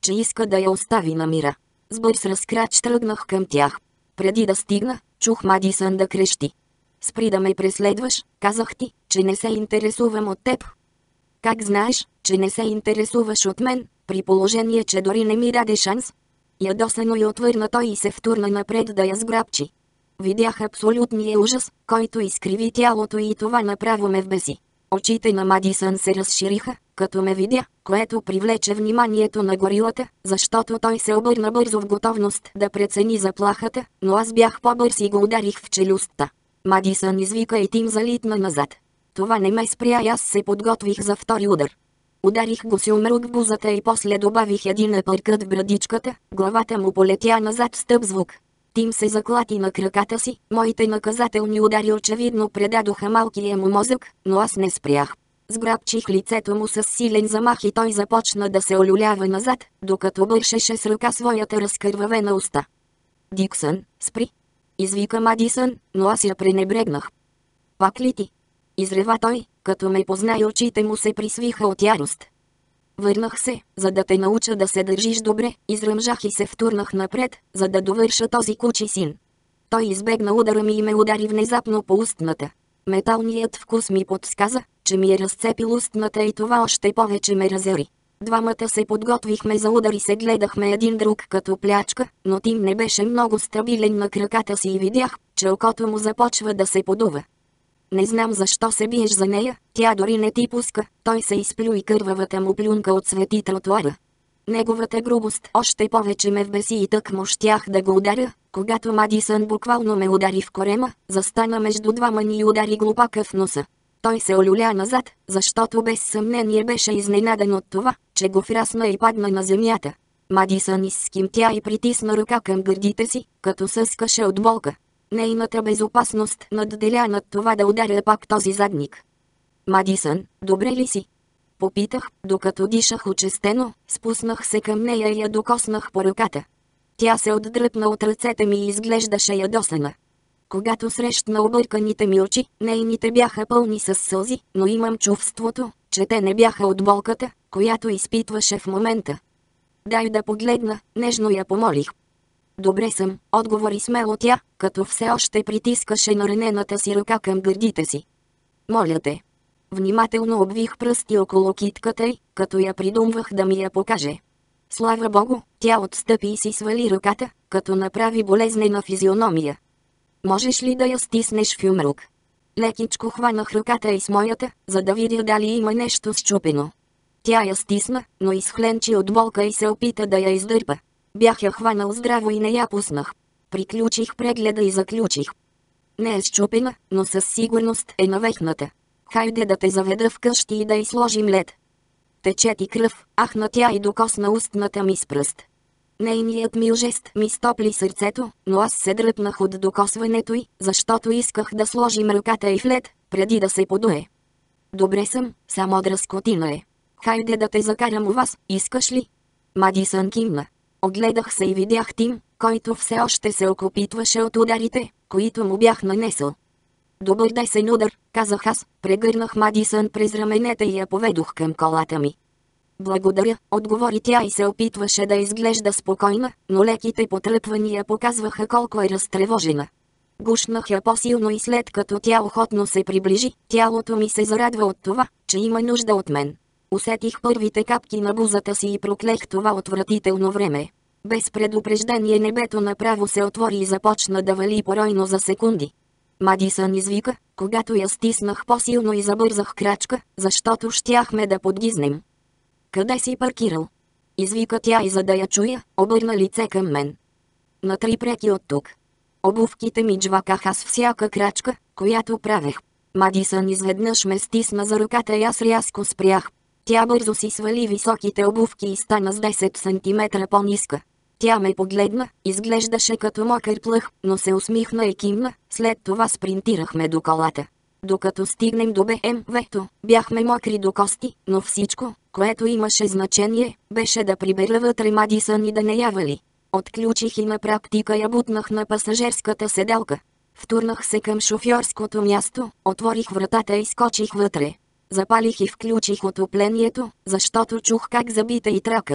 че иска да я остави на мира. С бърз разкрач тръгнах към тях. Преди да стигна, чух Мадисън да крещи. Спри да ме преследваш, казах ти, че не се интересувам от теб. Как знаеш, че не се интересуваш от мен, при положение, че дори не ми даде шанс? Ядосано й отвърна той и се втурна напред да я сграбчи. Видях абсолютния ужас, който изкриви тялото и това направо ме вбеси. Очите на Мадисън се разшириха, като ме видя, което привлече вниманието на горилата, защото той се обърна бързо в готовност да прецени заплахата, но аз бях по-бърз и го ударих в челюстта. Мадисън извика и Тим залитна назад. Това не ме спря и аз се подготвих за втори удар. Ударих го с умрук в бузата и после добавих един апъркът в брадичката, главата му полетя назад с тъп звук. Тим се заклати на краката си, моите наказателни удари очевидно предадоха малкия му мозък, но аз не спрях. Сграбчих лицето му с силен замах и той започна да се олюлява назад, докато бършеше с ръка своята разкървавена уста. Диксън, спри! Извика Мадисън, но аз я пренебрегнах. Пак ли ти? Изрева той, като ме позна и очите му се присвиха от ярост. Върнах се, за да те науча да се държиш добре, изръмжах и се втурнах напред, за да довърша този кучи син. Той избегна удара ми и ме удари внезапно по устната. Металният вкус ми подсказа, че ми е разцепил устната и това още повече ме разяри. Двамата се подготвихме за удар и се гледахме един друг като плячка, но Тим не беше много стабилен на краката си и видях, че окото му започва да се подува. Не знам защо се биеш за нея, тя дори не ти пуска, той се изплю и кървавата му плюнка отсвети тротуара. Неговата грубост още повече ме вбеси и тъкмо щях да го ударя, когато Мадисън буквално ме удари в корема, застана между двама ни и удари глупака в носа. Той се олюля назад, защото без съмнение беше изненадан от това, че го фрасна и падна на земята. Мадисън изскимтя и притисна ръка към гърдите си, като съскаше от болка. Нейната безопасност надделя над това да ударя пак този задник. Мадисън, добре ли си? Попитах, докато дишах учестено, спуснах се към нея и я докоснах по ръката. Тя се отдръпна от ръцете ми и изглеждаше ядосана. Когато срещна обърканите ми очи, нейните бяха пълни с сълзи, но имам чувството, че те не бяха от болката, която изпитваше в момента. Дай да погледна, нежно я помолих. Добре съм, отговори смело тя, като все още притискаше наранената си ръка към гърдите си. Моля те. Внимателно обвих пръсти около китката й, като я придумвах да ми я покаже. Слава Богу, тя отстъпи и си свали ръката, като направи болезнена физиономия. Можеш ли да я стиснеш в юмрук? Лекичко хванах ръката й с моята, за да видя дали има нещо счупено. Тя я стисна, но изхленчи от болка и се опита да я издърпа. Бях я хванал здраво и не я пуснах. Приключих прегледа и заключих. Не е счупена, но със сигурност е навехната. Хайде да те заведа вкъщи и да й сложим лед. Тече ти кръв, ахна тя и докосна устната ми с пръст. Нейният мил жест ми стопли сърцето, но аз се дръпнах от докосването й, защото исках да сложим ръката й в лед, преди да се подуе. Добре съм, само дръскотина е. Хайде да те закарам у вас, искаш ли? Мадисън кимна. Огледах се и видях Тим, който все още се окопитваше от ударите, които му бях нанесъл. Добър десен удар, казах аз, прегърнах Мадисън през раменете и я поведох към колата ми. Благодаря, отговори тя и се опитваше да изглежда спокойна, но леките потръпвания показваха колко е разтревожена. Гушнах я по-силно и след като тя охотно се приближи, тялото ми се зарадва от това, че има нужда от мен. Усетих първите капки на бузата си и проклех това отвратително време. Без предупреждение небето направо се отвори и започна да вали поройно за секунди. Мадисън извика, когато я стиснах по-силно и забързах крачка, защото щяхме да подгизнем. Къде си паркирал? Извика тя и за да я чуя, обърна лице към мен. На три преки от тук. Обувките ми джвакаха с всяка крачка, която правех. Мадисън изведнъж ме стисна за ръката и аз рязко спрях. Тя бързо си свали високите обувки и стана с десет сантиметра по-ниска. Тя ме погледна, изглеждаше като мокър плъх, но се усмихна и кимна, след това спринтирахме до колата. Докато стигнем до Бе Ем Вето, бяхме мокри до кости, но всичко, което имаше значение, беше да прибера вътре Мадисън и да не я вали. Отключих и на практика я бутнах на пасажерската седалка. Втурнах се към шофьорското място, отворих вратата и скочих вътре. Запалих и включих отоплението, защото чух как забита и тракът.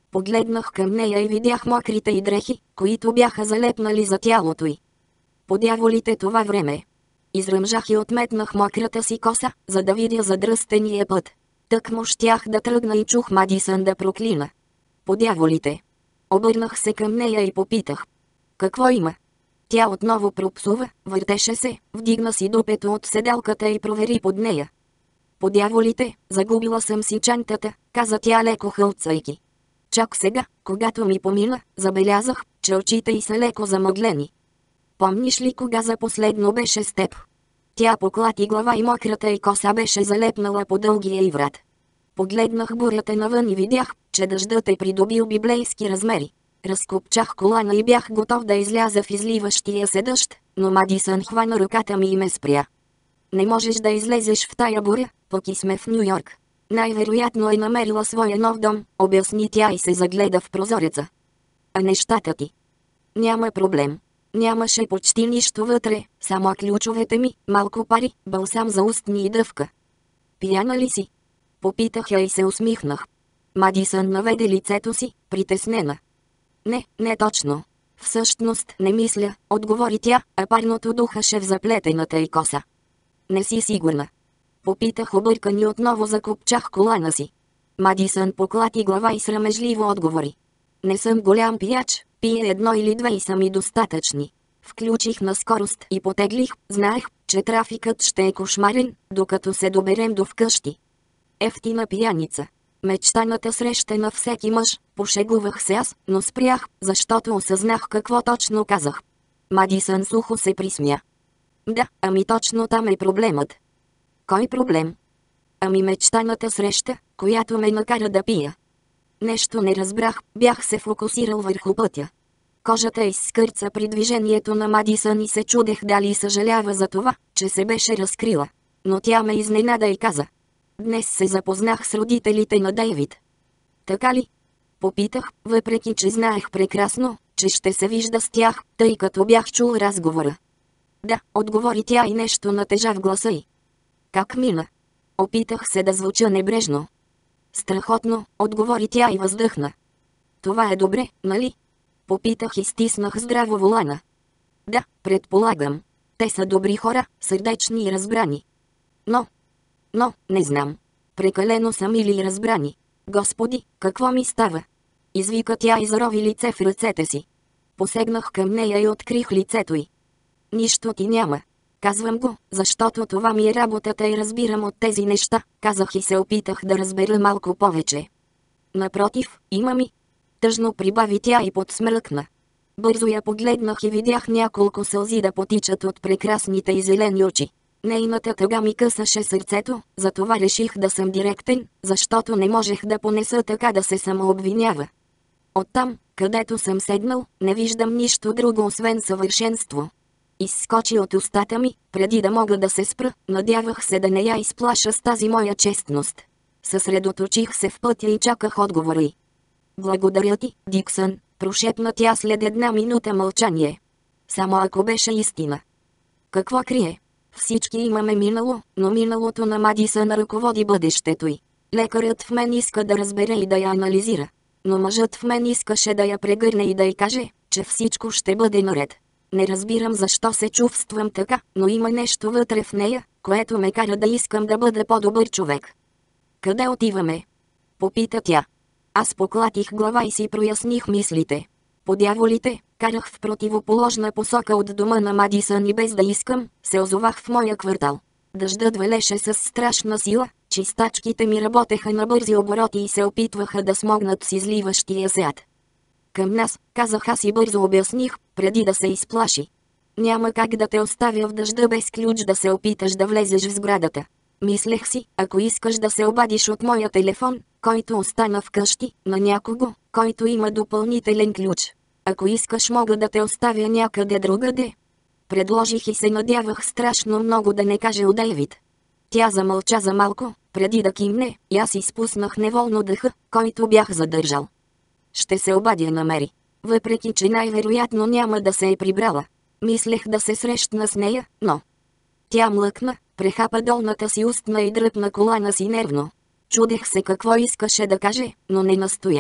Погледнах към нея и видях мокрите й дрехи, които бяха залепнали за тялото й. По дяволите това време. Изръмжах и отметнах мократа си коса, за да видя задръстения път. Тък му щях да тръгна и чух Мадисън да проклина. По дяволите. Обърнах се към нея и попитах. Какво има? Тя отново пропсува, въртеше се, вдигна си дупето от седалката и провери под нея. По дяволите, загубила съм си чантата, каза тя леко хълцайки. Чак сега, когато ми помина, забелязах, че очите й са леко замъглени. Помниш ли кога за последно беше с теб? Тя поклати глава и мократа й коса беше залепнала по дългия й врат. Погледнах бурята навън и видях, че дъждът е придобил библейски размери. Разкопчах колана и бях готов да изляза в изливащия се дъжд, но Мадисън хвана ръката ми и ме спря. Не можеш да излезеш в тая буря, пък и сме в Ню Йорк. Най-вероятно е намерила своя нов дом, обясни тя и се загледа в прозореца. А нещата ти? Няма проблем. Нямаше почти нищо вътре, само ключовете ми, малко пари, балсам за устни и дъвка. Пияна ли си? Попитах я и се усмихнах. Мадисън наведе лицето си, притеснена. Не, не точно. Всъщност не мисля, отговори тя, а парното духаше в заплетената й коса. Не си сигурна. Попитах объркан и отново закопчах колана си. Мадисън поклати глава и срамежливо отговори. Не съм голям пияч, пия едно или две и са ми достатъчни. Включих на скорост и потеглих, знаех, че трафикът ще е кошмарен, докато се доберем до вкъщи. Ефтина пияница. Мечтаната среща на всеки мъж, пошегувах се аз, но спрях, защото осъзнах какво точно казах. Мадисън сухо се присмя. Да, ами точно там е проблемът. Кой проблем? Ами мечтаната среща, която ме накара да пия. Нещо не разбрах, бях се фокусирал върху пътя. Кожата изскърца при движението на Мадисън и се чудех дали съжалява за това, че се беше разкрила. Но тя ме изненада и каза. Днес се запознах с родителите на Дейвид. Така ли? Попитах, въпреки че знаех прекрасно, че ще се вижда с тях, тъй като бях чул разговора. Да, отговори тя и нещо натежа в гласа й. Как мина? Опитах се да звуча небрежно. Страхотно, отговори тя и въздъхна. Това е добре, нали? Попитах и стиснах здраво волана. Да, предполагам. Те са добри хора, сърдечни и разбрани. Но, но, не знам. Прекалено са мили и разбрани. Господи, какво ми става? Извика тя и зарови лице в ръцете си. Посегнах към нея и открих лицето й. Нищо ти няма. Казвам го, защото това ми е работата и разбирам от тези неща, казах и се опитах да разбера малко повече. Напротив, има ми. Тъжно прибави тя и подсмръкна. Бързо я погледнах и видях няколко сълзи да потичат от прекрасните и зелени очи. Нейната тъга ми късаше сърцето, затова реших да съм директен, защото не можех да понеса така да се самообвинява. Оттам, където съм седнал, не виждам нищо друго освен съвършенство. Изскочи от устата ми, преди да мога да се спра, надявах се да не я изплаша с тази моя честност. Съсредоточих се в пътя и чаках отговора й. Благодаря ти, Диксън, прошепна тя след една минута мълчание. Само ако беше истина. Какво крие? Всички имаме минало, но миналото на Мадисън ръководи бъдещето й. Лекарът в мен иска да разбере и да я анализира. Но мъжът в мен искаше да я прегърне и да й каже, че всичко ще бъде наред. Не разбирам защо се чувствам така, но има нещо вътре в нея, което ме кара да искам да бъда по-добър човек. Къде отиваме? Попита тя. Аз поклатих глава и си проясних мислите. По дяволите, карах в противоположна посока от дома на Мадисън и без да искам, се озовах в моя квартал. Дъждът валеше с страшна сила, чистачките ми работеха на бързи обороти и се опитваха да смогнат с изливащия се ад. Към нас, казах аз и бързо обясних, преди да се изплаши. Няма как да те оставя в дъжда без ключ да се опиташ да влезеш в сградата. Мислех си, ако искаш да се обадиш от моя телефон, който остана вкъщи, на някого, който има допълнителен ключ. Ако искаш, мога да те оставя някъде другаде. Предложих и се надявах страшно много да не каже от Дейвид. Тя замълча за малко, преди да кимне, и аз изпуснах неволно дъха, който бях задържал. Ще се обадя на Мери. Въпреки че най-вероятно няма да се е прибрала. Мислех да се срещна с нея, но... Тя млъкна, прехапа долната си устна и дръпна колана си нервно. Чудех се какво искаше да каже, но не настоях.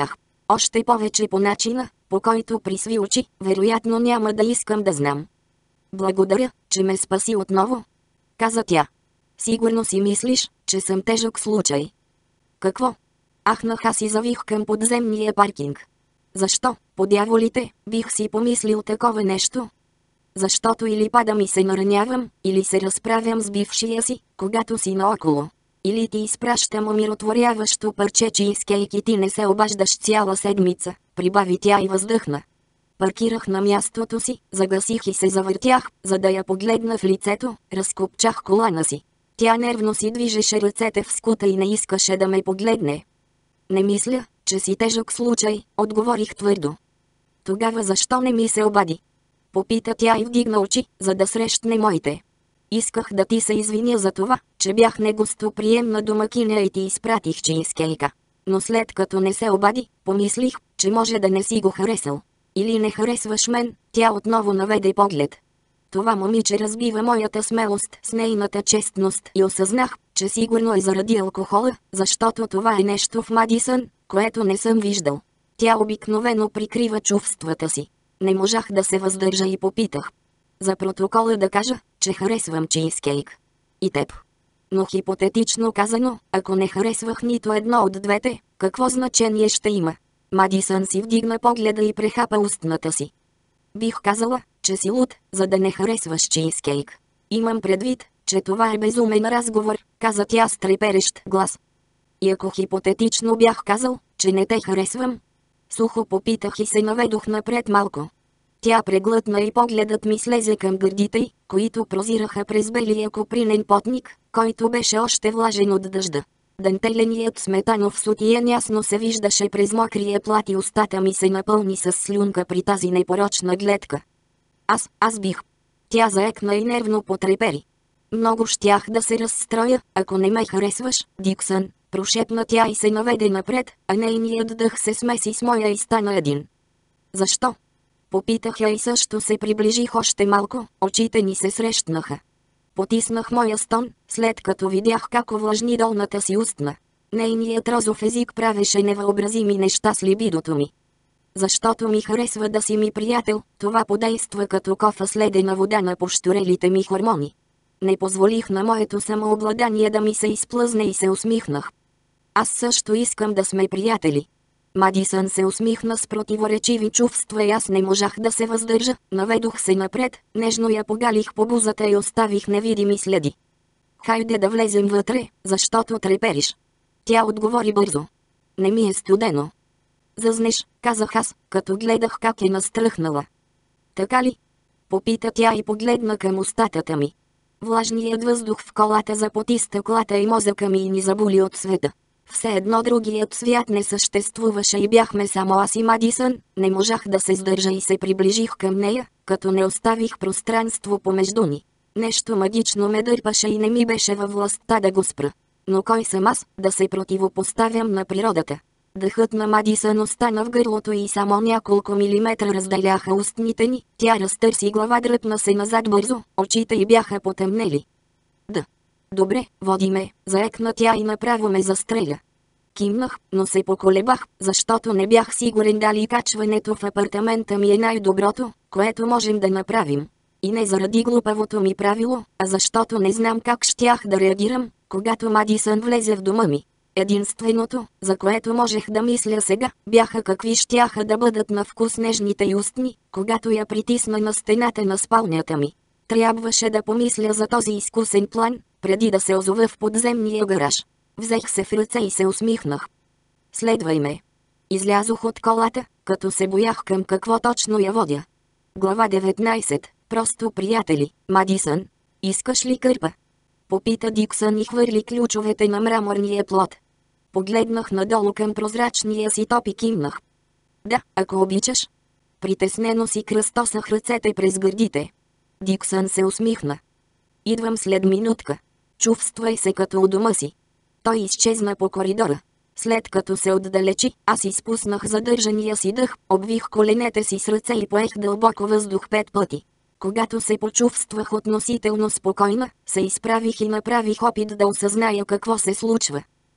Още повече по начина, по който присви очи, вероятно няма да искам да знам. Благодаря, че ме спаси отново, каза тя. Сигурно си мислиш, че съм тежък случай. Какво? Ахнах аз и завих към подземния паркинг. Защо, по дяволите, бих си помислил такова нещо? Защото или падам и се наранявам, или се разправям с бившия си, когато си наоколо. Или ти изпращам умиротворяващо парче чизкейк и ти не се обаждаш цяла седмица, прибави тя и въздъхна. Паркирах на мястото си, загасих и се завъртях, за да я погледна в лицето, разкопчах колана си. Тя нервно си движеше ръцете в скута и не искаше да ме погледне. Не мисля, че си тежък случай, отговорих твърдо. Тогава защо не ми се обади? Попита тя и вдигна очи, за да срещне моите. Исках да ти се извиня за това, че бях негостоприемна домакиня и ти изпратих чизкейка. Но след като не се обади, помислих, че може да не си го харесал. Или не харесваш мен, тя отново наведе поглед. Това момиче разбива моята смелост с нейната честност и осъзнах, че сигурно е заради алкохола, защото това е нещо в Мадисън, което не съм виждал. Тя обикновено прикрива чувствата си. Не можах да се въздържа и попитах. За протокола да кажа, че харесвам чизкейк. И теб. Но хипотетично казано, ако не харесвах нито едно от двете, какво значение ще има? Мадисън си вдигна погледа и прехапа устната си. Бих казала, че си луд, за да не харесваш чизкейк. Имам предвид, че това е безумен разговор, каза тя с треперещ глас. И ако хипотетично бях казал, че не те харесвам? Сухо попитах и се наведох напред малко. Тя преглътна и погледът ми слезе към гърдите й, които прозираха през белия копринен потник, който беше още влажен от дъжда. Дантеленият сметанов сутиен ясно се виждаше през мокрия плат и устата ми се напълни с слюнка при тази непорочна гледка. Аз, аз бих. Тя заекна и нервно потрепери. Много щях да се разстроя, ако не ме харесваш, Диксън, прошепна тя и се наведе напред, а нейният дъх се смеси с моя и стана един. Защо? Попитах я и също се приближих още малко, очите ни се срещнаха. Потиснах моя стон, след като видях как увлажни долната си устна. Нейният розов език правеше невъобразими неща с либидото ми. Защото ми харесва да си ми приятел, това подейства като кофа с ледена вода на пощурелите ми хормони. Не позволих на моето самообладание да ми се изплъзне и се усмихнах. Аз също искам да сме приятели. Мадисън се усмихна с противоречиви чувства и аз не можах да се въздържа, наведох се напред, нежно я погалих по бузата и оставих невидими следи. Хайде да влезем вътре, защото трепериш. Тя отговори бързо. Не ми е студено. Зъзнеш, казах аз, като гледах как е настръхнала. Така ли? Попита тя и погледна към устатата ми. Влажният въздух в колата запоти стъклата и мозъка ми и ни заболи от света. Все едно другият свят не съществуваше и бяхме само аз и Мадисън, не можах да се сдържа и се приближих към нея, като не оставих пространство помежду ни. Нещо магично ме дърпаше и не ми беше във властта да го спра. Но кой съм аз, да се противопоставям на природата? Дъхът на Мадисън остана в гърлото и само няколко милиметра разделяха устните ни, тя разтърси глава, дръпна се назад бързо, очите й бяха потъмнели. Да. Добре, води ме, заекна тя и направо ме застреля. Кимнах, но се поколебах, защото не бях сигурен дали качването в апартамента ми е най-доброто, което можем да направим. И не заради глупавото ми правило, а защото не знам как щях да реагирам, когато Мадисън влезе в дома ми. Единственото, за което можех да мисля сега, бяха какви щяха да бъдат на вкус нежните й устни, когато я притисна на стената на спалнята ми. Трябваше да помисля за този изкусен план, преди да се озова в подземния гараж. Взех се в ръце и се усмихнах. Следвай ме. Излязох от колата, като се боях към какво точно я водя. Глава деветнайсет. Просто приятели. Мадисън, искаш ли кърпа? Попита Диксън и хвърли ключовете на мраморния плот. Погледнах надолу към прозрачния си топ и кимнах. Да, ако обичаш. Притеснено си кръстосах ръцете през гърдите. Диксън се усмихна. Идвам след минутка. Чувствай се като у дома си. Той изчезна по коридора. След като се отдалечи, аз изпуснах задържания си дъх, обвих коленете си с ръце и поех дълбоко въздух пет пъти. Когато се почувствах относително спокойна, се изправих и направих опит да осъзная какво се случва.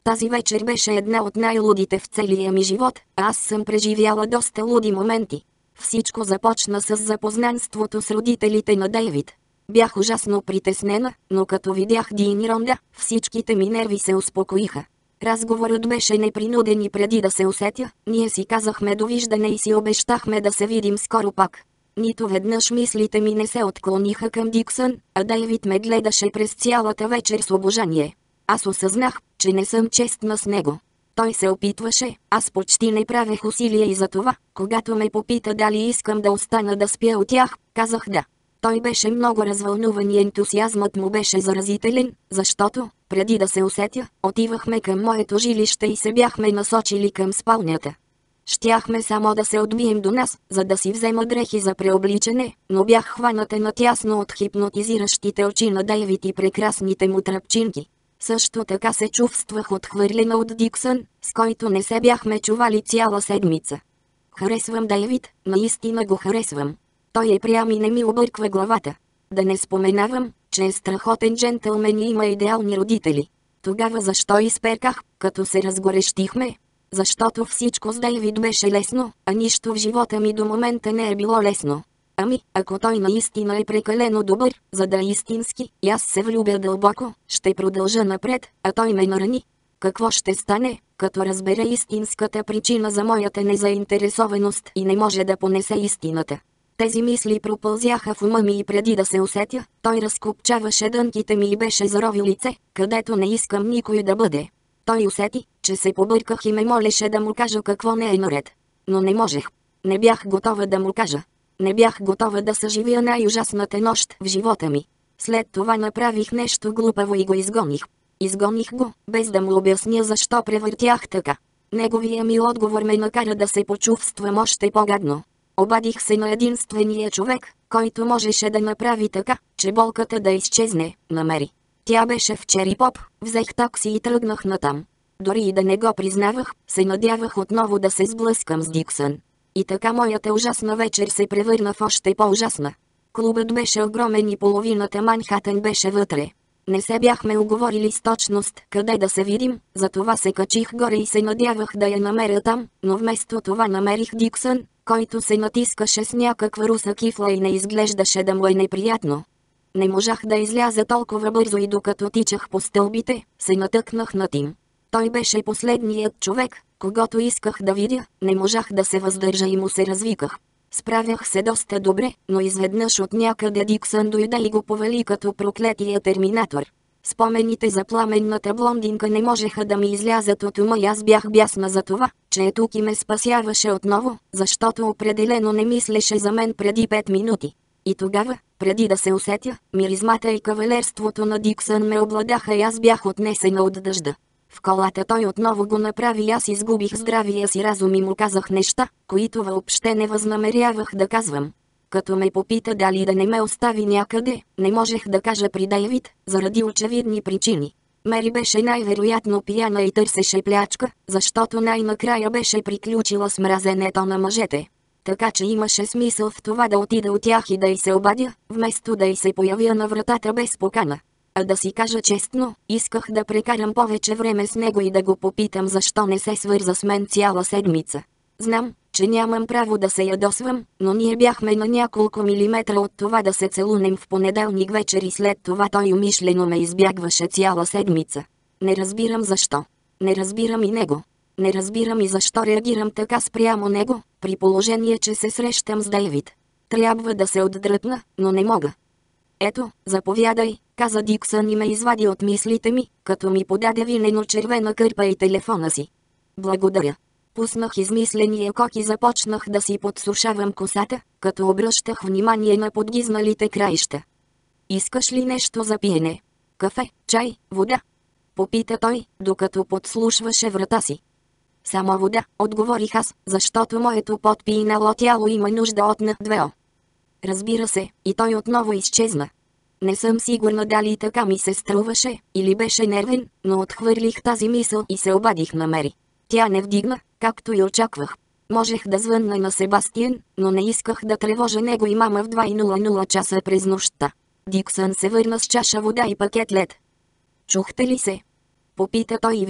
Тази вечер беше една от най-лудите в целия ми живот, а аз съм преживяла доста луди моменти. Всичко започна с запознанството с родителите на Дейвид. Бях ужасно притеснена, но като видях Дин и Ронда, всичките ми нерви се успокоиха. Разговорът беше непринуден и преди да се усетя, ние си казахме довиждане и си обещахме да се видим скоро пак. Нито веднъж мислите ми не се отклониха към Диксън, а Дейвид ме гледаше през цялата вечер с обожание. Аз осъзнах, че не съм честна с него. Той се опитваше, аз почти не правех усилия и за това, когато ме попита дали искам да остана да спя от тях, казах да. Той беше много развълнуван и ентусиазмът му беше заразителен, защото, преди да се усетя, отивахме към моето жилище и се бяхме насочили към спалнята. Щяхме само да се отбием до нас, за да си взема дрехи за преобличане, но бях хваната натясно от хипнотизиращите очи на Дейвид и прекрасните му тръпчинки. Също така се чувствах отхвърлена от Диксън, с който не се бяхме чували цяла седмица. Харесвам Дейвид, наистина го харесвам. Той е прям и не ми обърква главата. Да не споменавам, че е страхотен джентълмен и има идеални родители. Тогава защо изперках, като се разгорещихме? Защото всичко с Дейвид беше лесно, а нищо в живота ми до момента не е било лесно. Ами, ако той наистина е прекалено добър, за да е истински, и аз се влюбя дълбоко, ще продължа напред, а той ме нарани. Какво ще стане, като разбере истинската причина за моята незаинтересованост и не може да понесе истината? Тези мисли пропълзяха в ума ми и преди да се усетя, той разкопчаваше дънките ми и беше заровил лице, където не искам никой да бъде. Той усети, че се побърках и ме молеше да му кажа какво не е наред. Но не можех. Не бях готова да му кажа. Не бях готова да съживя най-ужасната нощ в живота ми. След това направих нещо глупаво и го изгоних. Изгоних го, без да му обясня защо превъртях така. Неговия ми отговор ме накара да се почувствам още по-гадно. Обадих се на единствения човек, който можеше да направи така, че болката да изчезне, намери. Тя беше в Чери Поп, взех такси и тръгнах натам. Дори и да не го признавах, се надявах отново да се сблъскам с Диксън. И така моята ужасна вечер се превърна в още по-ужасна. Клубът беше огромен и половината Манхатън беше вътре. Не се бяхме уговорили с точност къде да се видим, затова се качих горе и се надявах да я намеря там, но вместо това намерих Диксън, който се натискаше с някаква руса кифла и не изглеждаше да му е неприятно. Не можах да изляза толкова бързо и докато тичах по стълбите, се натъкнах на Тим. Той беше последният човек, когато исках да видя, не можах да се въздържа и му се развиках. Справях се доста добре, но изведнъж от някъде Диксън дойде и го повали като проклетия терминатор. Спомените за пламенната блондинка не можеха да ми излязат от ума и аз бях бясна за това, че е тук и ме спасяваше отново, защото определено не мислеше за мен преди пет минути. И тогава, преди да се усетя, миризмата и кавалерството на Диксън ме обладаха и аз бях отнесена от дъжда. В колата той отново го направи и аз изгубих здравия си разум и му казах неща, които въобще не възнамерявах да казвам. Като ме попита дали да не ме остави някъде, не можех да кажа при Дейвид, заради очевидни причини. Мери беше най-вероятно пияна и търсеше плячка, защото най-накрая беше приключила с мразенето на мъжете. Така че имаше смисъл в това да отида от тях и да й се обадя, вместо да й се появя на вратата без покана. А да си кажа честно, исках да прекарам повече време с него и да го попитам защо не се свърза с мен цяла седмица. Знам, че нямам право да се ядосвам, но ние бяхме на няколко милиметра от това да се целунем в понеделник вечер и след това той умишлено ме избягваше цяла седмица. Не разбирам защо. Не разбирам и него. Не разбирам и защо реагирам така спрямо него, при положение че се срещам с Дейвид. Трябва да се отдръпна, но не мога. Ето, заповядай, каза Диксън и ме извади от мислите ми, като ми подаде винено червена кърпа и телефона си. Благодаря. Пуснах измисления кок и започнах да си подсушавам косата, като обръщах внимание на подгизналите краища. Искаш ли нещо за пиене? Кафе, чай, вода? Попита той, докато подслушваше врата си. Само вода, отговорих аз, защото моето подпинало тяло има нужда от на две о. Разбира се, и той отново изчезна. Не съм сигурна дали така ми се струваше, или беше нервен, но отхвърлих тази мисъл и се обадих на Мери. Тя не вдигна, както и очаквах. Можех да звънна на Себастиан, но не исках да тревожа него и мама в два и нула нула часа през нощта. Диксън се върна с чаша вода и пакет лед. Чухте ли се? Попита той и видях,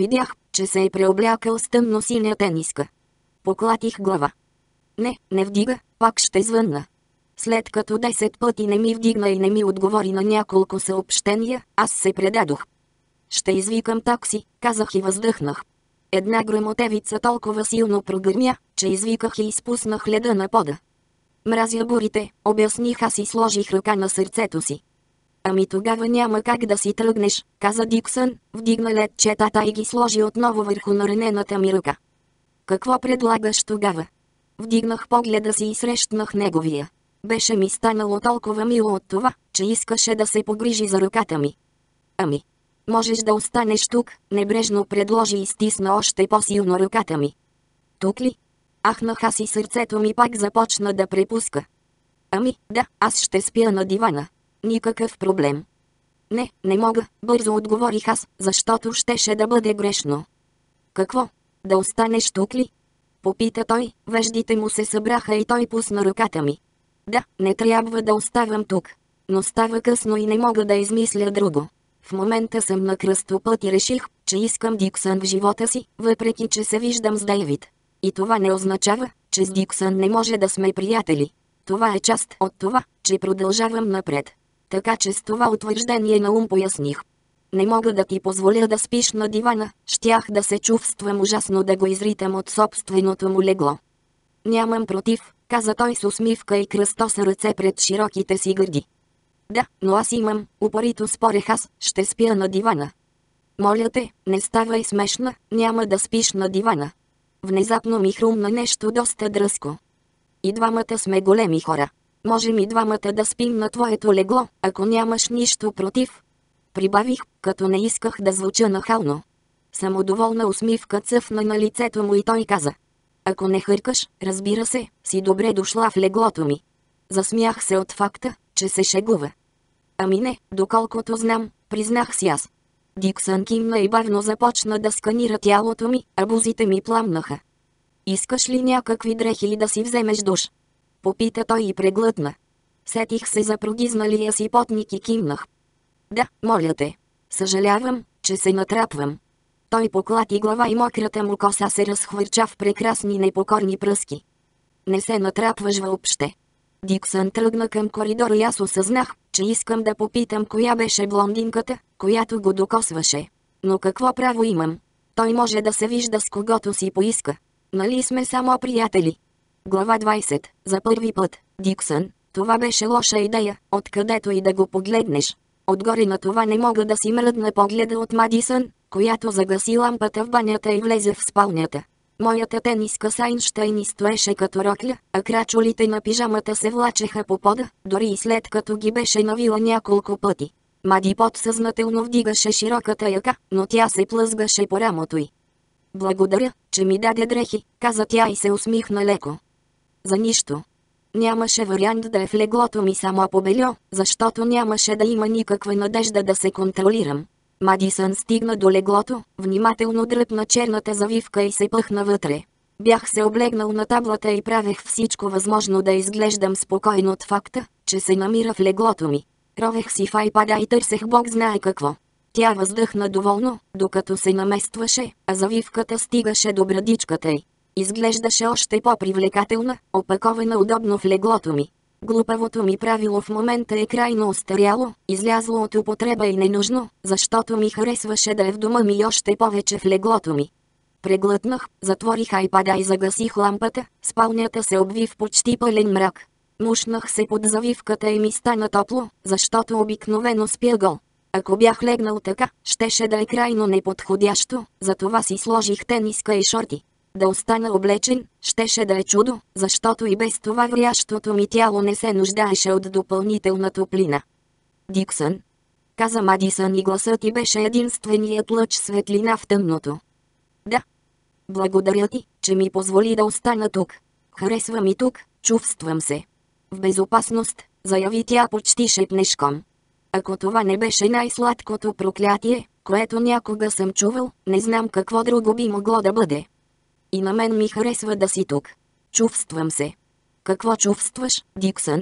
че се е преоблякал с тъмно синя тениска. Поклатих глава. Не, не вдига, пак ще звънна. След като десет пъти не ми вдигна и не ми отговори на няколко съобщения, аз се предадох. Ще извикам такси, казах и въздъхнах. Една грамотевица толкова силно прогърмя, че извиках и изпуснах леда на пода. Мразя бурите, обясних аз и сложих ръка на сърцето си. Ами тогава няма как да си тръгнеш, каза Диксън, вдигна ледчетата и ги сложи отново върху наранената ми ръка. Какво предлагаш тогава? Вдигнах погледа си и срещнах неговия. Беше ми станало толкова мило от това, че искаше да се погрижи за ръката ми. Ами, можеш да останеш тук, небрежно предложи и стисна още по-силно ръката ми. Тук ли? Ахнах аз и сърцето ми пак започна да препуска. Ами, да, аз ще спя на дивана. Никакъв проблем. Не, не мога, бързо отговорих аз, защото щеше да бъде грешно. Какво? Да останеш тук ли? Попита той, веждите му се събраха и той пусна ръката ми. Да, не трябва да оставам тук. Но става късно и не мога да измисля друго. В момента съм на кръстопът и реших, че искам Диксън в живота си, въпреки че се виждам с Дейвид. И това не означава, че с Диксън не може да сме приятели. Това е част от това, че продължавам напред. Така че с това утвърждение на ум поясних. Не мога да ти позволя да спиш на дивана, щях да се чувствам ужасно да го изритам от собственото му легло. Нямам против, каза той с усмивка и кръстоса ръце пред широките си гърди. Да, но аз имам, упорито спорех аз, ще спя на дивана. Моля те, не ставай смешна, няма да спиш на дивана. Внезапно ми хрумна нещо доста дръско. И двамата сме големи хора. Можем и двамата да спим на твоето легло, ако нямаш нищо против. Прибавих, като не исках да звуча нахално. Самодоволна усмивка цъфна на лицето му и той каза. Ако не хъркаш, разбира се, си добре дошла в леглото ми. Засмях се от факта, че се шегува. Ами не, доколкото знам, признах си аз. Диксън кимна и бавно започна да сканира тялото ми, а бузите ми пламнаха. Искаш ли някакви дрехи и да си вземеш душ? Попита той и преглътна. Сетих се за прогизналия си потник и кимнах. Да, моля те. Съжалявам, че се натрапвам. Той поклати глава и мократа му коса се разхвърча в прекрасни непокорни пръски. Не се натрапваш въобще. Диксън тръгна към коридора и аз осъзнах, че искам да попитам коя беше блондинката, която го докосваше. Но какво право имам? Той може да се вижда с когото си поиска. Нали сме само приятели? Глава двайсет. За първи път, Диксън, това беше лоша идея, откъдето и да го погледнеш. Отгоре на това не мога да си мръдна погледа от Мадисън, която загаси лампата в банята и влезе в спалнята. Моята тениска с Айнщайн стоеше като рокля, а крачолите на пижамата се влачеха по пода, дори и след като ги беше навила няколко пъти. Мади подсъзнателно вдигаше широката яка, но тя се плъзгаше по рамото й. Благодаря, че ми даде дрехи, каза тя и се усмихна леко. За нищо. Нямаше вариант да е в леглото ми само по бельо, защото нямаше да има никаква надежда да се контролирам. Мадисън стигна до леглото, внимателно дръпна черната завивка и се пъхна вътре. Бях се облегнал на таблата и правех всичко възможно да изглеждам спокойно от факта, че се намира в леглото ми. Ровех си в айпада и търсех бог знае какво. Тя въздъхна доволно, докато се наместваше, а завивката стигаше до брадичката й. Изглеждаше още по-привлекателна, опакована удобно в леглото ми. Глупавото ми правило в момента е крайно остаряло, излязло от употреба и ненужно, защото ми харесваше да е в дома ми и още повече в леглото ми. Преглътнах, затворих айпада и загасих лампата, спалнята се обви в почти пълен мрак. Мушнах се под завивката и ми стана топло, защото обикновено спя гол. Ако бях легнал така, щеше да е крайно неподходящо, затова си сложих тениска и шорти. Да остана облечен, щеше да е чудо, защото и без това врящото ми тяло не се нуждаеше от допълнителна топлина. Диксън, каза Мадисън и гласът ти беше единственият лъч светлина в тъмното. Да. Благодаря ти, че ми позволи да остана тук. Харесва ми тук, чувствам се в безопасност, заяви тя почти шепнешком. Ако това не беше най-сладкото проклятие, което някога съм чувал, не знам какво друго би могло да бъде. И на мен ми харесва да си тук. Чувствам се. Какво чувстваш, Диксън?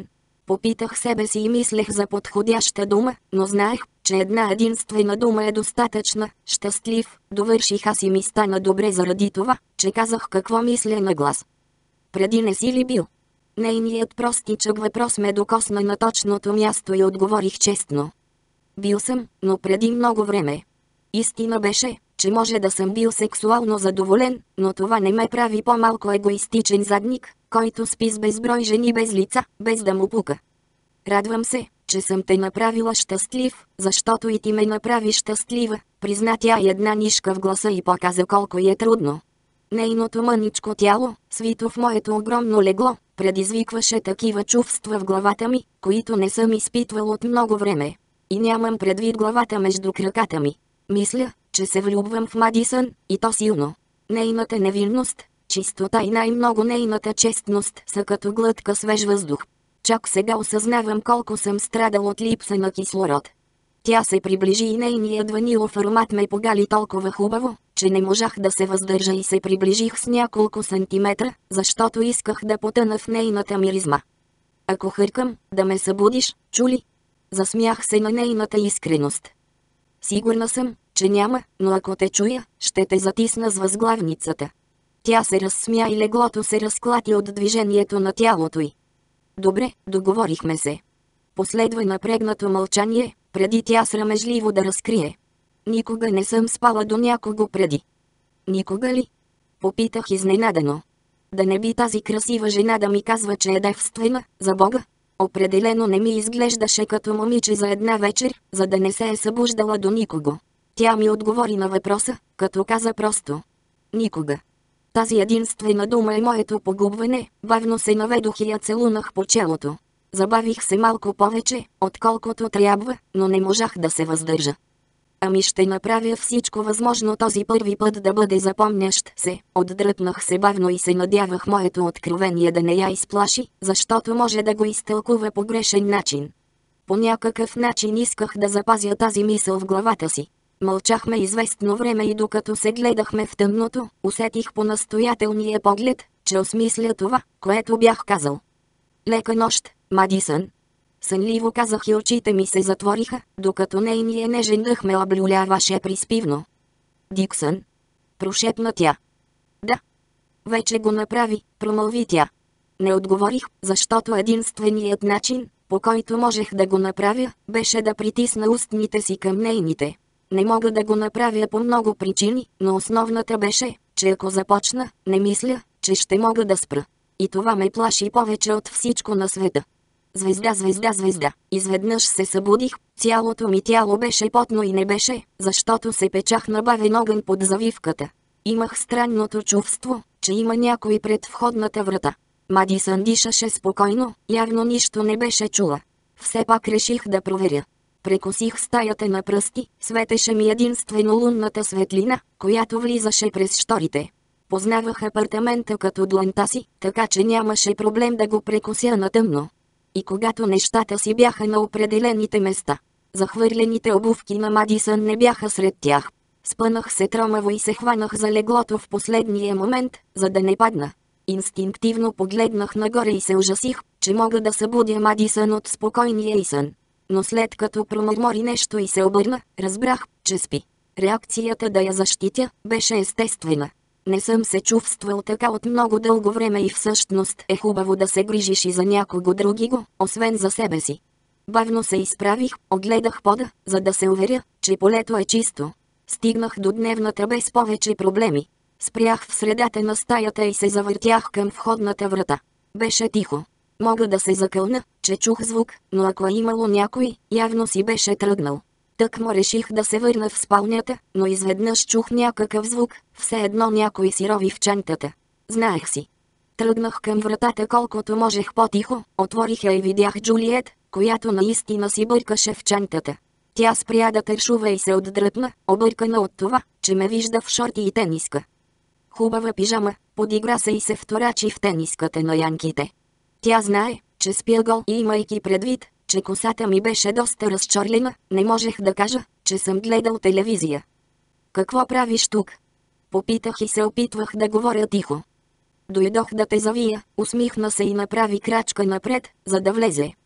Попитах себе си и мислех за подходяща дума, но знаех, че една единствена дума е достатъчна. Щастлив, довърших аз и ми стана добре заради това, че казах какво мисля на глас. Преди не си ли бил? Нейният простичък въпрос ме докосна на точното място и отговорих честно. Бил съм, но преди много време. Истина беше, че може да съм бил сексуално задоволен, но това не ме прави по-малко егоистичен задник, който спи с безброй жени без лица, без да му пука. Радвам се, че съм те направила щастлив, защото и ти ме направи щастлива, призна тя и една нишка в гласа и показа колко й е трудно. Нейното мъничко тяло, свито в моето огромно легло, предизвикваше такива чувства в главата ми, които не съм изпитвал от много време. И нямам предвид главата между краката ми. Мисля, че се влюбвам в Мадисън, и то силно. Нейната невинност, чистота и най-много нейната честност са като глътка свеж въздух. Чак сега осъзнавам колко съм страдал от липса на кислород. Тя се приближи и нейният ванилов аромат ме погали толкова хубаво, че не можах да се въздържа и се приближих с няколко сантиметра, защото исках да потъна в нейната миризма. Ако хъркам, да ме събудиш, чули? Засмях се на нейната искреност. Сигурна съм, че няма, но ако те чуя, ще те затисна с възглавницата. Тя се разсмя и леглото се разклати от движението на тялото й. Добре, договорихме се. Последва напрегнато мълчание, преди тя срамежливо да разкрие. Никога не съм спала до някого преди. Никога ли? Попитах изненадано. Да не би тази красива жена да ми казва, че е девствена, за Бога? Определено не ми изглеждаше като момиче за една вечер, за да не се е събуждала до никого. Тя ми отговори на въпроса, като каза просто. Никога. Тази единствена дума е моето погубване, бавно се наведох и я целунах по челото. Забавих се малко повече, отколкото трябва, но не можах да се въздържа. Ами ще направя всичко възможно този първи път да бъде запомнящ се. Отдръпнах се бавно и се надявах моето откровение да не я изплаши, защото може да го изтълкува по грешен начин. По някакъв начин исках да запазя тази мисъл в главата си. Мълчахме известно време и докато се гледахме в тъмното, усетих по настоятелния поглед, че осмисля това, което бях казал. Лека нощ, Мадисън. Сънливо казах и очите ми се затвориха, докато нейния нежен дъх ме облюляваше приспивно. Диксън. Прошепна тя. Да. Вече го направи, промълви тя. Не отговорих, защото единственият начин, по който можех да го направя, беше да притисна устните си към нейните. Не мога да го направя по много причини, но основната беше, че ако започна, не мисля, че ще мога да спра. И това ме плаши повече от всичко на света. Звезда, звезда, звезда. Изведнъж се събудих, цялото ми тяло беше потно и не беше, защото се печах на бавен огън под завивката. Имах странното чувство, че има някой пред входната врата. Мадисън дишаше спокойно, явно нищо не беше чула. Все пак реших да проверя. Прекосих стаята на пръсти, светеше ми единствено лунната светлина, която влизаше през щорите. Познавах апартамента като дланта си, така че нямаше проблем да го прекося на тъмно. И когато нещата си бяха на определените места, захвърлените обувки на Мадисън не бяха сред тях. Спънах се тромаво и се хванах за леглото в последния момент, за да не падна. Инстинктивно погледнах нагоре и се ужасих, че мога да събудя Мадисън от спокойния й сън. Но след като промърмори нещо и се обърна, разбрах, че спи. Реакцията да я защитя беше естествена. Не съм се чувствал така от много дълго време и всъщност е хубаво да се грижиш и за някого другиго, освен за себе си. Бавно се изправих, огледах пода, за да се уверя, че полето е чисто. Стигнах до дневната без повече проблеми. Спрях в средата на стаята и се завъртях към входната врата. Беше тихо. Мога да се закълна, че чух звук, но ако е имало някой, явно си беше тръгнал. Тъкмо реших да се върна в спалнята, но изведнъж чух някакъв звук, все едно някой си рови в чантата. Знаех си. Тръгнах към вратата колкото можех по-тихо, отворих я и видях Джулиет, която наистина си бъркаше в чантата. Тя спря да тършува и се отдръпна, объркана от това, че ме вижда в шорти и тениска. Хубава пижама, подигра се и се вторачи в тениската на янките. Тя знае, че спя гол и имайки предвид, че косата ми беше доста разчорлена, не можех да кажа, че съм гледал телевизия. Какво правиш тук? Попитах и се опитвах да говоря тихо. Дойдох да те завия, усмихна се и направи крачка напред, за да влезе.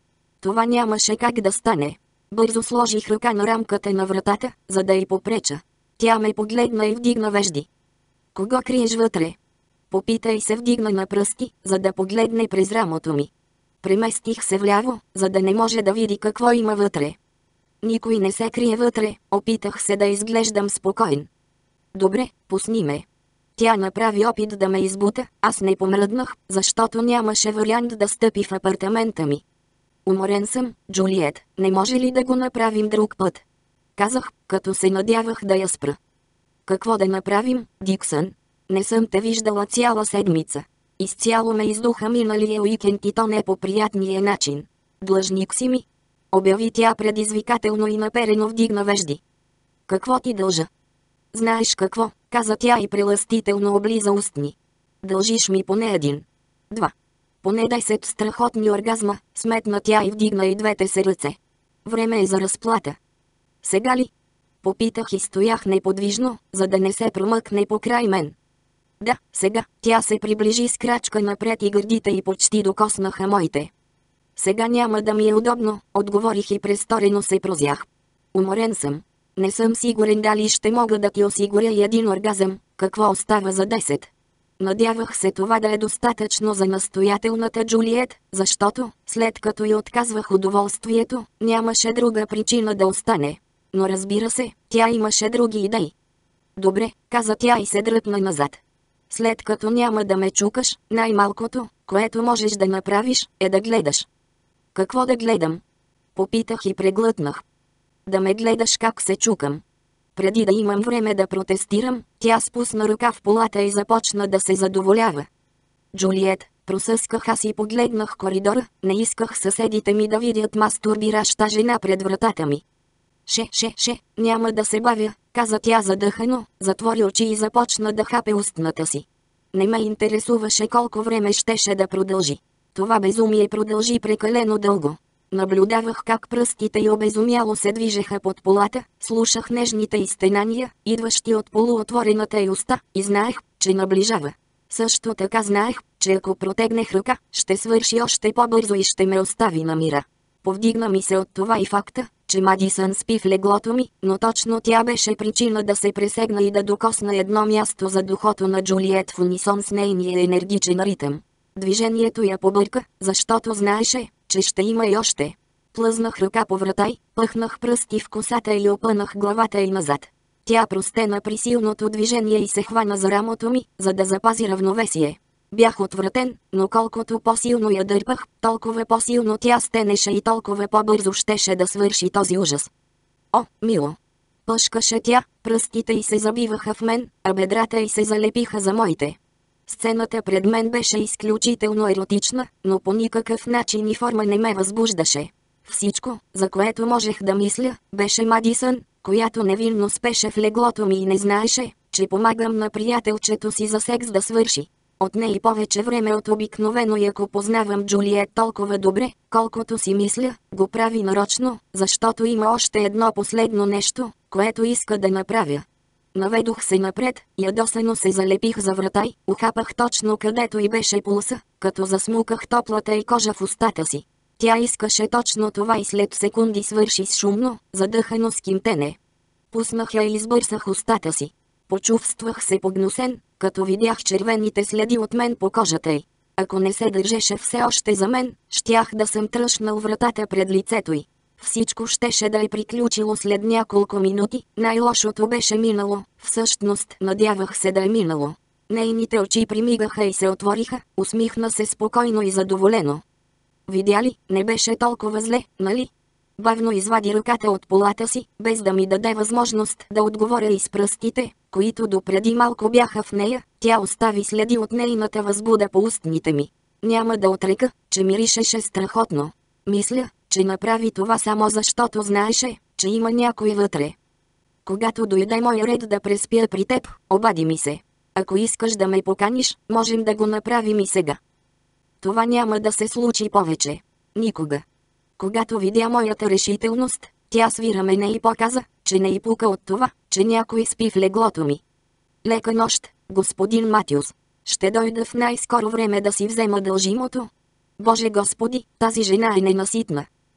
Това нямаше как да стане. Бързо сложих ръка на рамката на вратата, за да й попреча. Тя ме погледна и вдигна вежди. Кого криеш вътре? Попита и се вдигна на пръсти, за да погледне през рамото ми. Преместих се вляво, за да не може да види какво има вътре. Никой не се крие вътре, опитах се да изглеждам спокоен. Добре, пусни ме. Тя направи опит да ме избута, аз не помръднах, защото нямаше вариант да стъпи в апартамента ми. Уморен съм, Джулиет, не може ли да го направим друг път? Казах, като се надявах да я спра. Какво да направим, Диксън? Не съм те виждала цяла седмица. Изцяло ме издуха миналия уикенд и то не по приятния начин. Длъжник си ми? Обяви тя предизвикателно и наперено вдигна вежди. Какво ти дължа? Знаеш какво, каза тя и прелъстително облиза устни. Дължиш ми поне един. Два. Поне десет страхотни оргазма, сметна тя и вдигна и двете се ръце. Време е за разплата. Сега ли? Попитах и стоях неподвижно, за да не се промъкне покрай мен. Да, сега. Тя се приближи с крачка напред и гърдите й почти докоснаха моите. Сега няма да ми е удобно, отговорих и престорено се прозях. Уморен съм. Не съм сигурен дали ще мога да ти осигуря и един оргазъм, какво остава за десет. Надявах се това да е достатъчно за настоятелната Джулиет, защото, след като й отказвах удоволствието, нямаше друга причина да остане. Но разбира се, тя имаше други идеи. Добре, каза тя и се дръпна назад. След като няма да ме чукаш, най-малкото, което можеш да направиш, е да гледаш. Какво да гледам? Попитах и преглътнах. Да ме гледаш как се чукам. Преди да имам време да протестирам, тя спусна ръка в полата и започна да се задоволява. Джулиет, просъсках аз и погледнах коридора, не исках съседите ми да видят мастурбираща жена пред вратата ми. Ше, ше, ше, няма да се бавя, каза тя задъхано, затвори очи и започна да хапе устната си. Не ме интересуваше колко време щеше да продължи. Това безумие продължи прекалено дълго. Наблюдавах как пръстите й обезумяло се движеха под полата, слушах нежните изтенания, идващи от полуотворената й уста, и знаех, че наближава. Също така знаех, че ако протегнех ръка, ще свърши още по-бързо и ще ме остави на мира. Повдигна ми се от това и факта, че Мадисън спи в леглото ми, но точно тя беше причина да се пресегна и да докосна едно място за духото на Джулиет в унисон с нейния енергичен ритъм. Движението я побърка, защото знаеше, че ще има и още. Плъзнах ръка по врата й, пъхнах пръсти в косата и опънах главата й назад. Тя простена при силното движение и се хвана за рамото ми, за да запази равновесие. Бях отвратен, но колкото по-силно я дърпах, толкова по-силно тя стенеше и толкова по-бързо щеше да свърши този ужас. О, мило! Пъшкаше тя, пръстите й се забиваха в мен, а бедрата й се залепиха за моите. Сцената пред мен беше изключително еротична, но по никакъв начин и форма не ме възбуждаше. Всичко, за което можех да мисля, беше Мадисън, която невинно спеше в леглото ми и не знаеше, че помагам на приятелчето си за секс да свърши. Отне и повече време от обикновено и ако познавам Джулиет толкова добре, колкото си мисля, го прави нарочно, защото има още едно последно нещо, което иска да направя. Наведох се напред, ядосано се залепих за врата й, ухапах точно където й беше пулса, като засмуках топлата й кожа в устата си. Тя искаше точно това и след секунди свърши с шумно, задъхано скимтене. Пуснах я и избърсах устата си. Почувствах се погнусен, като видях червените следи от мен по кожата й. Ако не се държеше все още за мен, щях да съм тръшнал вратата пред лицето й. Всичко щеше да е приключило след няколко минути, най-лошото беше минало, всъщност надявах се да е минало. Нейните очи примигаха и се отвориха, усмихна се спокойно и задоволено. Видя ли, не беше толкова зле, нали? Бавно извади ръката от полата си, без да ми даде възможност да отговоря и с пръстите, които допреди малко бяха в нея, тя остави следи от нейната възбуда по устните ми. Няма да отрека, че миришеше страхотно. Мисля, че направи това само защото знаеше, че има някой вътре. Когато дойде мой ред да преспя при теб, обади ми се. Ако искаш да ме поканиш, можем да го направим и сега. Това няма да се случи повече. Никога. Когато видя моята решителност, тя свира мене и показа, че не й пука от това, че някой спи в леглото ми. Лека нощ, господин Матюс. Ще дойда в най-скоро време да си взема дължимото. Боже Господи, тази жена е ненаситна.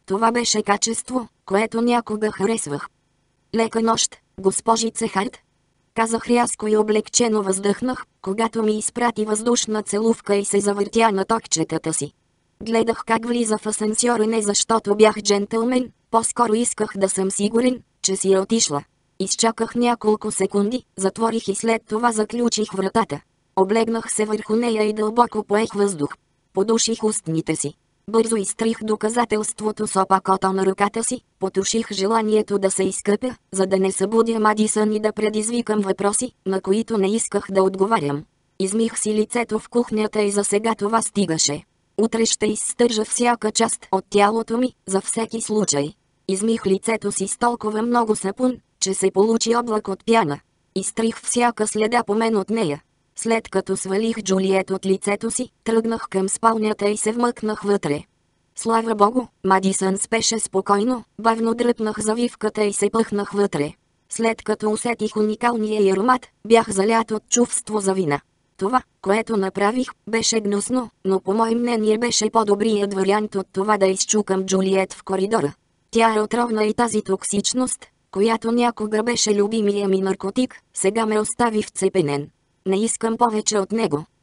Това беше качество, което някога харесвах. Лека нощ, госпожице Харт. Казах рязко и облегчено въздъхнах, когато ми изпрати въздушна целувка и се завъртя на токчетата си. Гледах как влиза в асансьора не защото бях джентълмен, по-скоро исках да съм сигурен, че си е отишла. Изчаках няколко секунди, затворих и след това заключих вратата. Облегнах се върху нея и дълбоко поех въздух. Подуших устните си. Бързо изтрих доказателството с опакото на ръката си, потуших желанието да се изкъпя, за да не събудя Мадисън и да предизвикам въпроси, на които не исках да отговарям. Измих си лицето в кухнята и за сега това стигаше. Утре ще изстържа всяка част от тялото ми, за всеки случай. Измих лицето си с толкова много сапун, че се получи облак от пяна. Изтрих всяка следа по мен от нея. След като свалих Джулиет от лицето си, тръгнах към спалнята и се вмъкнах вътре. Слава богу, Мадисън спеше спокойно, бавно дръпнах завивката и се пъхнах вътре. След като усетих уникалния й аромат, бях залят от чувство за вина. Това, което направих, беше гнусно, но по мое мнение беше по-добрият вариант от това да изчукам Джулиет в коридора. Тя е отровна и тази токсичност, която някога беше любимия ми наркотик, сега ме остави вцепенен. Не искам повече от него.